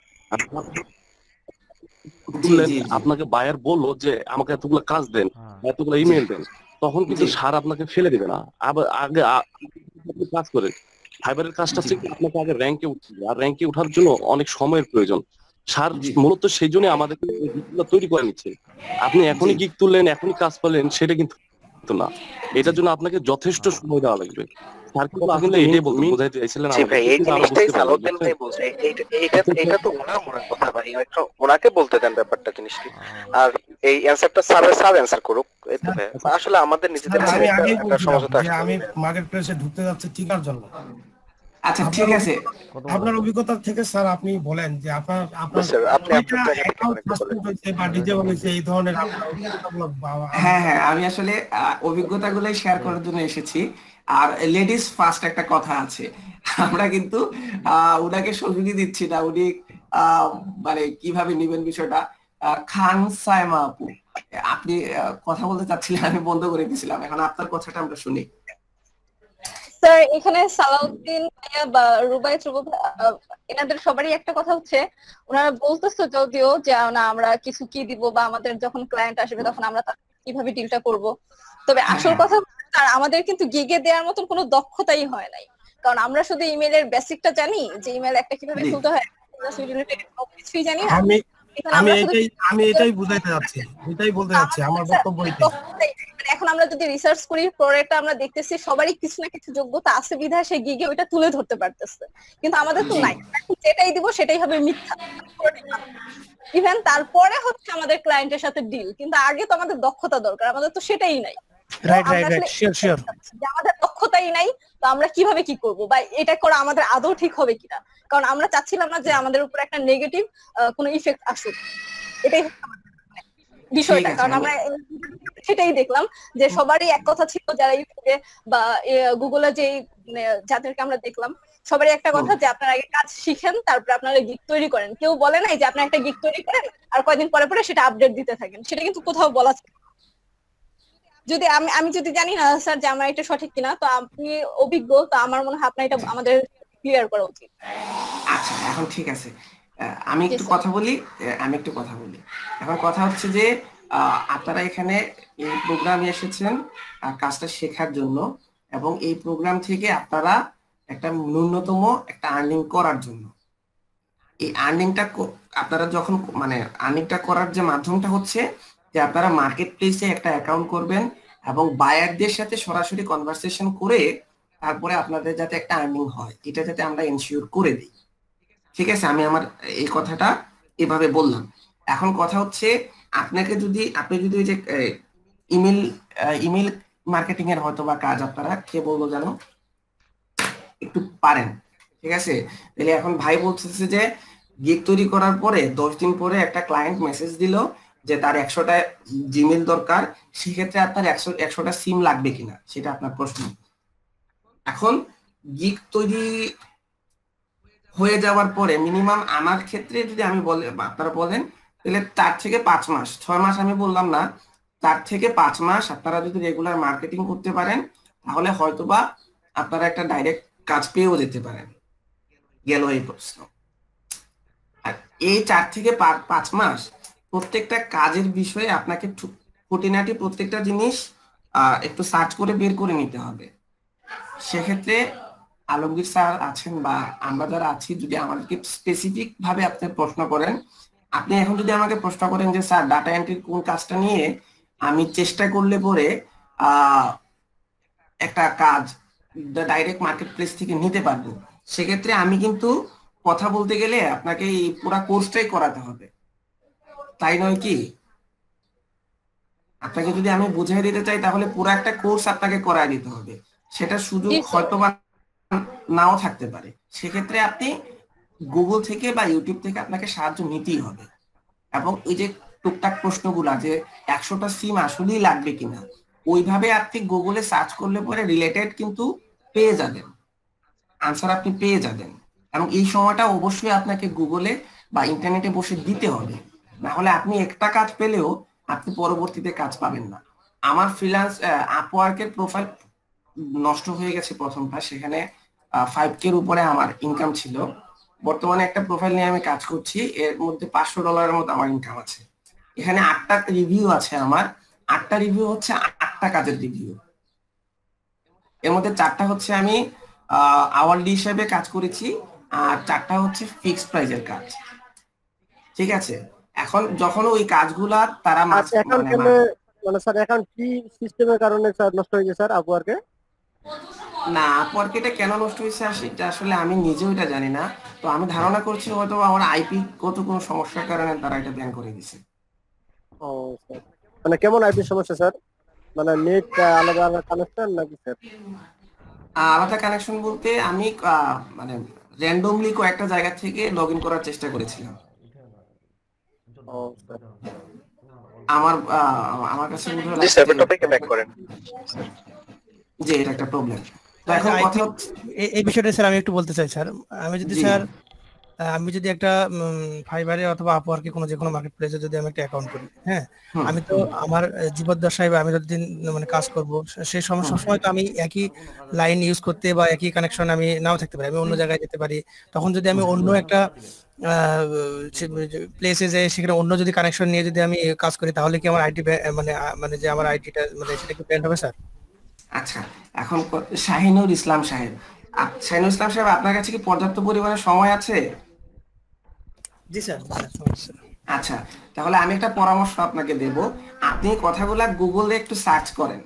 আপনাকে বায়ার বললো যে আমাকে এতগুলো কাজ দেন, এতগুলো ইমেল দেন, তখন কিন্তু স্যার আপনাকে ফেলে দিবে না। আবার আগে কাজ করেন। ফাইবারের কাজটা হচ্ছে আপনাকে আগে র্যাঙ্কে উঠতে হবে, আর র্যাঙ্কে ওঠার জন্য অনেক সময়ের প্রয়োজন। স্যার মূলত সেই জন্য আমাদেরকে তৈরি করে নিচ্ছে। আপনি এখনই গিগ তুললেন, এখনই কাজ পেলেন, সেটা কিন্তু না। এটার জন্য আপনাকে যথেষ্ট সময় দেওয়া লাগবে। স্যার কিন্তু আসলে এটাই বোঝাইতে চাইছিলেন। জি ভাই, এই জিনিসটাই সালাউদ্দিন ভাই বলছে, এটা তো ওনার মনের কথা ভাই, ওনাকে বলতে দেন ব্যাপারটা জিনিসটি। আর এই অ্যানসারটা স্যার অ্যানসার করুক। আসলে আমাদের নিজেদের একটা সমস্যা আছে। আমি মার্কেট প্লেসে ঢুকতে যাচ্ছি টিকার জন্য। আচ্ছা ঠিক আছে, আপনার অভিজ্ঞতা থেকে স্যার আপনি বলেন যে আপনার এই ধরনের। হ্যাঁ হ্যাঁ, আমি আসলে অভিজ্ঞতাগুলোই শেয়ার করার জন্য এসেছি। আর লেডিস ফার্স্ট একটা কথা আছে, আমরা কিন্তু উনাকে সুযোগই দিচ্ছি না। উনি মানে কিভাবে নিবেন বিষয়টা। খান সাইমা আপু, আপনি কথা বলতে চাচ্ছিলেন, আমি বন্ধ করে দিয়েছিলাম, এখন আপনার কথাটা আমরা শুনি। স্যার এখানে সালাউদ্দিন বা রুবায়েত এনাদের সবারই একটা কথা হচ্ছে, ওনারা বলতেছে যদিও যে না আমরা কিছু কি দিব, বা আমাদের যখন ক্লায়েন্ট আসবে তখন আমরা কিভাবে ডিলটা করব, তবে আসল কথা আমাদের কিন্তু গিগে দেওয়ার মতন কোনো দক্ষতাই হয় নাই। কারণ আমরা শুধু ইমেলের বেসিকটা জানি, যে ইমেল একটা কিভাবে খুলতে হয় কিছুই জানি না। আমি এটাই বুঝাইতে যাচ্ছি, এটাই বলতে যাচ্ছি, আমার বক্তব্য এটাই। এখন আমরা যদি রিসার্চ করি পরেটা আমরা দেখতেছি সবারই কিছু না কিছু যোগ্যতা আছে বিধায় সে গিগে ওইটা তুলে ধরতে পারতেছে, কিন্তু আমাদের তো নাই। এখন যেটাই দিব সেটাই হবে মিথ্যা। ইভেন তারপরে হচ্ছে আমাদের ক্লায়েন্টের সাথে ডিল, কিন্তু আগে তো আমাদের দক্ষতা দরকার, আমাদের তো সেটাই নাই। Right right right, sure sure. আমাদের দক্ষতাই নাই, তো আমরা কিভাবে কি করব বা এটা করা আমাদের আদৌ ঠিক হবে কিনা, কারণ আমরা চাচ্ছিলাম না যে আমাদের উপর একটা নেগেটিভ কোনো ইফেক্ট আসুক, এটাই বিষয়টা। কারণ আমরা সেটাই দেখলাম যে সবারই এক কথা ছিল যারা ইউটিউবে বা গুগলে যে যাদেরকে আমরা দেখলাম সবারই একটা কথা যে আপনারা আগে কাজ শিখেন তারপরে আপনারা গিগ তৈরি করেন। কেউ বলে নাই যে আপনি একটা গিগ তৈরি করেন আর কয়দিন পরে পরে সেটা আপডেট দিতে থাকেন, সেটা কিন্তু কোথাও বলা ছিল। যদি আমি যদি জানি না স্যার যে আমার এটা সঠিক কিনা, তো আপনি অভিজ্ঞ, তো আমার মনে হয় আপনার এটা আমাদের ক্লিয়ার করা উচিত। আচ্ছা এখন ঠিক আছে, আমি একটু কথা বলি। এখন কথা হচ্ছে যে আপনারা এখানে এই প্রোগ্রামে এসেছেন কাজটা শেখার জন্য, এবং এই প্রোগ্রাম থেকে আপনারা একটা ন্যূনতম একটা আর্নিং করার জন্য। এই আর্নিংটা আপনারা যখন মানে আর্নিংটা করার যে মাধ্যমটা হচ্ছে যে আপনারা মার্কেট প্লেসে একটা অ্যাকাউন্ট করবেন এবং বায়ারদের সাথে সরাসরি কনভারসেশন করে তারপরে আপনাদের যাতে একটা আর্নিং হয় এটা যাতে আমরা এনশিওর করে দিই। ঠিক আছে, আমি আমার এই কথাটা এভাবে বললাম। এখন কথা হচ্ছে আপনি যদি ওই যে ইমেল মার্কেটিং এর হয়তো বা কাজ আপনারা কে বলবো জানো একটু পারেন, ঠিক আছে। তাহলে এখন ভাই বলতেছে যে গিগ তৈরি করার পরে 10 দিন পরে একটা ক্লায়েন্ট মেসেজ দিল যে তার 100টা জিমেল দরকার, সেক্ষেত্রে আপনার 100টা সিম লাগবে কিনা সেটা আপনার প্রশ্ন। এখন গিগ তৈরি হয়ে যাওয়ার পরে মিনিমাম আমার ক্ষেত্রে যদি আমি আপনারা বলেন তাহলে 4 থেকে 5 মাস, 6 মাস আমি বললাম না, 4 থেকে 5 মাস আপনারা যদি রেগুলার মার্কেটিং করতে পারেন তাহলে হয়তোবা আপনারা একটা ডাইরেক্ট কাজ পেয়েও যেতে পারেন। গেল এই প্রশ্ন। আর এই 4 থেকে 5 মাস প্রত্যেকটা কাজের বিষয়ে আপনাকে খুঁটিনাটি প্রত্যেকটা জিনিস একটু সার্চ করে বের করে নিতে হবে। সেক্ষেত্রে আলমগীর স্যার আছেন বা আমরা যারা আছি, যদি আমাদেরকে স্পেসিফিক ভাবে আপনি প্রশ্ন করেন, আপনি এখন যদি আমাকে প্রশ্ন করেন যে স্যার ডাটা এন্ট্রির কোন কাজটা নিয়ে আমি চেষ্টা করলে পরে একটা কাজ ডাইরেক্ট মার্কেট প্লেস থেকে নিতে পারবো, সেক্ষেত্রে আমি কিন্তু কথা বলতে গেলে আপনাকে এই পুরো কোর্সটাই করাতে হবে, তাই নয় কি? আপনাকে যদি আমি বুঝিয়ে দিতে চাই তাহলে পুরো একটা কোর্স আপনাকে করায় দিতে হবে, সেটা সুযোগ হয়তো বা নাও থাকতে পারে। সেক্ষেত্রে আপনি গুগল থেকে বা ইউটিউব থেকে আপনাকে সাহায্য নিতেই হবে, এবং এই যে টুকটাক প্রশ্নগুলা যে 100টা সিম আসলেই লাগবে কিনা ওইভাবে আপনি গুগলে সার্চ করলে পরে রিলেটেড কিন্তু পেয়ে যাবেন, আনসার আপনি পেয়ে যাবেন। এবং এই সময়টা অবশ্যই আপনাকে গুগলে বা ইন্টারনেটে বসে দিতে হবে, না হলে আপনি একটা কাজ পেলেও আপনি পরবর্তীতে কাজ পাবেন না। আমার ফ্রিল্যান্স আপওয়ার্কের প্রোফাইল নষ্ট হয়ে গেছে প্রথমটা, সেখানে 5K এর উপরে আমার ইনকাম ছিল। বর্তমানে একটা প্রোফাইল নিয়ে আমি কাজ করছি, এর মধ্যে $500 মতো আমার ইনকাম আছে। এখানে 8টা রিভিউ আছে আমার, 8টা রিভিউ হচ্ছে 8টা কাজের রিভিউ। এর মধ্যে 4টা হচ্ছে আমি আওয়ারলি হিসেবে কাজ করেছি, আর 4টা হচ্ছে ফিক্সড প্রাইজের কাজ। ঠিক আছে, এখন যখন ওই কাজগুলা তারা মানে স্যার এখন কি সিস্টেমের কারণে স্যার নষ্ট হয়ে গেছে স্যার আপওয়ার্কে? না, আপওয়ার্কটা কেন নষ্ট হয়েছে সেটা আসলে আমি নিজেও এটা জানি না। তো আমি ধারণা করছি হয়তো আমার আইপি কত কোনো সমস্যার কারণে তারা এটা ব্যান করে দিয়েছে। ও স্যার, মানে কেমন আইপি সমস্যা স্যার? মানে নেট আলাদা আলাদা কানেকশন নাকি স্যার? আলাদা কানেকশন বলতে আমি মানে র্যান্ডমলি কয়েকটা জায়গা থেকে লগইন করার চেষ্টা করেছিলাম। ও স্যার, আমার কাছে মনে হয় জি স্যার টপিকে ব্যাক করেন। যে এটা একটা প্রবলেম। তো এখন কথা এই বিষয়টা স্যার আমি একটু বলতে চাই স্যার। আমি যদি একটা ফাইবারে অথবা আপওয়ার্কে কোনো যে কোনো মার্কেট প্লেসে যদি আমি একটা অ্যাকাউন্ট করি, হ্যাঁ, আমি তো আমার জীবদ্দশায় বা আমি যতদিন মানে কাজ করব সেই সময় সবসময় তো আমি একই লাইন ইউজ করতে বা একই কানেকশন আমি নাও থাকতে পারি, আমি অন্য জায়গায় যেতে পারি। তখন যদি আমি অন্য একটা প্লেসে যাই, সেখানে অন্য যদি কানেকশন নিয়ে যদি আমি কাজ করি তাহলে কি আমার আইটি মানে যে আমার আইটিটা মানে সেটা কি ব্যান্ড হবে স্যার? আচ্ছা, এখন শাহিনুর ইসলাম সাহেব, আপনার কাছে কি পর্যাপ্ত পরিমাণে সময় আছে? জি স্যার। আচ্ছা, তাহলে আমি একটা পরামর্শ আপনাকে দেব, আপনি কথাগুলা গুগলে একটু সার্চ করেন।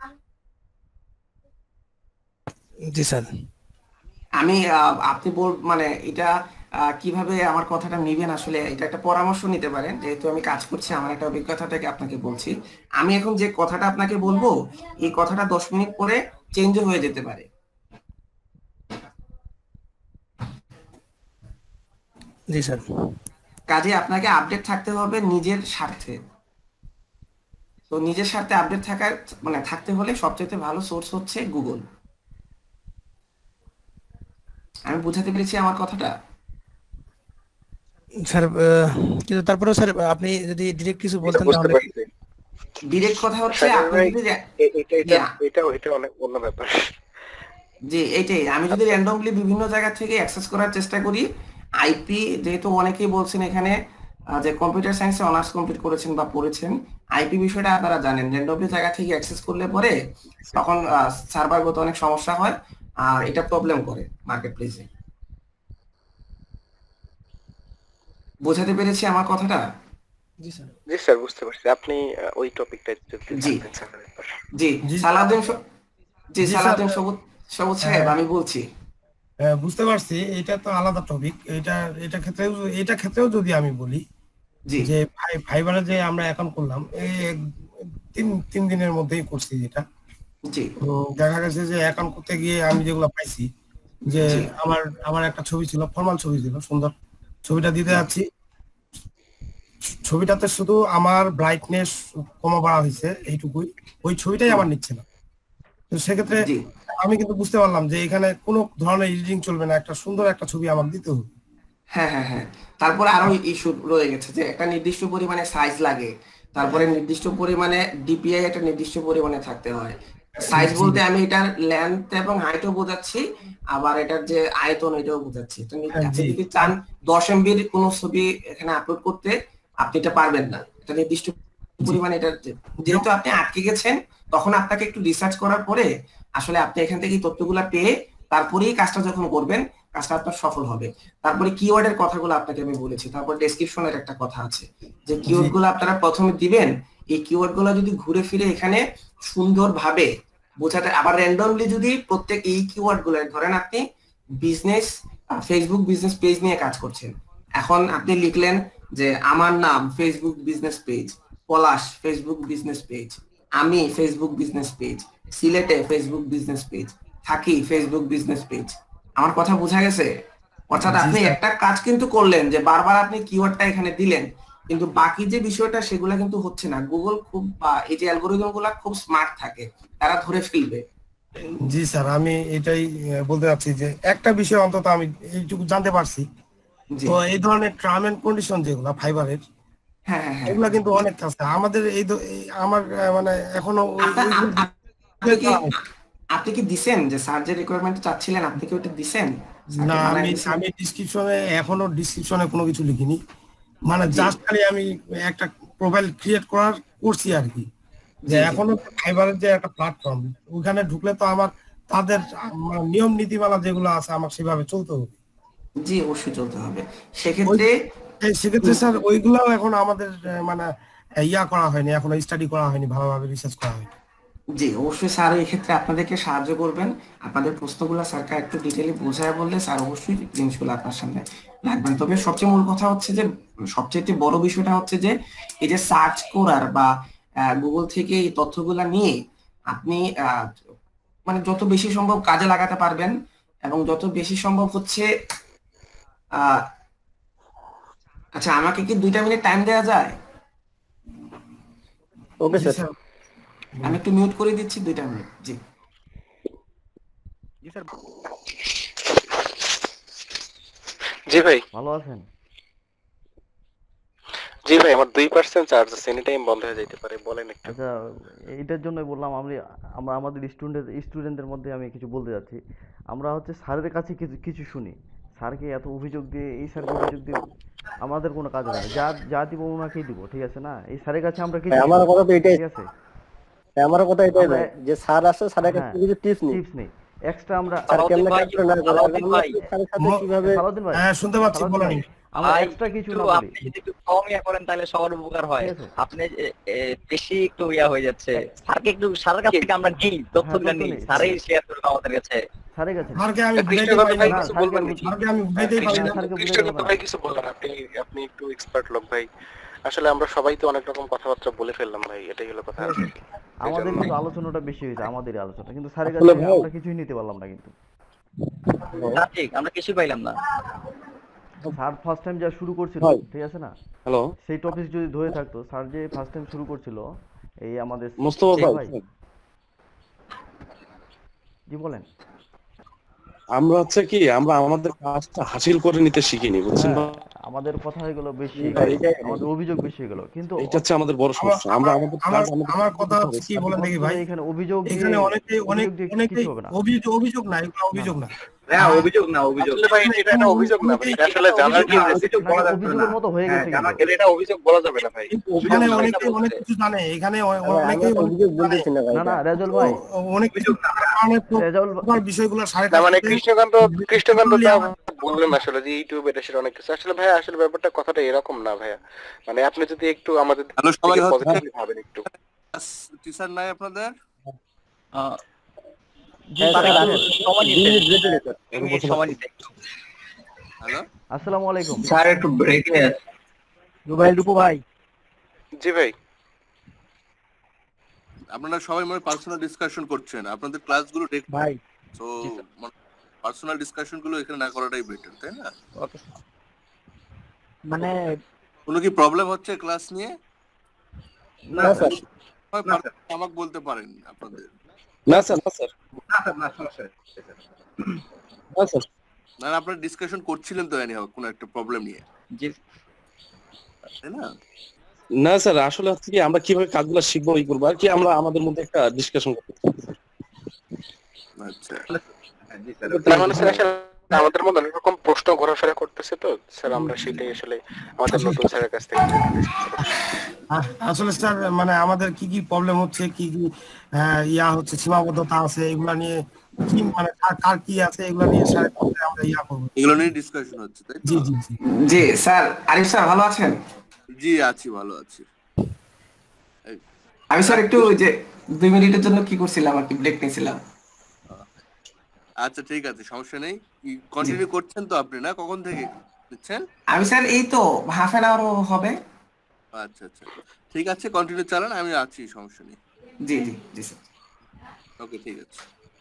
জি স্যার। আমি আপনি মানে এটা কিভাবে আমার কথাটা নিবেন, আসলে এটা একটা পরামর্শ নিতে পারেন, যেহেতু আমি কাজ করছি, আমার একটা অভিজ্ঞতা থেকে আপনাকে বলছি। আমি এখন যে কথাটা আপনাকে বলবো, এই কথাটা 10 মিনিট পরে চেঞ্জ হয়ে যেতে পারে। জি স্যার। কাজে আপনাকে আপডেট থাকতে হবে নিজের স্বার্থে। তো নিজের স্বার্থে আপডেট থাকতে হলে সবচেয়ে ভালো সোর্স হচ্ছে গুগল। আমি বুঝাতে পেরেছি আমার কথাটা? স্যার কিন্তু তারপরেও স্যার আপনি যদি ডিরেক্ট কিছু বলতেন তাহলে। ডিরেক্ট কথা হচ্ছে আপনি যদি এটা অনেক অন্য ব্যাপার। জি, এইটাই। আমি যদি র্যান্ডমলি বিভিন্ন জায়গা থেকে অ্যাক্সেস করার চেষ্টা করি, আইপি, যেহেতু অনেকেই বলছেন এখানে যে কম্পিউটার সায়েন্সে অনার্স কমপ্লিট করেছেন বা পড়েছেন, আইপি বিষয়টা আপনারা জানেন, র্যান্ডমলি জায়গা থেকে অ্যাক্সেস করলে পরে তখন সার্ভারগত অনেক সমস্যা হয়, আর এটা প্রবলেম করে মার্কেট প্লেসে। বোঝাতে পেরেছি আমার কথাটা? জি স্যার, বুঝতে পারছি। আপনি ওই টপিকটা জি সালাউদ্দিন সবুজ সাহেব আমি বলছি। বুঝতে পারছি, এটা তো আলাদা টপিক। এটা ক্ষেত্রেও যদি আমি বলি যে ফাইবারে যে আমরা অ্যাকাউন্ট করলাম, এই তিন দিনের মধ্যেই করছি যেটা। দেখা গেছে যে অ্যাকাউন্ট করতে গিয়ে আমি যেগুলো পাইছি, যে আমার একটা ছবি ছিল, ফর্মাল ছবি ছিল, সুন্দর ছবিটা দিতে যাচ্ছি, ছবিটাতে শুধু আমার ব্রাইটনেস কমা বাড়া হয়েছে এইটুকুই, ওই ছবিটাই আমার নিচ্ছে না। তো সেক্ষেত্রে আমি কিন্তু বুঝতে পারলাম যে এখানে কোনো ধরনের এডিটিং চলবে না, একটা সুন্দর একটা ছবি আমাকে দিতে হবে। হ্যাঁ। তারপরে আরো ইস্যু রয়ে গেছে যে একটা নির্দিষ্ট পরিমাণে সাইজ লাগে, তারপরে নির্দিষ্ট পরিমাণে ডিপিআই একটা নির্দিষ্ট পরিমাণে থাকতে হয়। সাইজ বলতে আমি এটার লেন্থ এবং হাইটও বোঝাচ্ছি, আবার এটার যে আয়তন এটাও বোঝাচ্ছি। আপনি যদি চান 10 MB কোনো ছবি এখানে আপলোড করতে, আপনি এটা পারবেন না। এটা নির্দিষ্ট পরিমাণে, এটা যেহেতু আপনি আটকে গেছেন, তখন আপনাকে একটু রিসার্চ করার পরে আসলে আপনি এখান থেকে তথ্যগুলা পেয়ে তারপরেই কাজটা যখন করবেন, কাজটা আপনার সফল হবে। তারপরে কিওয়ার্ডের কথাগুলো আপনাকে আমি বলেছি, তারপর ডেসক্রিপশনের একটা কথা আছে, যে কিওয়ার্ড গুলো আপনারা প্রথমে দিবেন, এই কিওয়ার্ড গুলো যদি ঘুরে ফিরে এখানে সুন্দরভাবে বোঝাতে, আবার র্যান্ডমলি যদি প্রত্যেক এই কিওয়ার্ড গুলো, ধরেন আপনি বিজনেস, ফেসবুক বিজনেস পেজ নিয়ে কাজ করছেন, এখন আপনি লিখলেন যে আমার নাম Facebook business page, Palash Facebook business page, আমি ফেসবুক বিজনেস পেজ, সিলেটে ফেসবুক বিজনেস পেজ, থাকি ফেসবুক বিজনেস পেজ। আমার কথা বোঝা গেছে? অর্থাৎ আপনি একটা কাজ কিন্তু করলেন যে বারবার আপনি কিওয়ার্ডটা এখানে দিলেন, কিন্তু বাকি যে বিষয়টা সেগুলা কিন্তু হচ্ছে না। গুগল খুব, এই যে অ্যালগরিদম গুলা খুব স্মার্ট থাকে, তারা ধরে ফেলবে। জি স্যার, আমি এটাই বলতে চাচ্ছি যে একটা বিষয় অন্তত আমি এইটুকু জানতে পারছি, তো এই ধরনের টার্ম এন্ড কন্ডিশন যেগুলা ফাইবারের, এগুলা কিন্তু অনেক আছে আমাদের। আমার মানে এখনো আপনি কি দিছেন যে স্যার যে রিকোয়ারমেন্ট চাচ্ছিলেন, আপনি কি ওটা দিছেন? না, আমি ডেসক্রিপশনে এখনো ডিসক্রিপশনে কোনো কিছু লিখিনি, মানে জাস্ট খালি আমি একটা প্রোফাইল ক্রিয়েট করছি আর কি। যে এখনো ফাইবারের যে একটা প্ল্যাটফর্ম, ওখানে ঢুকলে তো আমার তাদের নিয়ম নীতিমালা যেগুলো আছে আমাকে সেভাবে চলতে হবে। জি, অবশ্যই চলতে হবে। সেক্ষেত্রে স্যার ওইগুলাও এখন আমাদের মানে করা হয়নি, এখনো স্টাডি করা হয়নি, ভালোভাবে রিসার্চ করা হয়নি। জি, অবশ্যই স্যার এই ক্ষেত্রে আপনাদেরকে সাহায্য করবেন। আপনাদের প্রশ্নগুলো স্যারকে একটু ডিটেইলি বোঝায় বললে স্যার অবশ্যই জিনিসগুলো আপনার সামনে রাখবেন। তবে সবচেয়ে মূল কথা হচ্ছে যে, সবচেয়ে বড় বিষয়টা হচ্ছে যে এই যে সার্চ করার বা গুগল থেকে এই তথ্যগুলা নিয়ে আপনি মানে যত বেশি সম্ভব কাজে লাগাতে পারবেন, এবং যত বেশি সম্ভব হচ্ছে আচ্ছা, আমাকে কি 2 মিনিট টাইম দেওয়া যায়? ওকে স্যার, আমি একটু মিউট করে দিচ্ছি 2 মিনিট। জি স্যার। জি ভাই, ভালো আছেন? জি ভাই, আমার 2% চার্জ আছে, এনি টাইম বন্ধ হয়ে যেতে পারে, বলেন একটু। আচ্ছা, এইটার জন্য বললাম, আমরা আমাদের স্টুডেন্টদের মধ্যে আমি কিছু বলতে যাচ্ছি। আমরা হচ্ছে স্যারের কাছে কিছু শুনি, স্যারকে এত অভিযোগ দিয়ে, এই স্যারকে অভিযোগ দিয়ে আমাদের কোনো কাজ হবে না। যা দিব ওনাকেই দিব, ঠিক আছে না? এই স্যারের কাছে আমরা কিছু, আমার কথা তো এটাই, ঠিক আছে, আমার কথা এটাই ভাই, যে স্যার আসে, স্যারের কাছে কিছু টিপস নেই, এক্সট্রা আমরা হ্যাঁ, শুনতে পাচ্ছি, বলেন। আমরা ভাই এক্সট্রা কিছু একটু না বলি। আপনি যদি একটু কম ইয়া করেন তাহলে সবার উপকার হয়। আপনি বেশি একটু ইয়া হয়ে যাচ্ছে। স্যারকে একটু স্যারের কাছ থেকে আমরা নিই, তথ্যগুলো নিই, স্যারই শেয়ার করবে আমাদের কাছে। স্যারের কাছে স্যারকে আমি বুঝাইতে পারি না, স্যারকে আমি বুঝাইতেই পারি না। কৃষ্ণকান্ত ভাই কিছু বলার, আপনি একটু এক্সপার্ট লোক ভাই। আসলে আমরা সবাই তো অনেক রকম কথাবার্তা বলে ফেললাম ভাই, এটাই হলো কথা। আমাদের কিন্তু আলোচনাটা বেশি হয়েছে, আমাদেরই আলোচনা, কিন্তু স্যারের কাছে আমরা কিছুই নিতে পারলাম না। কিন্তু ঠিক আমরা কিছুই পাইলাম না। স্যার ফার্স্ট টাইম যা শুরু করছিল, ঠিক আছে না, হ্যালো, সেই টপিক যদি ধরে থাকতো, স্যার যে ফার্স্ট টাইম শুরু করছিল এই আমাদের মোস্তফা ভাই, জি বলেন। আমরা হচ্ছে কি, আমরা আমাদের কাজটা হাসিল করে নিতে শিখিনি, বুঝছেন? আমাদের কথা হয়ে গেল বেশি, আমাদের অভিযোগ বেশি হয়ে গেল, কিন্তু এটা হচ্ছে আমাদের বড় সমস্যা। আমরা আমাদের কাজ আমার কথা হচ্ছে কি বলেন দেখি ভাই, এখানে অভিযোগ, এখানে অনেকেই অভিযোগ না, এগুলো অভিযোগ না। হ্যাঁ অভিযোগ না, অভিযোগ আসলে ভাই এটা একটা অভিযোগ না ভাই, এটা আসলে জানার কি অভিযোগ বলা যাবে না, অভিযোগের মতো হয়ে গেছে, এটা অভিযোগ বলা যাবে না ভাই। এখানে অনেকেই অনেক কিছু জানে, এখানে অনেকেই অভিযোগ বলতেছি না ভাই। না রেজাউল ভাই অনেক কিছু রেজাউল বিষয়গুলো না মানে কৃষ্ণকান্ত বললেন আসলে যে ইউটিউবে দেশের অনেক কিছু। আসলে ভাই আসলে ব্যাপারটা কথাটা এরকম না ভাইয়া, মানে আপনি যদি একটু আমাদের পজিটিভলি ভাবেন একটু। টিচার নাই আপনাদের? আসসালামু আলাইকুম স্যার, একটু ব্রেক নিয়ে রুপু ভাই। জি ভাই, আপনারা সবাই মানে পার্সোনাল ডিসকাশন করছেন, আপনাদের ক্লাসগুলো ভাই, সো পার্সোনাল ডিসকাশন গুলো এখানে না করাটাই বেটার, তাই না? ওকে। মানে কোনো কি প্রবলেম হচ্ছে ক্লাস নিয়ে? না স্যার, আমাকে বলতে পারেন আপনাদের। না স্যার, না স্যার, না সমস্যা না স্যার, না আপনারা ডিসকাশন করছিলেন তো এনি কোনো একটা প্রবলেম নিয়ে, জি তাই না? না স্যার, আসলে হচ্ছে কি আমরা কিভাবে কাজগুলো শিখবো এই করবো আর কি, আমরা আমাদের মধ্যে একটা ডিসকাশন করতে। আচ্ছা, আমাদের মধ্যে অনেক রকম প্রশ্ন ঘোরাফেরা করতেছে, তো স্যার আমরা সেটাই আসলে আমাদের নতুন স্যারের কাছ থেকে আসলে স্যার মানে আমাদের কি কি প্রবলেম হচ্ছে, কি কি ইয়া হচ্ছে, সীমাবদ্ধতা আছে, এগুলা নিয়ে কি মানে কার কি আছে, এগুলা নিয়ে স্যার আমরা ইয়া করব, এগুলো নিয়ে ডিসকাশন হচ্ছে, তাই তো? জি জি জি জি স্যার। আরিফ স্যার ভালো আছেন? জি আছি, ভালো আছি। আমি স্যার একটু ওই যে 2 মিনিটের জন্য কি করছিলাম আর কি, ব্রেক নিয়েছিলাম। আচ্ছা ঠিক আছে, সমস্যা নেই। কন্টিনিউ করছেন তো আপনি, না কখন থেকে দিচ্ছেন? আমি স্যার এই তো হাফ অ্যান আওয়ার হবে। আচ্ছা আচ্ছা ঠিক আছে, কন্টিনিউ চালান, আমি আছি, সমস্যা নেই। জি জি জি স্যার, ওকে ঠিক আছে।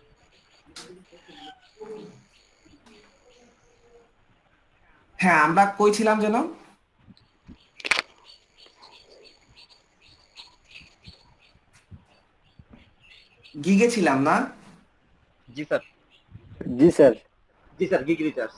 হ্যাঁ আমরা কইছিলাম যেন গিগে ছিলাম না? জি স্যার, জি স্যার, জি স্যার, গিগ রিসার্চ।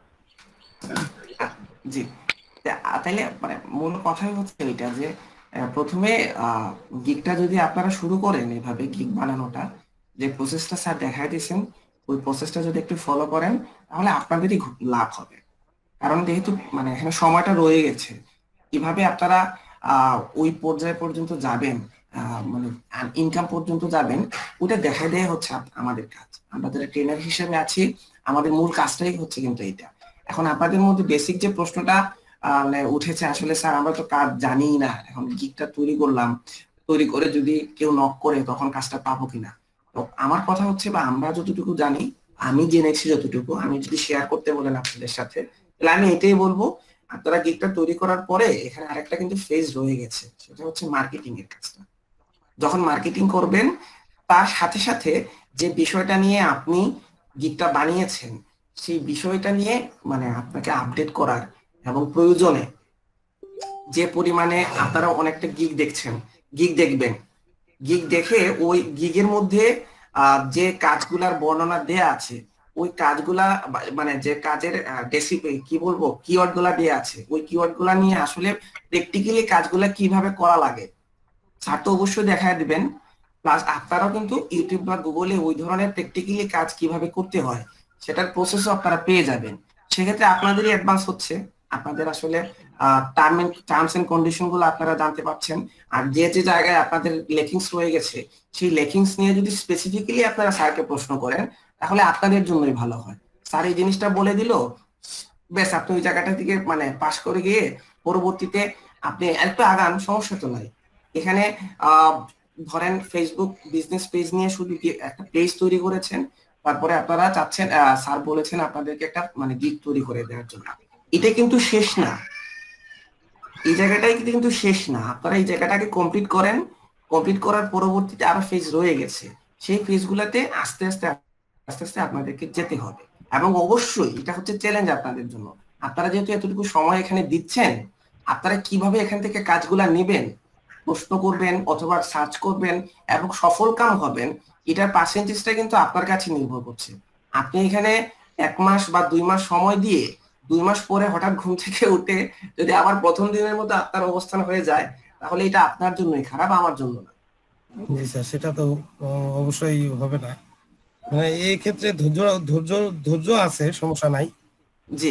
জি, তাইলে মানে মূল কথাই হচ্ছে এটা যে প্রথমে গিগটা যদি আপনারা শুরু করেন এইভাবে, গিগ বানানোটা যে প্রসেসটা স্যার দেখাই দিয়েছেন, ওই প্রসেসটা যদি একটু ফলো করেন তাহলে আপনাদেরই লাভ হবে। কারণ যেহেতু মানে এখানে সময়টা রয়ে গেছে, কিভাবে আপনারা ওই পর্যায় পর্যন্ত যাবেন, মানে ইনকাম পর্যন্ত যাবেন, ওটা দেখা দেয়া হচ্ছে আমাদের কাজ। আমরা যারা ট্রেনার হিসেবে আছি, আমাদের মূল কাজটাই হচ্ছে কিন্তু এটা। এখন আপনাদের মধ্যে বেসিক যে প্রশ্নটা উঠেছে, আসলে স্যার আমরা তো কাজ জানিই না, এখন গিগটা তৈরি করলাম, তৈরি করে যদি কেউ নক করে তখন কাজটা পাবো কিনা। তো আমার কথা হচ্ছে, বা আমরা যতটুকু জানি, আমি জেনেছি যতটুকু, আমি যদি শেয়ার করতে বলেন আপনাদের সাথে, তাহলে আমি এটাই বলবো, আপনারা গিগটা তৈরি করার পরে এখানে আরেকটা কিন্তু ফেজ রয়ে গেছে, সেটা হচ্ছে মার্কেটিং এর কাজটা। যখন মার্কেটিং করবেন, তার সাথে সাথে যে বিষয়টা নিয়ে আপনি গিগটা বানিয়েছেন, সেই বিষয়টা নিয়ে মানে আপনাকে আপডেট করার, এবং প্রয়োজনে যে পরিমাণে আপনারা অনেকটা গিগ দেখছেন, গিগ দেখবেন, গিগ দেখে ওই গিগের মধ্যে যে কাজগুলার বর্ণনা দেয়া আছে, ওই কাজগুলা মানে যে কাজের কি বলবো, কিওয়ার্ড গুলা দেয়া আছে, ওই কিওয়ার্ড গুলা নিয়ে আসলে প্র্যাকটিক্যালি কাজগুলা কিভাবে করা লাগে স্যার তো অবশ্যই দেখায় দিবেন। প্লাস আপনারাও কিন্তু ইউটিউব বা গুগলে ওই ধরনের প্র্যাকটিক্যালি কাজ কিভাবে করতে হয় সেটার প্রসেসও আপনারা পেয়ে যাবেন। সেক্ষেত্রে আপনাদেরই অ্যাডভান্স হচ্ছে, আপনাদের আসলে টার্মস এন্ড কন্ডিশন গুলো আপনারা জানতে পারছেন। আর যে যে জায়গায় আপনাদের লেকিংস রয়ে গেছে, সেই লেকিংস নিয়ে যদি স্পেসিফিক্যালি আপনারা স্যারকে প্রশ্ন করেন, তাহলে আপনাদের জন্যই ভালো হয়। স্যার এই জিনিসটা বলে দিল, বেশ আপনি ওই জায়গাটা থেকে মানে পাশ করে গিয়ে পরবর্তীতে আপনি একটু আগান, সমস্যা তো নাই। এখানে ধরেন ফেসবুক বিজনেস পেজ নিয়ে শুধু একটা পেজ তৈরি করেছেন, তারপরে আপনারা চাচ্ছেন স্যার বলেছেন আপনাদেরকে একটা মানে গিগ তৈরি করে দেওয়ার জন্য। এটা কিন্তু শেষ না, এই জায়গাটাই কিন্তু শেষ না। আপনারা এই জায়গাটাকে কমপ্লিট করেন, কমপ্লিট করার পরবর্তীতে আরো ফেজ রয়ে গেছে, সেই ফেজগুলোতে আস্তে আস্তে আস্তে আস্তে আপনাদেরকে যেতে হবে। এবং অবশ্যই এটা হচ্ছে চ্যালেঞ্জ আপনাদের জন্য। আপনারা যেহেতু এতটুকু সময় এখানে দিচ্ছেন, আপনারা কিভাবে এখান থেকে কাজগুলা নেবেন, প্রশ্ন করবেন অথবা সার্চ করবেন এবং সফল কাম হবেন, এটার পার্সেন্টেজটা কিন্তু আপনার কাছে নির্ভর করছে। আপনি এখানে 1 মাস বা 2 মাস সময় দিয়ে 2 মাস পরে হঠাৎ ঘুম থেকে উঠে যদি আবার প্রথম দিনের মতো আপনার অবস্থান হয়ে যায়, তাহলে এটা আপনার জন্যই খারাপ, আমার জন্য না। জি স্যার, সেটা তো অবশ্যই হবে না। মানে এই ক্ষেত্রে ধৈর্য আছে, সমস্যা নাই। জি,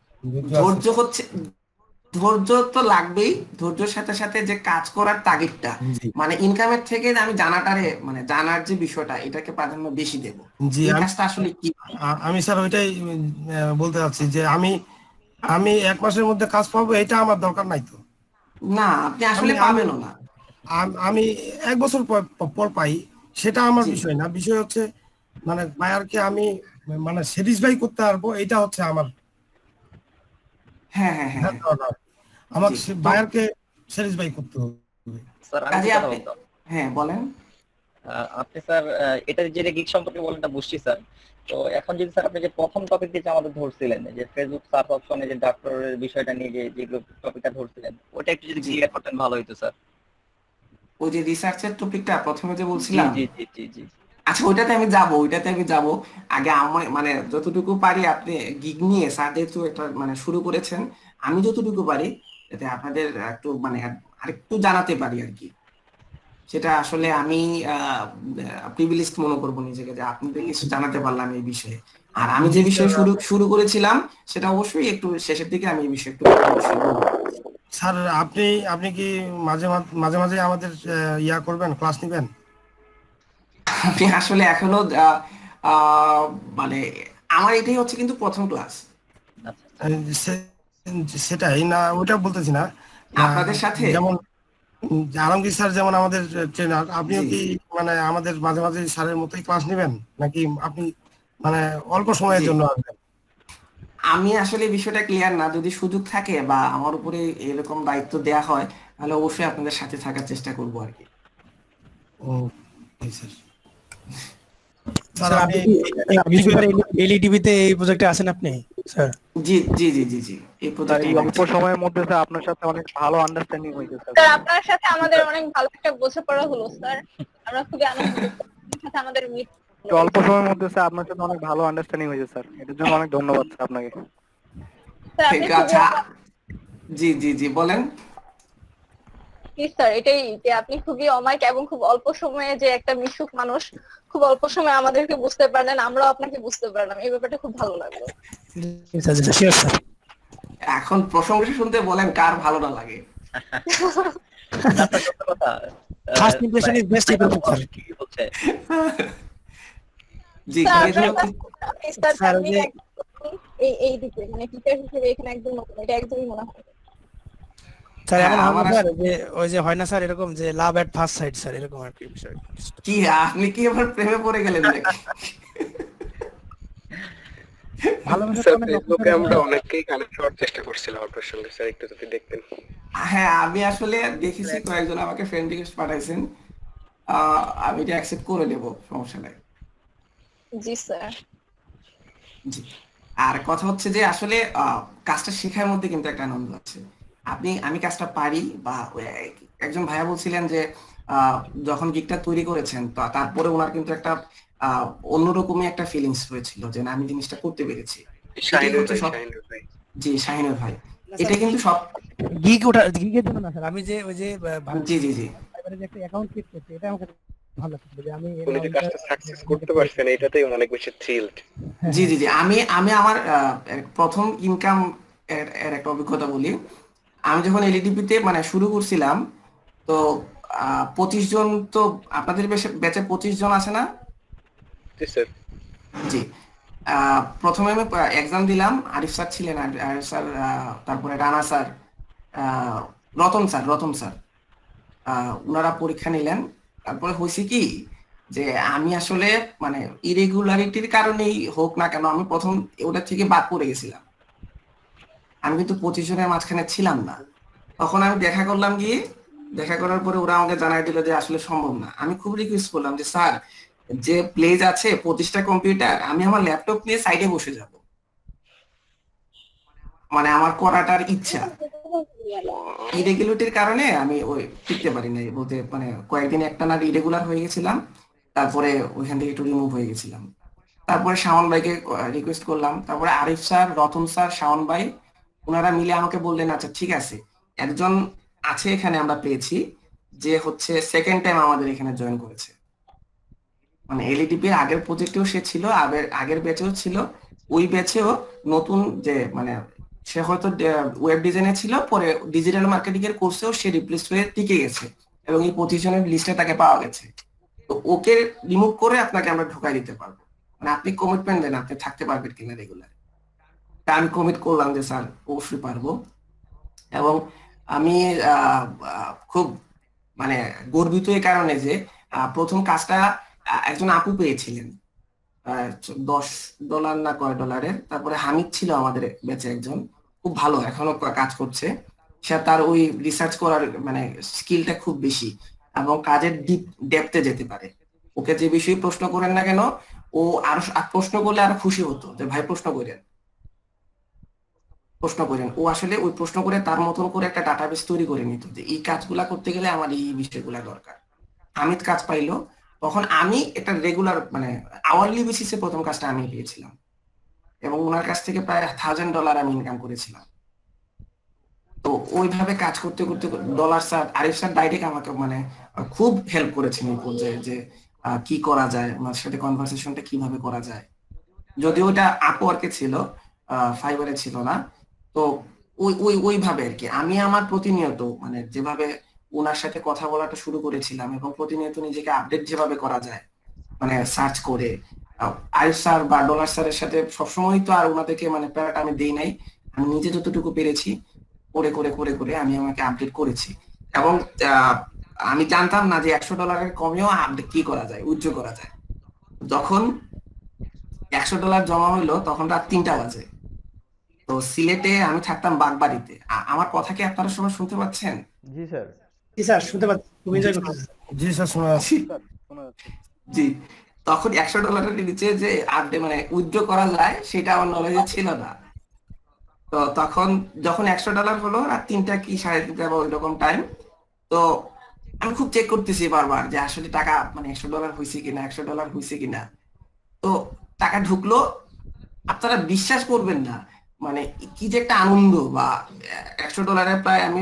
ধৈর্য তো লাগবেই, ধৈর্যের সাথে সাথে যে কাজ করার তাগিদটা, মানে ইনকামের থেকে আমি মানে জানার যে বিষয়টা, এটাকে প্রাধান্য বেশি দেব। জি, আসলে কি আমি স্যার ওইটাই বলতে চাচ্ছি যে আমি 1 মাসের মধ্যে কাজ পাবো, এটা আমার দরকার নাই তো। না, আপনি আসলে পাবেনও না। আমি 1 বছর পর পাই, সেটা আমার বিষয় না। বিষয় হচ্ছে মানে বায়ারকে আমি মানে স্যাটিসফাই করতে পারবো, এটা হচ্ছে আমার। আমার বায়ারকে স্যাটিসফাই করতে হবে। স্যার আমি হ্যাঁ বলেন। আপনি স্যার এটা যেটা গিগ সম্পর্কে বলেন এটা বুঝছি স্যার। তো এখন যদি স্যার আপনি যে প্রথম টপিক দিয়ে আমাদের ধরছিলেন যে ফেসবুক সার্চ অপশনে যে ডাক্তারের বিষয়টা নিয়ে যেগুলো টপিকটা ধরছিলেন, ওটা একটু যদি ক্লিয়ার করতেন ভালো হতো স্যার। ওই যে রিসার্চের টপিকটা প্রথমে যে বলছিলাম, জি জি জি জি। আচ্ছা ওইটাতে আমি যাব। আগে আমি মানে যতটুকু পারি, আপনি গিগ নিয়ে স্যার যেহেতু একটা মানে শুরু করেছেন, আমি যতটুকু পারি যাতে আপনাদের একটু মানে আরেকটু জানাতে পারি আর কি। সেটা আসলে আমি প্রিভিলেজড মনে করবো নিজেকে যে আপনাদের কিছু জানাতে পারলাম এই বিষয়ে। আর আমি যে বিষয়ে শুরু করেছিলাম সেটা অবশ্যই একটু শেষের দিকে আমি এই বিষয়ে একটু স্যার আপনি কি মাঝে মাঝে আমাদের ইয়া করবেন, ক্লাস নেবেন? আপনি আসলে এখনো মানে আমার এটাই হচ্ছে কিন্তু প্রথম ক্লাস। সেটাই না, ওটা বলতেছি না। আপনাদের সাথে যেমন আলমগীর স্যার যেমন আমাদের ট্রেনার, আপনিও কি মানে আমাদের মাঝে মাঝে স্যারের মতোই ক্লাস নেবেন, নাকি আপনি মানে অল্প সময়ের জন্য আসবেন? আমি আসলে বিষয়টা ক্লিয়ার না। যদি সুযোগ থাকে বা আমার উপরে এরকম দায়িত্ব দেয়া হয়, তাহলে অবশ্যই আপনাদের সাথে থাকার চেষ্টা করব আর কি। স্যার আপনি এলইডিবিতে এই প্রজেক্টে আছেন আপনি স্যার? জি জি জি জি জি, এই প্রজেক্টে অল্প সময়ের মধ্যে স্যার আপনার সাথে অনেক ভালো আন্ডারস্ট্যান্ডিং হয়েছে স্যার। স্যার আপনার সাথে আমাদের অনেক ভালো একটা বোঝাপড়া হলো স্যার, আমরা খুবই আনন্দিত। আপনার সাথে আমাদের অল্প সময়ের মধ্যে স্যার আপনার সাথে অনেক ভালো আন্ডারস্ট্যান্ডিং হয়েছে স্যার, এটার জন্য অনেক ধন্যবাদ স্যার আপনাকে। ঠিক আছে, জি জি জি বলেন। স্যার এটাই যে আপনি খুবই অমায়িক এবং খুব অল্প সময়ে যে একটা মিশুক মানুষ, খুব অল্প সময়ে আমাদেরকে বুঝতে পারলেন, আমরাও আপনাকে বুঝতে পারলাম, এই ব্যাপারটা খুব ভালো লাগলো। এখন প্রশংসা শুনতে বলেন কার ভালো না লাগে। First impression is best sir. কি হচ্ছে জি স্যার এই দিকে মানে টিচার হিসেবে এখানে একদম নতুন, এটা একদমই মনে হয় স্যার। এমন হয় না স্যার যে ওই যে হয় না স্যার এরকম যে love at first sight sir, এরকম আর কি বিষয়। কি আপনি কি আবার প্রেমে পড়ে গেলেন নাকি? স্যার ফেসবুকে আমরা অনেককেই কানেক্ট করার চেষ্টা করছিলাম আপনার সঙ্গে, স্যার একটু যদি দেখতেন। হ্যাঁ আমি আসলে দেখেছি, কয়েকজন আমাকে ফ্রেন্ড রিকোয়েস্ট পাঠাইছেন, আমি এটা অ্যাকসেপ্ট করে নেব, সমস্যা নাই। জি স্যার। জি, আর কথা হচ্ছে যে আসলে কাজটা শেখার মধ্যে কিন্তু একটা আনন্দ আছে। আমি কাজটা পারি, বা একজন ভাইয়া বলছিলেন যে যখন গিগটা তৈরি করেছেন তো তারপরে ওনার কিন্তু একটা অন্যরকমই একটা ফিলিংস হয়েছিল যে না আমি জিনিসটা করতে পেরেছি। জি শাহিনুর ভাই, এটা কিন্তু সব গিগের জন্য না স্যার, আমি যে ওই যে জি জি জি একটা অ্যাকাউন্ট ক্রিয়েট করতে, এটা আমাকে ভালো লাগছে যে আমি উনি যে কাজটা সাকসেস করতে পারছেন, এটাতেই অনেক বেশি থ্রিলড। জি জি জি, আমি আমার প্রথম ইনকাম এর একটা অভিজ্ঞতা বলি। আমি যখন এলইডিপিতে মানে শুরু করছিলাম, তো 25 জন, তো আপনাদের ব্যাচে 25 জন আছে না? জি স্যার। জি, প্রথমে আমি এক্সাম দিলাম, আরিফ স্যার ছিলেন, আরিফ স্যার, তারপরে রানা স্যার, রতন স্যার ওনারা পরীক্ষা নিলেন। তারপরে হয়েছে কি যে আমি আসলে মানে ইরেগুলারিটির কারণেই হোক না কেন আমি প্রথম ওটা থেকে বাদ পড়ে গেছিলাম। আমি কিন্তু 25 জনের মাঝখানে ছিলাম না। তখন আমি দেখা করলাম, গিয়ে দেখা করার পরে ওরা আমাকে জানাই দিল যে আসলে সম্ভব না। আমি খুব রিকোয়েস্ট করলাম যে স্যার, যে প্লেস আছে 25টা কম্পিউটার, আমি আমার ল্যাপটপ নিয়ে সাইডে বসে যাব, মানে আমার করাটার ইচ্ছা। ইরেগুলারিটির কারণে আমি ওই টিকতে পারি নাই, বলতে মানে কয়েকদিন একটানা ইরেগুলার হয়ে গেছিলাম, তারপরে ওইখান থেকে একটু রিমুভ হয়ে গেছিলাম। তারপরে শাওন ভাইকে রিকোয়েস্ট করলাম, তারপরে আরিফ স্যার, রতন স্যার, শাওন ভাই ওনারা মিলে আমাকে বললেন আচ্ছা ঠিক আছে, একজন আছে এখানে আমরা পেয়েছি যে হচ্ছে সেকেন্ড টাইম আমাদের এখানে জয়েন করেছে, মানে এলইডিপি আগের প্রজেক্টেও সে ছিল, আগের ব্যাচেও ছিল, ওই ব্যাচেও নতুন যে মানে সে হয়তো ওয়েব ডিজাইনে ছিল, পরে ডিজিটাল মার্কেটিং এর কোর্সেও সে রিপ্লেস হয়ে টিকে গেছে এবং এই পজিশনের লিস্টে তাকে পাওয়া গেছে। তো ওকে রিমুভ করে আপনাকে আমরা ঢোকাই দিতে পারবো, মানে আপনি কমিটমেন্ট দেন আপনি থাকতে পারবেন কিনা রেগুলার। তা আমি কমিট করলাম যে স্যার অবশ্যই পারবো। এবং আমি খুব মানে গর্বিত এই কারণে যে প্রথম কাজটা একজন আপু পেয়েছিলেন $10 না কয় ডলারের। তারপরে হামিদ ছিল আমাদের ব্যাচে একজন, খুব ভালো, এখনো কাজ করছে। সে তার ওই রিসার্চ করার মানে স্কিলটা খুব বেশি এবং কাজের ডিপ ডেপথে যেতে পারে। ওকে যে বিষয়ে প্রশ্ন করেন না কেন, ও আরো প্রশ্ন করলে আরো খুশি হতো যে ভাই প্রশ্ন করেন। ও আসলে ওই প্রশ্ন করে তার মতন করে একটা ডাটাবেস তৈরি করে নিত যে এই কাজগুলা করতে গেলে আমার এই বিষয়গুলা দরকার। হামিদ কাজ পাইলো, তখন আমি একটা রেগুলার মানে আওয়ারলি বেসিসে প্রথম কাজটা আমি পেয়েছিলাম এবং ওনার কাছ থেকে প্রায় $1000 আমি ইনকাম করেছিলাম। তো ওইভাবে কাজ করতে করতে dollar sir, Arif sir direct আমাকে মানে খুব হেল্প করেছেন এই পর্যায়ে যে কি করা যায়, ওনার সাথে কনভারসেশনটা কিভাবে করা যায়। যদিও ওটা আপওয়ার্কে ছিল, ফাইবারে ছিল না। তো ওইভাবে আর কি আমি আমার প্রতিনিয়ত মানে যেভাবে ওনার সাথে কথা বলাটা শুরু করেছিলাম এবং প্রতিনিয়ত নিজেকে আপডেট যেভাবে করা যায় মানে সার্চ করে, আরিফ স্যার বা ডলার স্যারের সাথে সবসময় তো আর ওনাদেরকে মানে প্যারাটা আমি দেই নাই, আমি নিজে যতটুকু পেরেছি করে করে করে করে আমি আমাকে আপডেট করেছি। এবং আমি জানতাম না যে $100 কমেও আপডেট কি করা যায়, উইথড্র করা যায়। যখন $100 জমা হইলো তখন রাত 3টা বাজে। তো সিলেটে আমি থাকতাম বাগবাড়িতে। আমার কথা কি আপনারা সবাই শুনতে পাচ্ছেন? জি স্যার। জি স্যার শুনতে পাচ্ছি, খুব এনজয় করতেছি। জি স্যার শোনা যাচ্ছে। জি, তখন $100 নিচে যে আপডেট মানে উইথড্র করা যায় সেটা আমার নলেজে ছিল না। তো তখন যখন $100 হলো রাত 3টা কি 3:30 বা ওইরকম টাইম, তো আমি খুব চেক করতেছি বারবার যে আসলে টাকা মানে $100 হয়েছে কিনা, $100 হয়েছে কিনা। তো টাকা ঢুকলো, আপনারা বিশ্বাস করবেন না মানে কি যে একটা আনন্দ। বা $100 প্রায় আমি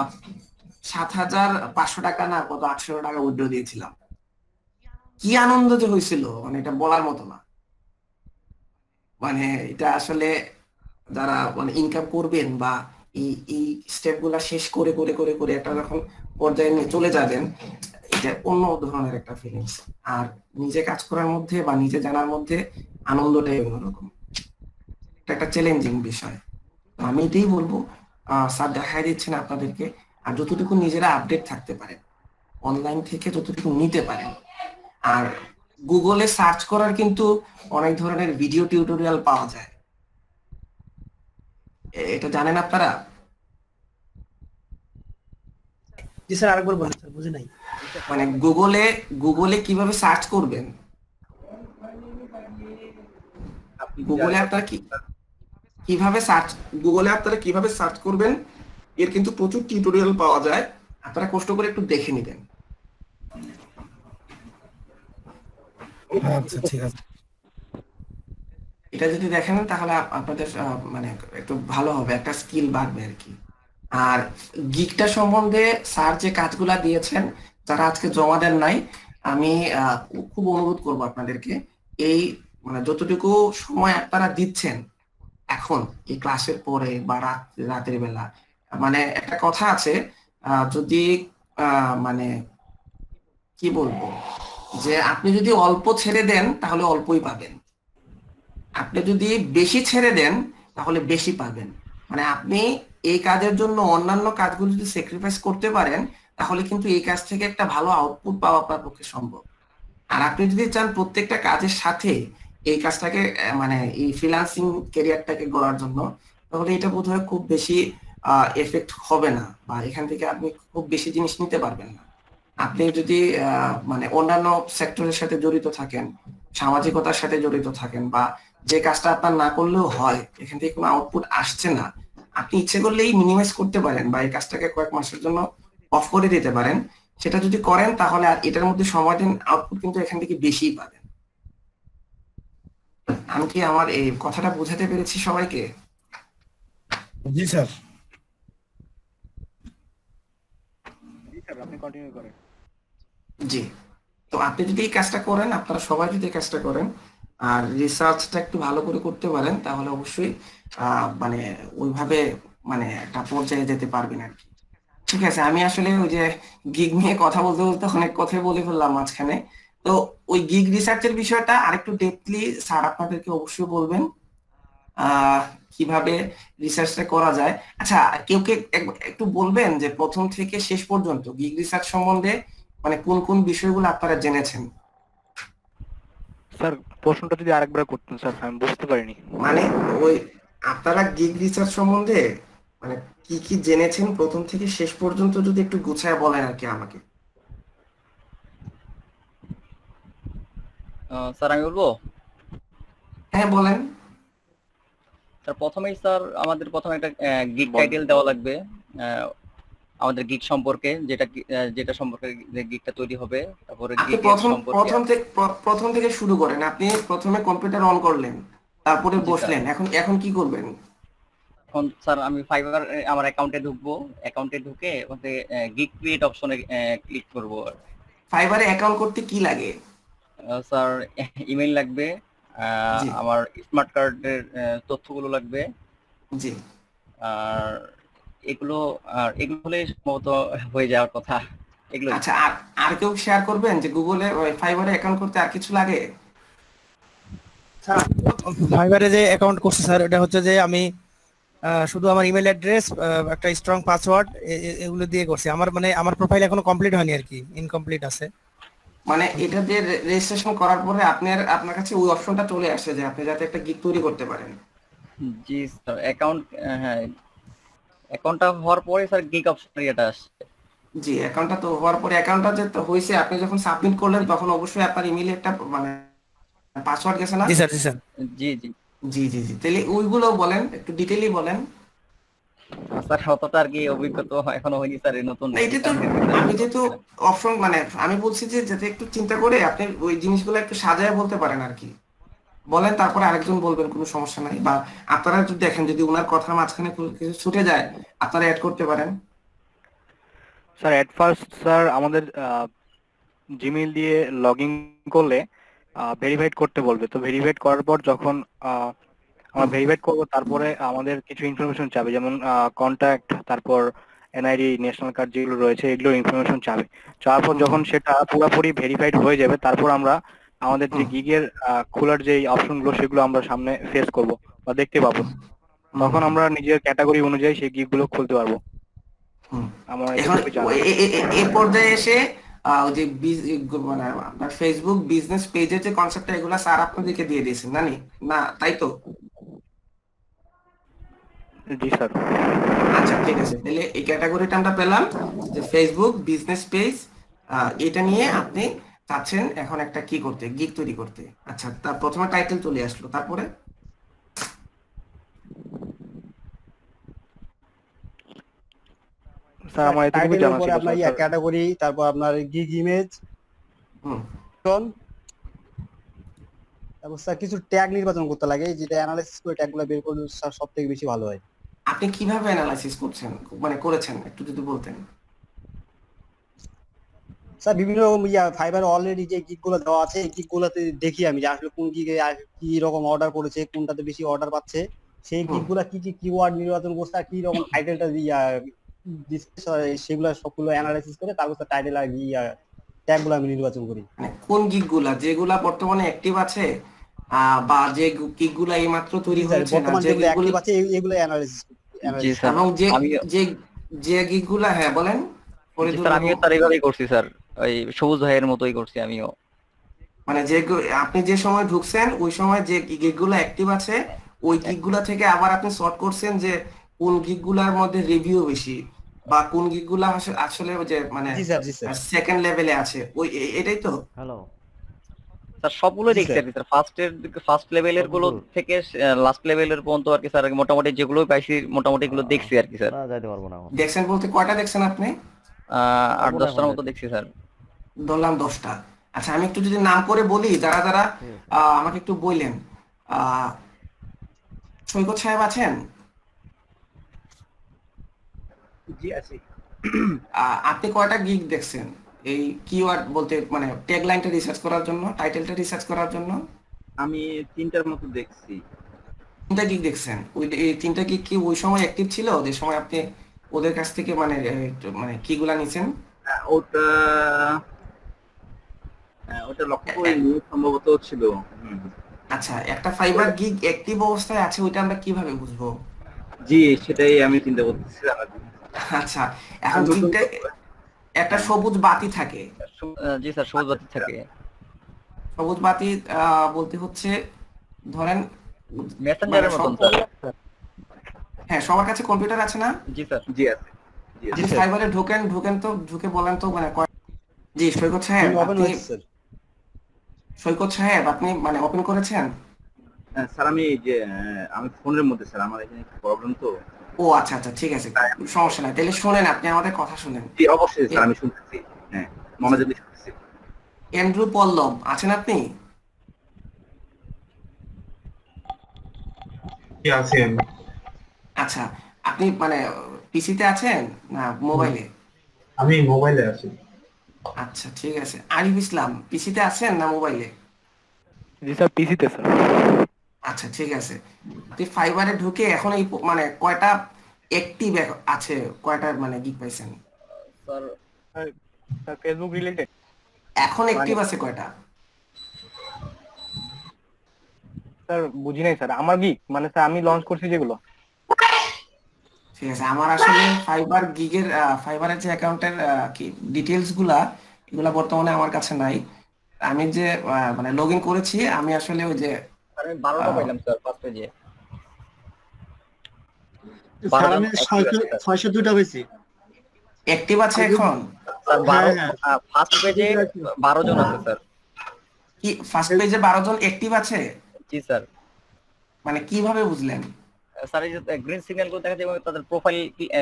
7500 টাকা না কত 800 টাকা উইথড্র দিয়েছিলাম। কি আনন্দ যে হয়েছিল মানে এটা বলার মতো না। মানে এটা আসলে যারা মানে ইনকাম করবেন বা এই স্টেপ গুলা শেষ করে করে করে করে একটা যখন পর্যায়ে নিয়ে চলে যাবেন, এটা অন্য ধরনের একটা ফিলিংস। আর নিজে কাজ করার মধ্যে বা নিজে জানার মধ্যে আনন্দটাই অন্যরকম, এটা একটা চ্যালেঞ্জিং বিষয়। আমি এটাই বলবো, স্যার দেখাই দিচ্ছেন আপনাদেরকে, আর যতটুকু নিজেরা আপডেট থাকতে পারেন অনলাইন থেকে যতটুকু নিতে পারেন। আর গুগলে সার্চ করার কিন্তু অনেক ধরনের ভিডিও টিউটোরিয়াল পাওয়া যায়, এটা জানেন আপনারা? জি স্যার আরেকবার বলেন স্যার, বুঝি নাই। মানে গুগলে কিভাবে সার্চ করবেন, গুগলে আপনারা কিভাবে সার্চ করবেন এর কিন্তু প্রচুর টিউটোরিয়াল পাওয়া যায়, আপনারা কষ্ট করে একটু দেখে নিবেন। আচ্ছা ঠিক আছে। এটা যদি দেখেন তাহলে আপনাদের মানে একটু ভালো হবে, একটা স্কিল বাড়বে আর কি। আর গিগটা সম্বন্ধে স্যার যে কাজগুলা দিয়েছেন, যারা আজকে জমা দেন নাই, আমি খুব অনুরোধ করব আপনাদেরকে এই মানে যতটুকু সময় আপনারা দিচ্ছেন এখন এই ক্লাসের পরে বা রাতের বেলা, মানে একটা কথা আছে যদি মানে কি বলবো যে আপনি যদি অল্প ছেড়ে দেন তাহলে অল্পই পাবেন, আপনি যদি বেশি ছেড়ে দেন তাহলে বেশি পাবেন। মানে আপনি এই কাজের জন্য অন্যান্য কাজগুলো যদি স্যাক্রিফাইস করতে পারেন তাহলে কিন্তু এই কাজ থেকে একটা ভালো আউটপুট পাওয়া আপনার পক্ষে সম্ভব। আর আপনি যদি চান প্রত্যেকটা কাজের সাথে এই কাজটাকে মানে এই ফ্রিল্যান্সিং ক্যারিয়ারটাকে গড়ার জন্য, তাহলে এটা বোধহয় খুব বেশি এফেক্ট হবে না, বা এখান থেকে আপনি খুব বেশি জিনিস নিতে পারবেন না। আপনি যদি মানে অন্যান্য সেক্টরের সাথে জড়িত থাকেন, সামাজিকতার সাথে জড়িত থাকেন, বা যে কাজটা আপনার না করলেও হয়, এখান থেকে কোনো আউটপুট আসছে না, আপনি ইচ্ছে করলেই মিনিমাইজ করতে পারেন বা এই কাজটাকে কয়েক মাসের জন্য অফ করে দিতে পারেন। সেটা যদি করেন তাহলে আর এটার মধ্যে সময় দিন, আউটপুট কিন্তু এখান থেকে বেশিই পাবেন। আমি কি আমার এই কথাটা বোঝাতে পেরেছি সবাইকে? জি স্যার। আপনি কন্টিনিউ করেন। জি, তো আপনি যদি এই কাজটা করেন, আপনারা সবাই যদি এই কাজটা করেন আর রিসার্চটা একটু ভালো করে করতে পারেন, তাহলে অবশ্যই মানে ওইভাবে মানে একটা পর্যায়ে যেতে পারবেন আর কি। ঠিক আছে, আমি আসলে ওই যে গিগ নিয়ে কথা বলতে বলতে অনেক কথাই বলে ফেললাম মাঝখানে। তো ওই গিগ রিসার্চের বিষয়টা আরেকটু ডেপথলি স্যার আপনাদেরকে অবশ্যই বলবেন কিভাবে রিসার্চটা করা যায়। আচ্ছা, কেউ কে একটু বলবেন যে প্রথম থেকে শেষ পর্যন্ত গিগ রিসার্চ সম্বন্ধে মানে কোন কোন বিষয়গুলো আপনারা জেনেছেন? স্যার প্রশ্নটা যদি আরেকবার করতেন স্যার, আমি বুঝতে পারিনি। মানে ওই আপনারা গিগ রিসার্চ সম্বন্ধে মানে কি কি জেনেছেন প্রথম থেকে শেষ পর্যন্ত যদি একটু গুছায় বলেন আর কি আমাকে। স্যার আমি বলবো? হ্যাঁ বলেন। স্যার প্রথমেই স্যার আমাদের প্রথমে একটা গিগ টাইটেল দেওয়া লাগবে আমাদের গিগ সম্পর্কে, যেটা সম্পর্কে গিগটা তৈরি হবে। তারপরে গিগ প্রথম থেকে শুরু করেন। আপনি প্রথমে কম্পিউটার অন করলেন, তারপরে বসলেন, এখন কি করবেন? এখন স্যার আমি ফাইবার আমার অ্যাকাউন্টে ঢুকবো, অ্যাকাউন্টে ঢুকে ওতে গিগ ক্রিয়েট অপশনে ক্লিক করব। ফাইবারে অ্যাকাউন্ট করতে কি লাগে? স্যার ইমেল লাগবে, আমার স্মার্ট কার্ডের তথ্যগুলো লাগবে। জি। আর এগুলো হলে সম্ভবত হয়ে যাওয়ার কথা। এগুলো। আচ্ছা, আর কেউ শেয়ার করবেন যে গুগলে ফাইবারে অ্যাকাউন্ট করতে আর কিছু লাগে? ফাইবারে যে অ্যাকাউন্ট করছি স্যার, এটা হচ্ছে যে আমি শুধু আমার ইমেল অ্যাড্রেস, একটা স্ট্রং পাসওয়ার্ড, এগুলো দিয়ে করছি। আমার প্রোফাইল এখনো কমপ্লিট হয়নি আর কি, ইনকমপ্লিট আছে। মানে এটা দিয়ে রেজিস্ট্রেশন করার পরে আপনার কাছে ওই অপশনটা চলে আসে যে আপনি যাতে একটা গিগ তৈরি করতে পারেন। জি স্যার, অ্যাকাউন্টটা হওয়ার পরে স্যার গিগ অপশন এটা আসছে। জি, অ্যাকাউন্টটা তো হওয়ার পরে, অ্যাকাউন্টটা যে হইছে আপনি যখন সাবমিট করলেন তখন অবশ্যই আপনার ইমেইলে একটা মানে পাসওয়ার্ড গেছে না? জি স্যার। জি স্যার। জি জি জি জি জি। তাহলে ওইগুলো বলেন, একটু ডিটেইলি বলেন। স্যার অতটা আর কি অভিজ্ঞতা এখনো হয়নি স্যার, নতুন। এটা তো আমি যেহেতু অপশন মানে আমি বলছি যে যাতে একটু চিন্তা করে আপনি ওই জিনিসগুলো একটু সাজায় বলতে পারেন আর কি। বলেন, তারপরে আরেকজন বলবেন, কোনো সমস্যা নাই। বা আপনারা যদি দেখেন যদি ওনার কথার মাঝখানে কিছু ছুটে যায় আপনারা অ্যাড করতে পারেন। স্যার এট ফার্স্ট স্যার আমাদের জিমেইল দিয়ে লগইন করলে ভেরিফাইড করতে বলবে। তো ভেরিফাইড করার পর যখন আমরা ভেরিফাইড করব, তারপরে আমাদের কিছু ইনফরমেশন চাবে, যেমন কন্ট্যাক্ট, তারপর এনআইডি, ন্যাশনাল কার্ড যেগুলো রয়েছে এগুলোর ইনফরমেশন চাবে। চাওয়ার পর যখন সেটা পুরোপুরি ভেরিফাইড হয়ে যাবে, তারপর আমরা আমাদের যে গিগের খোলার যে অপশনগুলো সেগুলো আমরা সামনে ফেস করব বা দেখতে পাবো। তখন আমরা নিজের ক্যাটাগরি অনুযায়ী সেই গিগগুলো খুলতে পারবো। এই পর্যায়ে এসে যে মানে আপনার ফেসবুক বিজনেস পেজের যে কনসেপ্টটা এগুলো স্যার আপনাদেরকে দিয়ে দিয়েছেন না, তাই তো? জি স্যার। আচ্ছা ঠিক আছে, তাহলে এই ক্যাটাগরিটা আমরা পেলাম যে ফেসবুক বিজনেস পেজ, এটা নিয়ে আপনি চাচ্ছেন এখন একটা কি করতে, গিগ তৈরি করতে। আচ্ছা, তার প্রথমে টাইটেল চলে আসলো, তারপরে স্যার আমার এতটুকু জানা ছিল আপনার ক্যাটাগরি, তারপর আপনার গিগ ইমেজ, তারপর স্যার কিছু ট্যাগ নির্বাচন করতে লাগে, যেটা অ্যানালাইসিস করে ট্যাগগুলো বের করলে স্যার সবথেকে বেশি ভালো হয়। আপনি কিভাবে অ্যানালাইসিস করছেন মানে করেছেন একটু যদি বলতেন? স্যার বিভিন্ন রকম ফাইবার অলরেডি যে গিগগুলো দেওয়া আছে এই গিগগুলোতে দেখি আমি যে আসলে কোন গিগে কি রকম অর্ডার করেছে, কোনটাতে বেশি অর্ডার পাচ্ছে, সেই গিগগুলো কি কি কিওয়ার্ড নির্বাচন করছে আর কি রকম টাইটেলটা সেগুলো সবগুলো অ্যানালাইসিস করে তারপর টাইটেল আর ট্যাগগুলো আমি নির্বাচন করি। কোন গিগগুলা যেগুলা বর্তমানে অ্যাক্টিভ আছে বা যে গিগগুলা এইমাত্র তৈরি হয়েছে না, বর্তমান যে যেগুলো গিগগুলো অ্যাক্টিভ আছে এগুলো অ্যানালাইসিস জি স্যার এবং যে আমি যে যে গিগগুলা, হ্যাঁ বলেন জি স্যার আমিও তার এইভাবেই করছি স্যার, ওই সবুজ ভাইয়ের মতোই করছি আমিও। মানে যে আপনি যে সময় ঢুকছেন ওই সময় যে গিগগুলো অ্যাক্টিভ আছে ওই গিগগুলা থেকে আবার আপনি সর্ট করছেন যে কোন গিগগুলার মধ্যে রিভিউ বেশি বা কোন গিগগুলা আসলে যে মানে সেকেন্ড লেভেলে আছে, ওই এটাই তো। হ্যালো স্যার সবগুলো দেখছি আর কি স্যার, ফার্স্ট লেভেলের গুলো থেকে লাস্ট লেভেলের পর্যন্ত আর কি স্যার, মোটামুটি যেগুলো পাইছি মোটামুটি এগুলো দেখছি আর কি স্যার। যাইতে পারবো না দেখছেন বলতে কয়টা দেখছেন আপনি? 8-10টার মতো দেখছি স্যার। ধরলাম 10টা। আচ্ছা আমি একটু যদি নাম করে বলি যারা যারা আমাকে একটু বললেন। সৈকত সাহেব আছেন? জি আছি। আপনি কয়টা গিগ দেখছেন এই কিওয়ার্ড বলতে মানে ট্যাগলাইনটা রিসার্চ করার জন্য, টাইটেলটা রিসার্চ করার জন্য? আমি 3টার মতো দেখছি। 3টা গিগ দেখছেন? ওই এই 3টা গিগ কি ওই সময় অ্যাক্টিভ ছিল যে সময় আপনি ওদের কাছ থেকে মানে মানে কিগুলা নিছেন? ওটা লক্ষ্য করিনি, সম্ভবত ছিল। আচ্ছা একটা ফাইবার গিগ অ্যাক্টিভ অবস্থায় আছে ওইটা আমরা কিভাবে বুঝবো? জি সেটাই আমি চিন্তা করতেছি। আচ্ছা এখন গিগটা একটা সবুজ বাতি থাকে। জি স্যার সবুজ বাতি থাকে। সবুজ বাতি বলতে হচ্ছে ধরেন মেসেঞ্জারের মতন স্যার। হ্যাঁ সবার কাছে কম্পিউটার আছে না? জি স্যার। জি আছে। আপনি সাইবারে ঢোকেন তো ঢুকে বলেন তো মানে জি সৈকত সাহেব আপনি সৈকত সাহেব আপনি মানে ওপেন করেছেন? স্যার আমি যে আমি ফোনের মধ্যে স্যার, আমার এখানে একটু প্রবলেম তো। ও আচ্ছা আচ্ছা ঠিক আছে সমস্যা নাই, তাহলে শুনেন আপনি আমাদের কথা শুনেন। জি অবশ্যই স্যার আমি শুনতেছি, হ্যাঁ মনোযোগ দিয়ে শুনতেছি। অ্যান্ড্রু পল্লব আছেন আপনি? কি আছেন? আচ্ছা আপনি মানে পিসিতে আছেন না মোবাইলে? আমি মোবাইলে আছি। আচ্ছা ঠিক আছে। আরিফ ইসলাম পিসিতে আছেন না মোবাইলে? জি স্যার পিসিতে স্যার। আচ্ছা ঠিক আছে। আপনি ফাইবারে ঢুকে এখন এই মানে কয়টা অ্যাক্টিভ আছে, কয়টা মানে গিগ পাইছেন? স্যার ফেসবুক রিলেটেড এখন অ্যাক্টিভ আছে কয়টা? স্যার বুঝি নাই স্যার, আমার গিগ মানে স্যার আমি লঞ্চ করছি যেগুলো। ঠিক আছে আমার আসলে ফাইবার গিগের ফাইবারের যে অ্যাকাউন্টের কি ডিটেইলস গুলা এগুলা বর্তমানে আমার কাছে নাই। আমি যে মানে লগইন করেছি আমি আসলে ওই যে আমি 12টা পাইলাম স্যার ফার্স্ট পেজে। স্যার আমি 602টা পেয়েছি। অ্যাক্টিভ আছে এখন? স্যার 12 ফার্স্ট পেজে 12 জন আছে স্যার। কি ফার্স্ট পেজে 12 জন অ্যাক্টিভ আছে? জি স্যার। মানে কিভাবে বুঝলেন? স্যার এই যে গ্রিন সিগন্যাল গুলো দেখা যায় এবং তাদের প্রোফাইল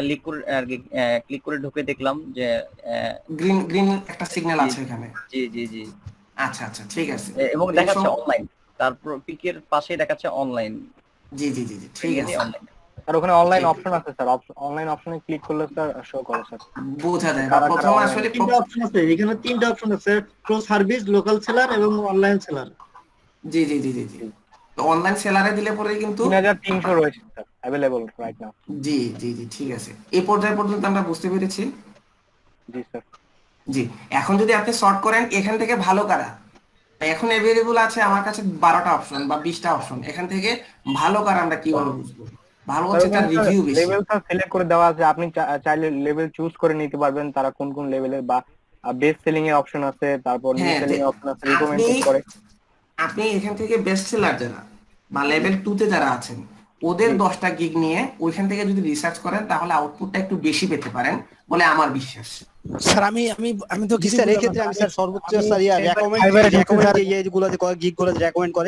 ক্লিক করে ঢুকে দেখলাম যে গ্রিন একটা সিগন্যাল আছে এখানে। জি জি জি আচ্ছা আচ্ছা ঠিক আছে। এবং দেখাচ্ছে অনলাইন, তারপর পিকের পাশেই দেখাচ্ছে অনলাইন। জি জি জি ঠিক আছে। আর ওখানে অনলাইন অপশন আছে স্যার, অনলাইন অপশনে ক্লিক করলে স্যার শো করে স্যার বোঝা যায়। প্রথমে আসলে তিনটা অপশন আছে এখানে, তিনটা অপশন আছে প্রো সার্ভিস, লোকাল সেলার এবং অনলাইন সেলার। জি জি জি জি জি অনলাইন সেলারে দিলে পরে কিন্তু 3300 রয়েছে স্যার अवेलेबल রাইট নাও। জি জি জি ঠিক আছে। এই পর্যায় পর্যন্ত আমরা বুঝতে পেরেছি। জি স্যার। জি এখন যদি আপনি সর্ট করেন এখান থেকে ভালো কারা এখন अवेलेबल আছে আমার কাছে 12টা অপশন বা 20টা অপশন, এখান থেকে ভালো কারা আমরা কিভাবে বুঝবো? ভালো হচ্ছে তার রিভিউ বেশি। লেভেল স্যার সিলেক্ট করে দেওয়া আছে, আপনি চাইলে লেভেল চুজ করে নিতে পারবেন তারা কোন কোন লেভেলের, বা বেস্ট সেলিং এর অপশন আছে, তারপর নিউ সেলিং এর অপশন আছে, রিকমেন্ডেড করে। আপনি এখান থেকে বেস্ট সেলার যারা বা লেভেল 2 তে যারা আছেন ওদের 10টা গিগ নিয়ে ওইখান থেকে যদি রিসার্চ করেন তাহলে আউটপুটটা একটু বেশি পেতে পারেন বলে আমার বিশ্বাস। স্যার আমি আমি আমি তো কিছু স্যার এই ক্ষেত্রে আমি স্যার সর্বোচ্চ স্যার রেকমেন্ড যে এইগুলো যে গিগ গুলো রেকমেন্ড করে।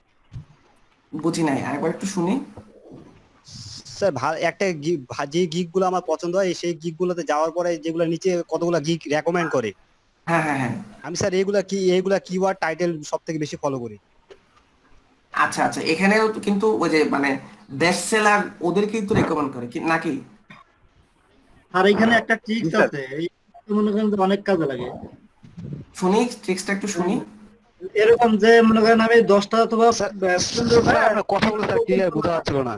বুঝি নাই আরেকবার একটু শুনি স্যার। একটা যে গিগ গুলো আমার পছন্দ হয় সেই গিগ গুলোতে যাওয়ার পরে যেগুলো নিচে কতগুলো গিগ রেকমেন্ড করে, হ্যাঁ হ্যাঁ হ্যাঁ আমি স্যার এইগুলা কিওয়ার্ড টাইটেল সবথেকে বেশি ফলো করি। আচ্ছা আচ্ছা এখানেও কিন্তু ওই যে মানে বেস্ট সেলার ওদেরকেই তো রেকমেন্ড করে কি নাকি? আর এখানে একটা ট্রিক্স আছে, এই মনে করেন অনেক কাজে লাগে। শুনি ট্রিক্সটা একটু শুনি। এরকম যে মনে করেন আমি 10টা অথবা 15টা কথাগুলো স্যার ক্লিয়ার বোঝা যাচ্ছিল না।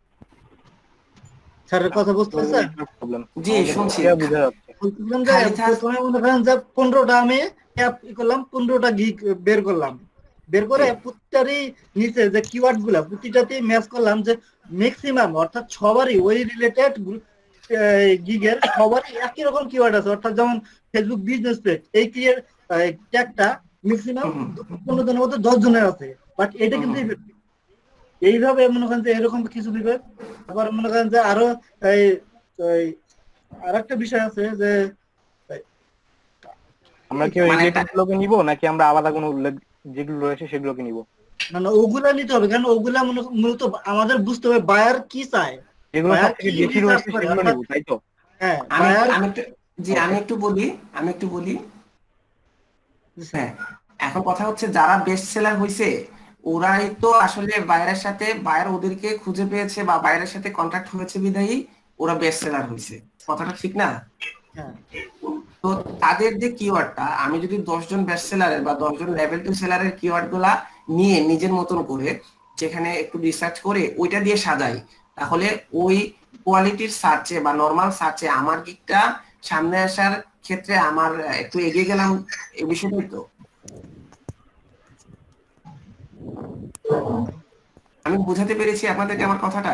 স্যারের কথা বুঝতে পারছেন? জি শুনছি। বলছিলাম যে প্রথমে মনে করেন যে 15টা আমি অ্যাপ করলাম, 15টা গিগ বের করলাম, বের করে প্রতিটারই নিচে যে কিওয়ার্ড গুলা প্রতিটাতেই ম্যাচ করলাম যে ম্যাক্সিমাম অর্থাৎ সবারই ওই রিলেটেড গিগের সবারই একই রকম কিওয়ার্ড আছে, অর্থাৎ যেমন ফেসবুক বিজনেস পেজ এই ট্যাগটা ম্যাক্সিমাম 15 জনের মধ্যে 10 জনের আছে, বাট এটা কিন্তু এইভাবে মনে করেন যে এরকম কিছু দিবে। আবার মনে করেন যে আরো আরেকটা বিষয় আছে যে আমরা কি ওই রিলেটেডগুলোকে নিব নাকি আমরা আলাদা কোনো উল্লেখ যেগুলো রয়েছে সেগুলোকে নিব? না না, ওগুলা নিতে হবে, কারণ ওগুলা মূলত আমাদের বুঝতে হবে বায়ার কি চায়, যেগুলো সবথেকে বেশি রয়েছে সেগুলো নিব, তাই তো? হ্যাঁ, আমি একটু বলি হ্যাঁ, এখন কথা হচ্ছে যারা বেস্ট সেলার হইছে ওরাই তো আসলে বায়ারের সাথে, বায়ার ওদেরকে খুঁজে পেয়েছে বা বায়ারের সাথে কন্ট্যাক্ট হয়েছে বিধায়ী ওরা বেস্ট সেলার হইছে, কথাটা ঠিক না? তো তাদের যে কিওয়ার্ডটা আমি যদি 10 জন বেস্ট সেলারের বা 10 জন লেভেল 2 সেলারের কিওয়ার্ড গুলা নিয়ে নিজের মতন করে যেখানে একটু রিসার্চ করে ওইটা দিয়ে সাজাই, তাহলে ওই কোয়ালিটির সার্চে বা নরমাল সার্চে আমার গিকটা সামনে আসার ক্ষেত্রে আমার একটু এগিয়ে গেলাম, এই বিষয়টাই তো। আমি বুঝাতে পেরেছি আপনাদেরকে আমার কথাটা?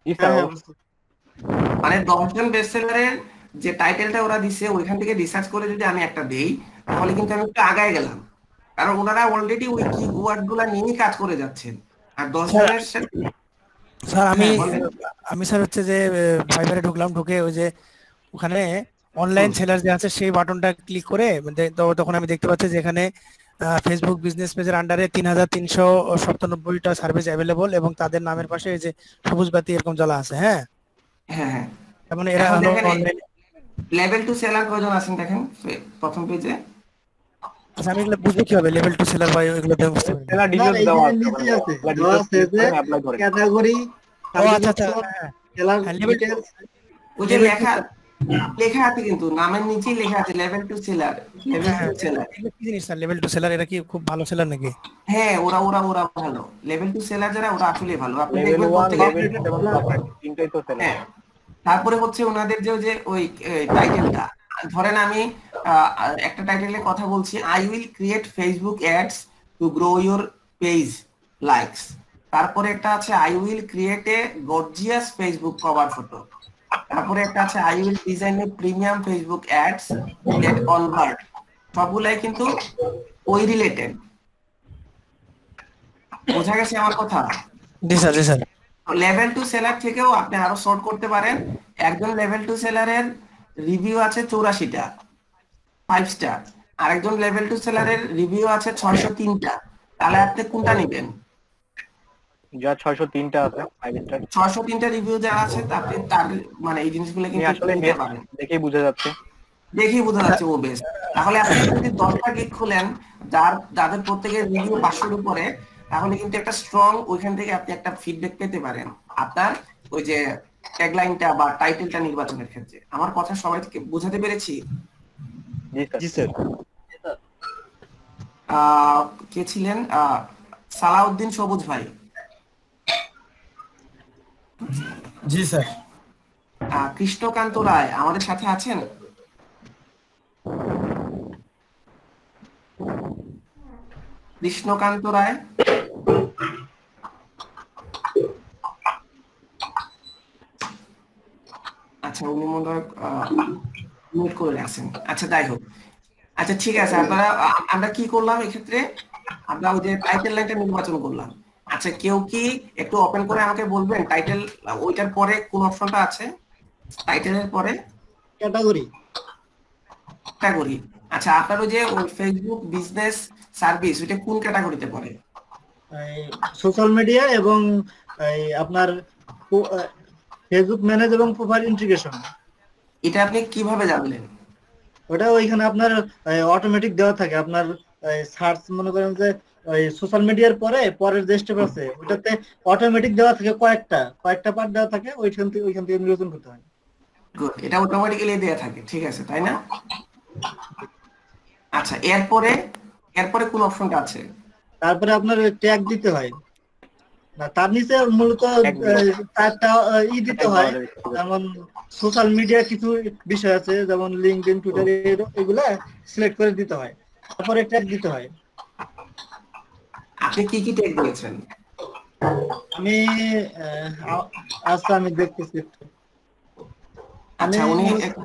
মানে 10 জন বেস্ট সেলারের যে টাইটেলটা ওরা দিছে ওইখান থেকে রিসার্চ করে যদি আমি একটা দেই তাহলে কিন্তু আমি একটু আগায় গেলাম, কারণ ওনারা অলরেডি ওই কি ওয়ার্ডগুলো নিয়েই কাজ করে যাচ্ছেন। আর 10 জনের স্যার আমি স্যার হচ্ছে যে ফাইবারে ঢুকে ওই যে ওখানে অনলাইন সেলার যে আছে সেই বাটনটা ক্লিক করে তখন আমি দেখতে পাচ্ছি যে এখানে ফেসবুক বিজনেস পেজের আন্ডারে 3397টা সার্ভিস অ্যাভেলেবল এবং তাদের নামের পাশে এই যে সবুজ বাতি এরকম জ্বলা আছে। হ্যাঁ হ্যাঁ, মানে এরা অনলাইন লেভেল 2 সেলার কয়জন আছেন দেখেন প্রথম পেজে। আচ্ছা, আমি এগুলো বুঝবো কিভাবে লেভেল 2 সেলার ভাই? এগুলো দেব সেলার ডিটেইলস দেওয়া আছে ক্যাটাগরি। ও আচ্ছা আচ্ছা, সেলার ডিটেইলস ওই যে লেখা আছে, কিন্তু নামের নিচেই লেখা আছে লেভেল 2 সেলার। লেভেল 2 সেলার কি জিনিস স্যার? লেভেল 2 সেলার এরা কি খুব ভালো সেলার নাকি? হ্যাঁ, ওরা ভালো। লেভেল 2 সেলার যারা ওরা আসলে ভালো। আপনি দেখবেন তিনটাই তো সেলার। তারপরে হচ্ছে ওনাদের যে ওই টাইটেলটা ধরেন, আমি একটা টাইটেলের কথা বলছি, I will create Facebook ads to grow your page likes. তারপরে একটা আছে I will create a gorgeous Facebook cover photo. তারপরে একটা আছে I will design a premium Facebook ads that convert. সবগুলাই কিন্তু ওই রিলেটেড। বোঝা গেছে আমার কথা? জি স্যার, জি স্যার। লেভেল 2 সেলার থেকেও আপনি আরো সর্ট করতে পারেন। একজন লেভেল 2 সেলারের রিভিউ আছে 84টা 5 স্টার, আরেকজন লেভেল 2 সেলারের রিভিউ আছে 603টা। তাহলে আপনি কোনটা নেবেন? যা 603টা আছে 5 স্টার, 603টা রিভিউ যারা আছে আপনি তার মানে এই জিনিসগুলো কিন্তু আসলে নিতে পারেন, দেখেই বোঝা যাচ্ছে ও বেস্ট। তাহলে আপনি যদি 10টা গিগ খুলেন যাদের প্রত্যেকের রিভিউ 500 এর উপরে, তাহলে কিন্তু একটা স্ট্রং ওইখান থেকে আপনি একটা ফিডব্যাক পেতে পারেন আপনার ওই যে ট্যাগলাইনটা বা টাইটেলটা নির্বাচনের ক্ষেত্রে। আমার কথা সবাইকে বোঝাতে পেরেছি? জি স্যার। কে ছিলেন? সালাউদ্দিন সবুজ ভাই। জি স্যার। কৃষ্ণকান্ত রায় আমাদের সাথে আছেন? কৃষ্ণকান্ত রায় আচ্ছা, উনি মনে হয় মিউট করে রাখছেন। আচ্ছা, যাই হোক, আচ্ছা ঠিক আছে। আমরা কি করলাম এক্ষেত্রে? আমরা ওই যে টাইটেল লাইনটা নির্বাচন করলাম। আচ্ছা, কেউ কি একটু ওপেন করে আমাকে বলবেন টাইটেল ওইটার পরে কোন অপশনটা আছে? টাইটেলের পরে ক্যাটাগরি। আচ্ছা, আপনার ওই যে ফেসবুক বিজনেস সার্ভিস ওইটা কোন ক্যাটাগরিতে পড়ে? সোশ্যাল মিডিয়া এবং আপনার ফেসবুক ম্যানেজ এবং প্রোফাইল ইন্টিগ্রেশন। এটা আপনি কিভাবে জানলেন? ওটা ওইখানে আপনার অটোমেটিক দেওয়া থাকে। আপনার সার্চ মনে করেন যে সোশ্যাল মিডিয়ার পরের যে স্টেপ আছে ওটাতে অটোমেটিক দেওয়া থাকে, কয়েকটা পার্ট দেওয়া থাকে, ওইখান থেকে নির্বাচন করতে হয়। গুড, এটা অটোমেটিক্যালি দেওয়া থাকে, ঠিক আছে, তাই না? আচ্ছা, এরপরে কোন অপশনটা আছে? তারপরে আপনার ট্যাগ দিতে হয়, না তার নিচে মূলত চারটা দিতে হয়। যেমন সোশ্যাল মিডিয়া কিছু বিষয় আছে, যেমন লিঙ্কডইন, টুইটার, এগুলা সিলেক্ট করে দিতে হয়। তারপরে ট্যাগ দিতে হয়। আপনি কি কি টেক দিয়েছেন? আমি আচ্ছা আমি দেখতেছি একটু। আচ্ছা উনি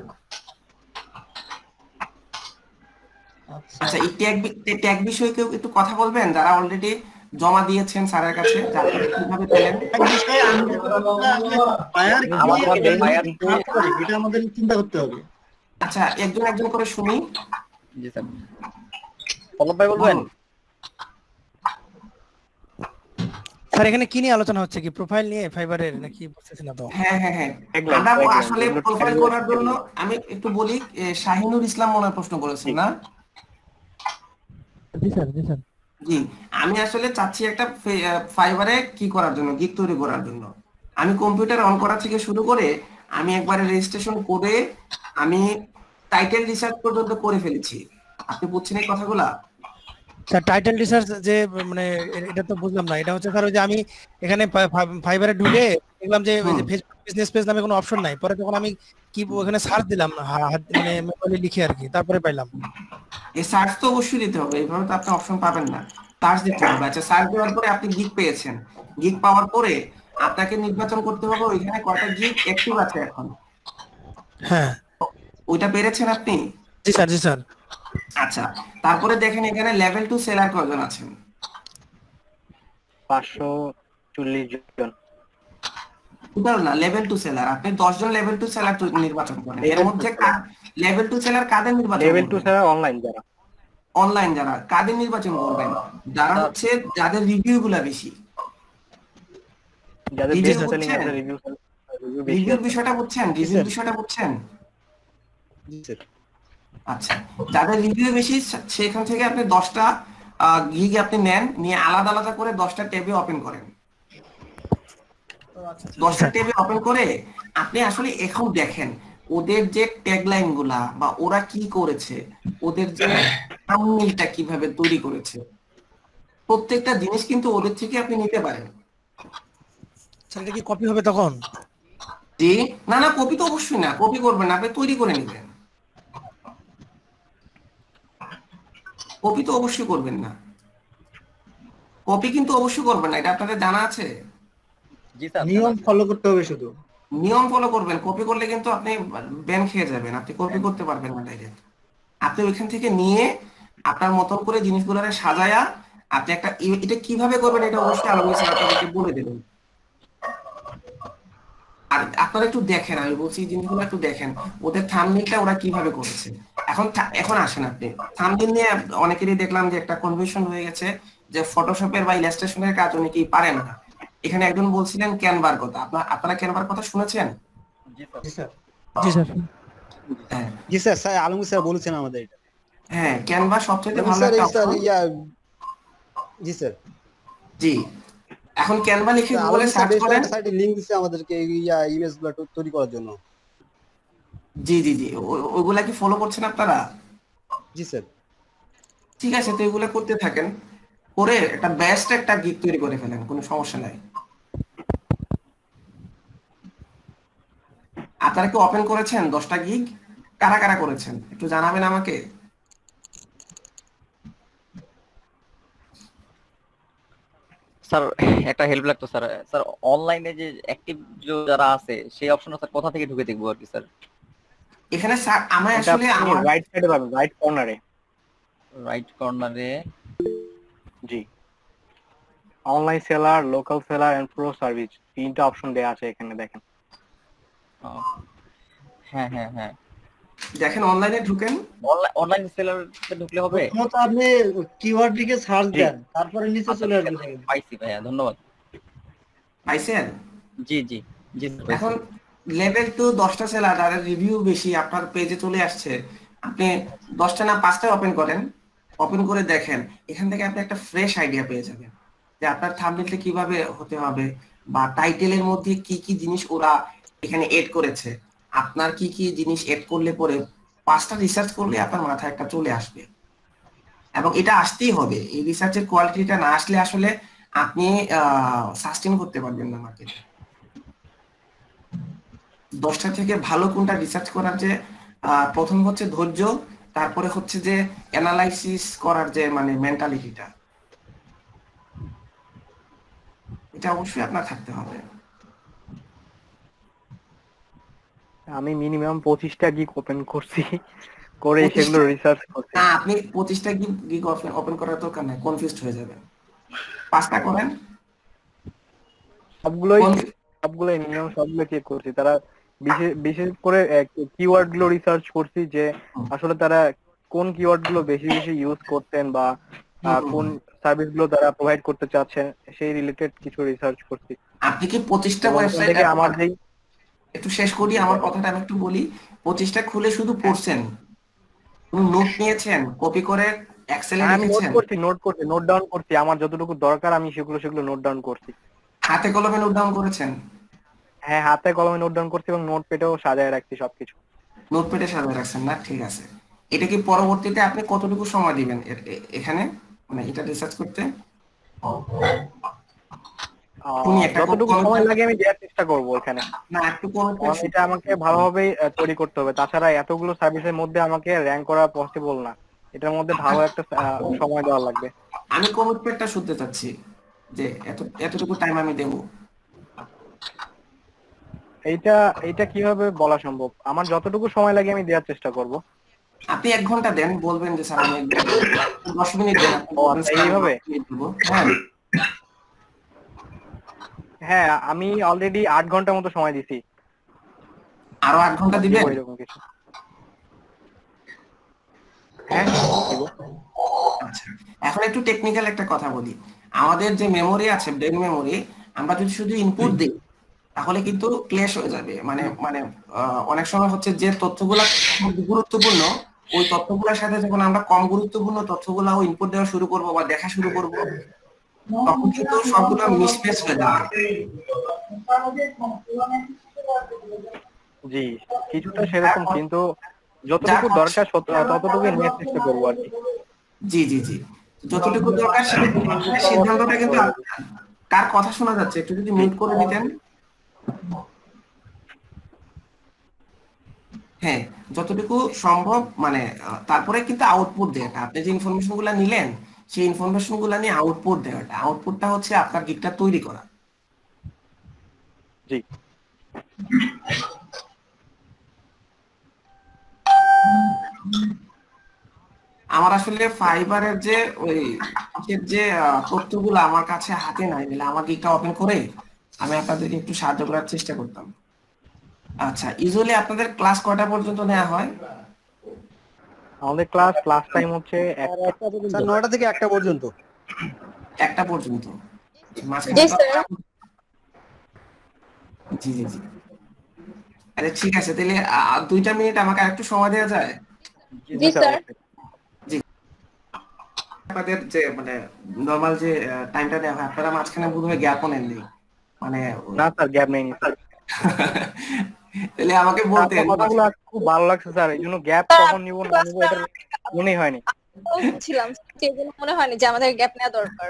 আচ্ছা এই ট্যাগ বিষয়ে কেউ একটু কথা বলবেন যারা অলরেডি জমা দিয়েছেন স্যারের কাছে, যারা কিভাবে পেলেন? এটা আমাদের চিন্তা করতে হবে। আচ্ছা একজন একজন করে শুনি। জি স্যার, পল্লব ভাই বলবেন? স্যার এখানে কি নিয়ে আলোচনা হচ্ছে, কি প্রোফাইল নিয়ে ফাইবারের নাকি বুঝতেছি না তো? হ্যাঁ হ্যাঁ হ্যাঁ, আমরা আসলে প্রোফাইল করার জন্য আমি একটু বলি, শাহিনুর ইসলাম মনে প্রশ্ন করেছেন না? জি স্যার, জি স্যার। জি, আমি আসলে চাচ্ছি একটা ফাইবারে কি করার জন্য, গিগ তৈরি করার জন্য। আমি কম্পিউটার অন করা থেকে শুরু করে আমি একবারে রেজিস্ট্রেশন করে আমি টাইটেল রিসার্চ পর্যন্ত করে ফেলেছি। আপনি বুঝছেন এই কথাগুলা? স্যার টাইটেল রিসার্চ যে মানে এটা তো বুঝলাম না। এটা হচ্ছে স্যার ওই যে আমি এখানে ফাইবারে ঢুকে দেখলাম যে ওই যে ফেসবুক বিজনেস পেজ নামে কোনো অপশন নাই। পরে যখন আমি কি ওখানে সার্চ দিলাম মানে মোবাইলে লিখে আর কি, তারপরে পাইলাম। এই সার্চ তো অবশ্যই দিতে হবে, এইভাবে তো আপনি অপশন পাবেন না, সার্চ দিতে হবে। আচ্ছা সার্চ দেওয়ার পরে আপনি গিগ পেয়েছেন, গিগ পাওয়ার পরে আপনাকে নির্বাচন করতে হবে ওইখানে কয়টা গিগ অ্যাক্টিভ আছে এখন। হ্যাঁ, ওইটা পেরেছেন আপনি? জি স্যার, জি স্যার। আচ্ছা তারপরে দেখেন এখানে লেভেল 2 সেলার কয়জন আছেন? 540 জন। টোটাল না, লেভেল 2 সেলার। আপনি 10 জন লেভেল 2 সেলার নির্বাচন করেন। এর মধ্যে লেভেল 2 সেলার কাদের নির্বাচন? লেভেল 2 সেলার অনলাইন যারা, অনলাইন যারা কাদের নির্বাচন করবেন? যারা হচ্ছে যাদের রিভিউ গুলা বেশি, যাদের বেস্ট সেলিং আছে, রিভিউ বিষয়টা বুঝছেন? রিভিউ বিষয়টা বুঝছেন? জি স্যার। আচ্ছা যাদের রিভিউ বেশি সেখান থেকে আপনি 10টা গিগ আপনি নেন, নিয়ে আলাদা আলাদা করে 10টা ট্যাবে ওপেন করেন। 10টা ট্যাবে ওপেন করে আপনি আসলে এখন দেখেন ওদের যে ট্যাগলাইন গুলা বা ওরা কি করেছে, ওদের যে থাম্বনেইলটা কিভাবে তৈরি করেছে, প্রত্যেকটা জিনিস কিন্তু ওদের থেকে আপনি নিতে পারেন। স্যার এটা কি কপি হবে তখন? জি না না, কপি তো অবশ্যই না, কপি করবেন না, আপনি তৈরি করে নেবেন। কপি তো অবশ্যই করবেন না, কপি কিন্তু অবশ্যই করবেন না, এটা আপনাদের জানা আছে। নিয়ম ফলো করতে হবে, শুধু নিয়ম ফলো করবেন। কপি করলে কিন্তু আপনি ব্যান খেয়ে যাবেন, আপনি কপি করতে পারবেন না ডাইরেক্ট। আপনি ওইখান থেকে নিয়ে আপনার মতন করে জিনিসগুলোরে সাজায়া আপনি একটা এটা কিভাবে করবেন এটা অবশ্যই আলম স্যার আপনাদেরকে বলে দেবেন। আর আপনারা একটু দেখেন, আমি বলছি জিনিসগুলো একটু দেখেন ওদের থাম্বনেইলটা ওরা কিভাবে করেছে। এখন আসেন আপনি থাম্বনেইল নিয়ে অনেকেরই দেখলাম যে একটা কনফিউশন হয়ে গেছে যে ফটোশপের বা ইলাস্ট্রেশনের কাজ অনেকেই পারেন না। এখানে একজন বলছিলেন ক্যানভার কথা, আপনারা ক্যানভার কথা শুনেছেন? জি স্যার, জি স্যার। হ্যাঁ জি স্যার, স্যার আলম স্যার বলেছেন আমাদের এটা। হ্যাঁ ক্যানভা সবচেয়ে ভালো একটা অপশন। জি স্যার। জি এখন ক্যানভা লিখে গুগলে সার্চ করেন, সাইটে লিংক দিছে আমাদেরকে ইমেজগুলো তৈরি করার জন্য। জি জি জি, ওইগুলা কি ফলো করছেন আপনারা? জি স্যার। ঠিক আছে, তো এগুলো করতে থাকেন, করে একটা বেস্ট একটা গিগ তৈরি করে ফেলেন, কোনো সমস্যা নাই। আপনারা কি ওপেন করেছেন 10টা গিগ? কারা কারা করেছেন একটু জানাবেন আমাকে। স্যার একটা হেল্প লাগতো স্যার। স্যার অনলাইনে যে অ্যাক্টিভ যারা আছে সেই অপশনটা স্যার কোথা থেকে ঢুকে দেখবো আর কি স্যার? এখানে স্যার আমি আসলে আমার রাইট সাইডে পাবেন, রাইট কর্নারে। রাইট কর্নারে জি, online seller, local seller and pro service, তিনটা অপশন দেয়া আছে এখানে দেখেন। হ্যাঁ হ্যাঁ হ্যাঁ, দেখেন অনলাইনে ঢুকেন, অনলাইন সেলারে ঢুকলে হবে। প্রথমত আপনি কিওয়ার্ড লিখে সার্চ দেন, তারপরে নিচে চলে আসবে। পাইছি ভাইয়া, ধন্যবাদ। পাইছেন? জি জি জি। এখন লেভেল 2 10টা সেলার যাদের রিভিউ বেশি আপনার পেজে চলে আসছে, আপনি 10টা না 5টা ওপেন করেন, ওপেন করে দেখেন এখান থেকে আপনি একটা ফ্রেশ আইডিয়া পেয়ে যাবেন যে আপনার থাম্বনেলটা কিভাবে হতে হবে বা টাইটেলের মধ্যে কি কি জিনিস ওরা এখানে এড করেছে, আপনার কি কি জিনিস এড করলে পরে 5টা রিসার্চ করলে আপনার মাথায় একটা চলে আসবে। এবং এটা আসতেই হবে, এই রিসার্চের কোয়ালিটিটা না আসলে আসলে আপনি সাস্টেইন করতে পারবেন না মার্কেটে। 10টা থেকে ভালো কোনটা রিসার্চ করার যে প্রথম হচ্ছে ধৈর্য, তারপরে হচ্ছে যে অ্যানালাইসিস করার যে মানে মেন্টালিটিটা, এটা অবশ্যই আপনার থাকতে হবে। আমি মিনিমাম 25টা গিগ ওপেন করছি, করে সেগুলো রিসার্চ করছি। না, আপনি 25টা গিগ ওপেন করার দরকার নাই, কনফিউজড হয়ে যাবেন। 5টা করেন। সবগুলোই মিনিমাম সবগুলো চেক করছি। তারা বিশেষ করে কিওয়ার্ড গুলো রিসার্চ করছি, যে আসলে তারা কোন কিওয়ার্ড গুলো বেশি বেশি ইউজ করতেন বা কোন সার্ভিস গুলো তারা প্রোভাইড করতে চাচ্ছেন, সেই রিলেটেড কিছু রিসার্চ করছি। আপনি কি 25টা ওয়েবসাইট থেকে আমার যেই একটু শেষ করি আমার কথাটা, আমি একটু বলি। 25টা খুলে শুধু পড়ছেন, কোন নোট নিয়েছেন, কপি করে এক্সেলে লিখেছেন? নোট ডাউন করছি, আমার যতটুকু দরকার আমি সেগুলো নোট ডাউন করছি। হাতে কলমে নোট ডাউন করেছেন? হ্যাঁ, হাতে কলমে নোট ডাউন করছি এবং নোটপ্যাডেও সাজায় রাখছি সবকিছু। নোটপ্যাডে সাজায় রাখছেন না? ঠিক আছে। এটা কি পরবর্তীতে আপনি কতটুকু সময় দিবেন এখানে, মানে এটা রিসার্চ করতে? যতটুকু সময় লাগে আমি দেওয়ার চেষ্টা করবো এখানে। না, একটু এটা আমাকে ভালোভাবে তৈরি করতে হবে, তাছাড়া এতগুলো সার্ভিসের মধ্যে আমাকে র‍্যাঙ্ক করা পসিবল না। এটার মধ্যে ভালো একটা সময় দেওয়া লাগবে। আমি কমিটমেন্টটা শুনতে চাচ্ছি যে এতটুকু টাইম আমি দেব। এইটা কিভাবে বলা সম্ভব? আমার যতটুকু সময় লাগে আমি দেওয়ার চেষ্টা করব। আপনি 1 ঘন্টা দেন, বলবেন যে স্যার আমি 10 মিনিট দেন। এইভাবে? হ্যাঁ, আমি অলরেডি 8 ঘন্টার মতো সময় দিছি। আরো 8 ঘন্টা দিবেন? এরকম কিছু। হ্যাঁ, আচ্ছা, এখন একটু টেকনিক্যাল একটা কথা বলি। আমাদের যে মেমোরি আছে, ব্রেন মেমোরি, আমরা যদি শুধু ইনপুট দিই তাহলে কিন্তু ক্ল্যাশ হয়ে যাবে। মানে অনেক সময় হচ্ছে যে তথ্যগুলো গুরুত্বপূর্ণ, ওই তথ্যগুলোর সাথে যখন আমরা কম গুরুত্বপূর্ণ তথ্যগুলো ইনপুট দেওয়া শুরু করব বা দেখা শুরু করব, তখন কিন্তু সবগুলো মিসম্যাচ হয়ে যাবে। জি, কিছুটা সেরকম, কিন্তু যতটুকু দরকার ততটুকুই নেওয়ার চেষ্টা করবো আর কি। জি জি জি, যতটুকু দরকার সিদ্ধান্তটা কিন্তু কার কথা শোনা যাচ্ছে একটু যদি মিউট করে দিতেন। হ্যাঁ, যতটুকু সম্ভব, মানে তারপরে কিন্তু আউটপুট দেওয়াটা, আপনি যে ইনফরমেশন গুলা নিলেন সেই ইনফরমেশন গুলা নিয়ে আউটপুট দেওয়াটা, আউটপুটটা হচ্ছে আপনার গিগটা তৈরি করা। জি, আমার আসলে ফাইবারের যে ওই যে তথ্যগুলো আমার কাছে হাতে নাই, বলে আমার গিগটা ওপেন করে আমি আপনাদেরকে একটু সাহায্য করার চেষ্টা করতাম। আচ্ছা, ইউজুয়ালি আপনাদের ক্লাস কয়টা পর্যন্ত নেওয়া হয়? আমাদের ক্লাস টাইম হচ্ছে 9টা থেকে 1টা পর্যন্ত। 1টা পর্যন্ত? জি জি জি। আরে ঠিক আছে, তাহলে 2টা মিনিট আমাকে আরেকটু সময় দেওয়া যায়? জি স্যার। জি, আপনাদের যে মানে নরমাল যে টাইমটা দেওয়া হয়, আপনারা মাঝখানে বোধহয় গ্যাপও নেননি। মানে না স্যার, গ্যাপ নেই স্যার। তাহলে আমাকে বলতেন। কথাগুলো খুব ভালো লাগছে স্যার, এই জন্য গ্যাপ কখন নিব না নিব এটা মনেই হয়নি। ছিলাম, সেজন্য মনে হয়নি যে আমাদের গ্যাপ নেওয়া দরকার।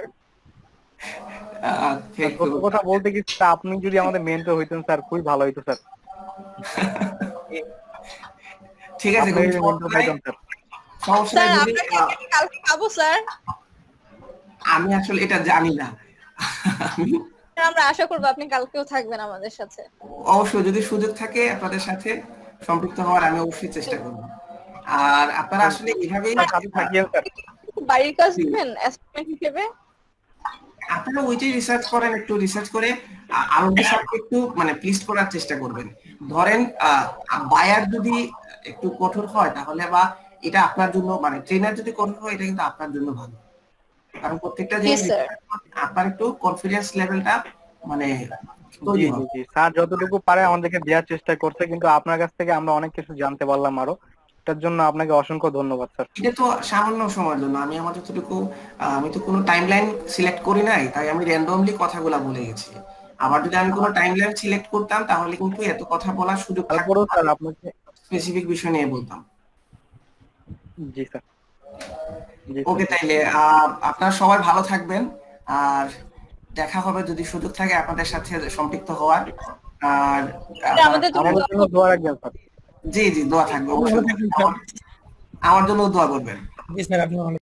কথা বলতে কি, আপনি যদি আমাদের মেন্টর হইতেন স্যার, খুবই ভালো হইতো স্যার। ঠিক আছে, স্যার আপনাকে কালকে পাবো স্যার? আমি আসলে এটা জানি না। আমরা আশা করব আপনি কালকেও থাকবেন আমাদের সাথে। অবশ্যই, যদি সুযোগ থাকে আপনাদের সাথে সম্পৃক্ত হওয়ার আমি অবশ্যই চেষ্টা করব। আর আপনারা আসলে এইভাবেই বাড়ির কাজ দিবেন অ্যাসাইনমেন্ট হিসেবে? আপনারা ওইটাই রিসার্চ করেন, একটু রিসার্চ করে আরোগ্য সাথে একটু মানে প্লিজ করার চেষ্টা করবেন। ধরেন বায়ার যদি একটু কঠোর হয় তাহলে, বা এটা আপনার জন্য, মানে ট্রেনার যদি কঠোর হয় এটা কিন্তু আপনার জন্য ভালো, কারণ প্রত্যেকটা জিনিস আপনার একটু কনফিডেন্স লেভেলটা মানে তৈরি হবে। স্যার যতটুকু পারে আমাদেরকে দেওয়ার চেষ্টা করছে, কিন্তু আপনার কাছ থেকে আমরা অনেক কিছু জানতে পারলাম আরো, এটার জন্য আপনাকে অসংখ্য ধন্যবাদ স্যার। এটা তো সামান্য সময়ের জন্য, আমি আমার যতটুকু, আমি তো কোনো টাইমলাইন সিলেক্ট করি নাই, তাই আমি র্যান্ডমলি কথাগুলো বলে গেছি। আবার যদি আমি কোনো টাইমলাইন সিলেক্ট করতাম তাহলে কিন্তু এত কথা বলার সুযোগ থাকতো না, স্যার আপনাকে স্পেসিফিক বিষয় নিয়ে বলতাম। জি স্যার। ওকে, তাইলে আপনারা সবাই ভালো থাকবেন, আর দেখা হবে যদি সুযোগ থাকে আপনাদের সাথে সম্পৃক্ত হওয়ার। আর আমাদের জন্য দোয়া রাখবেন স্যার। জি জি, দোয়া থাকবে অবশ্যই, আমার জন্য দোয়া করবেন। জি স্যার, আপনি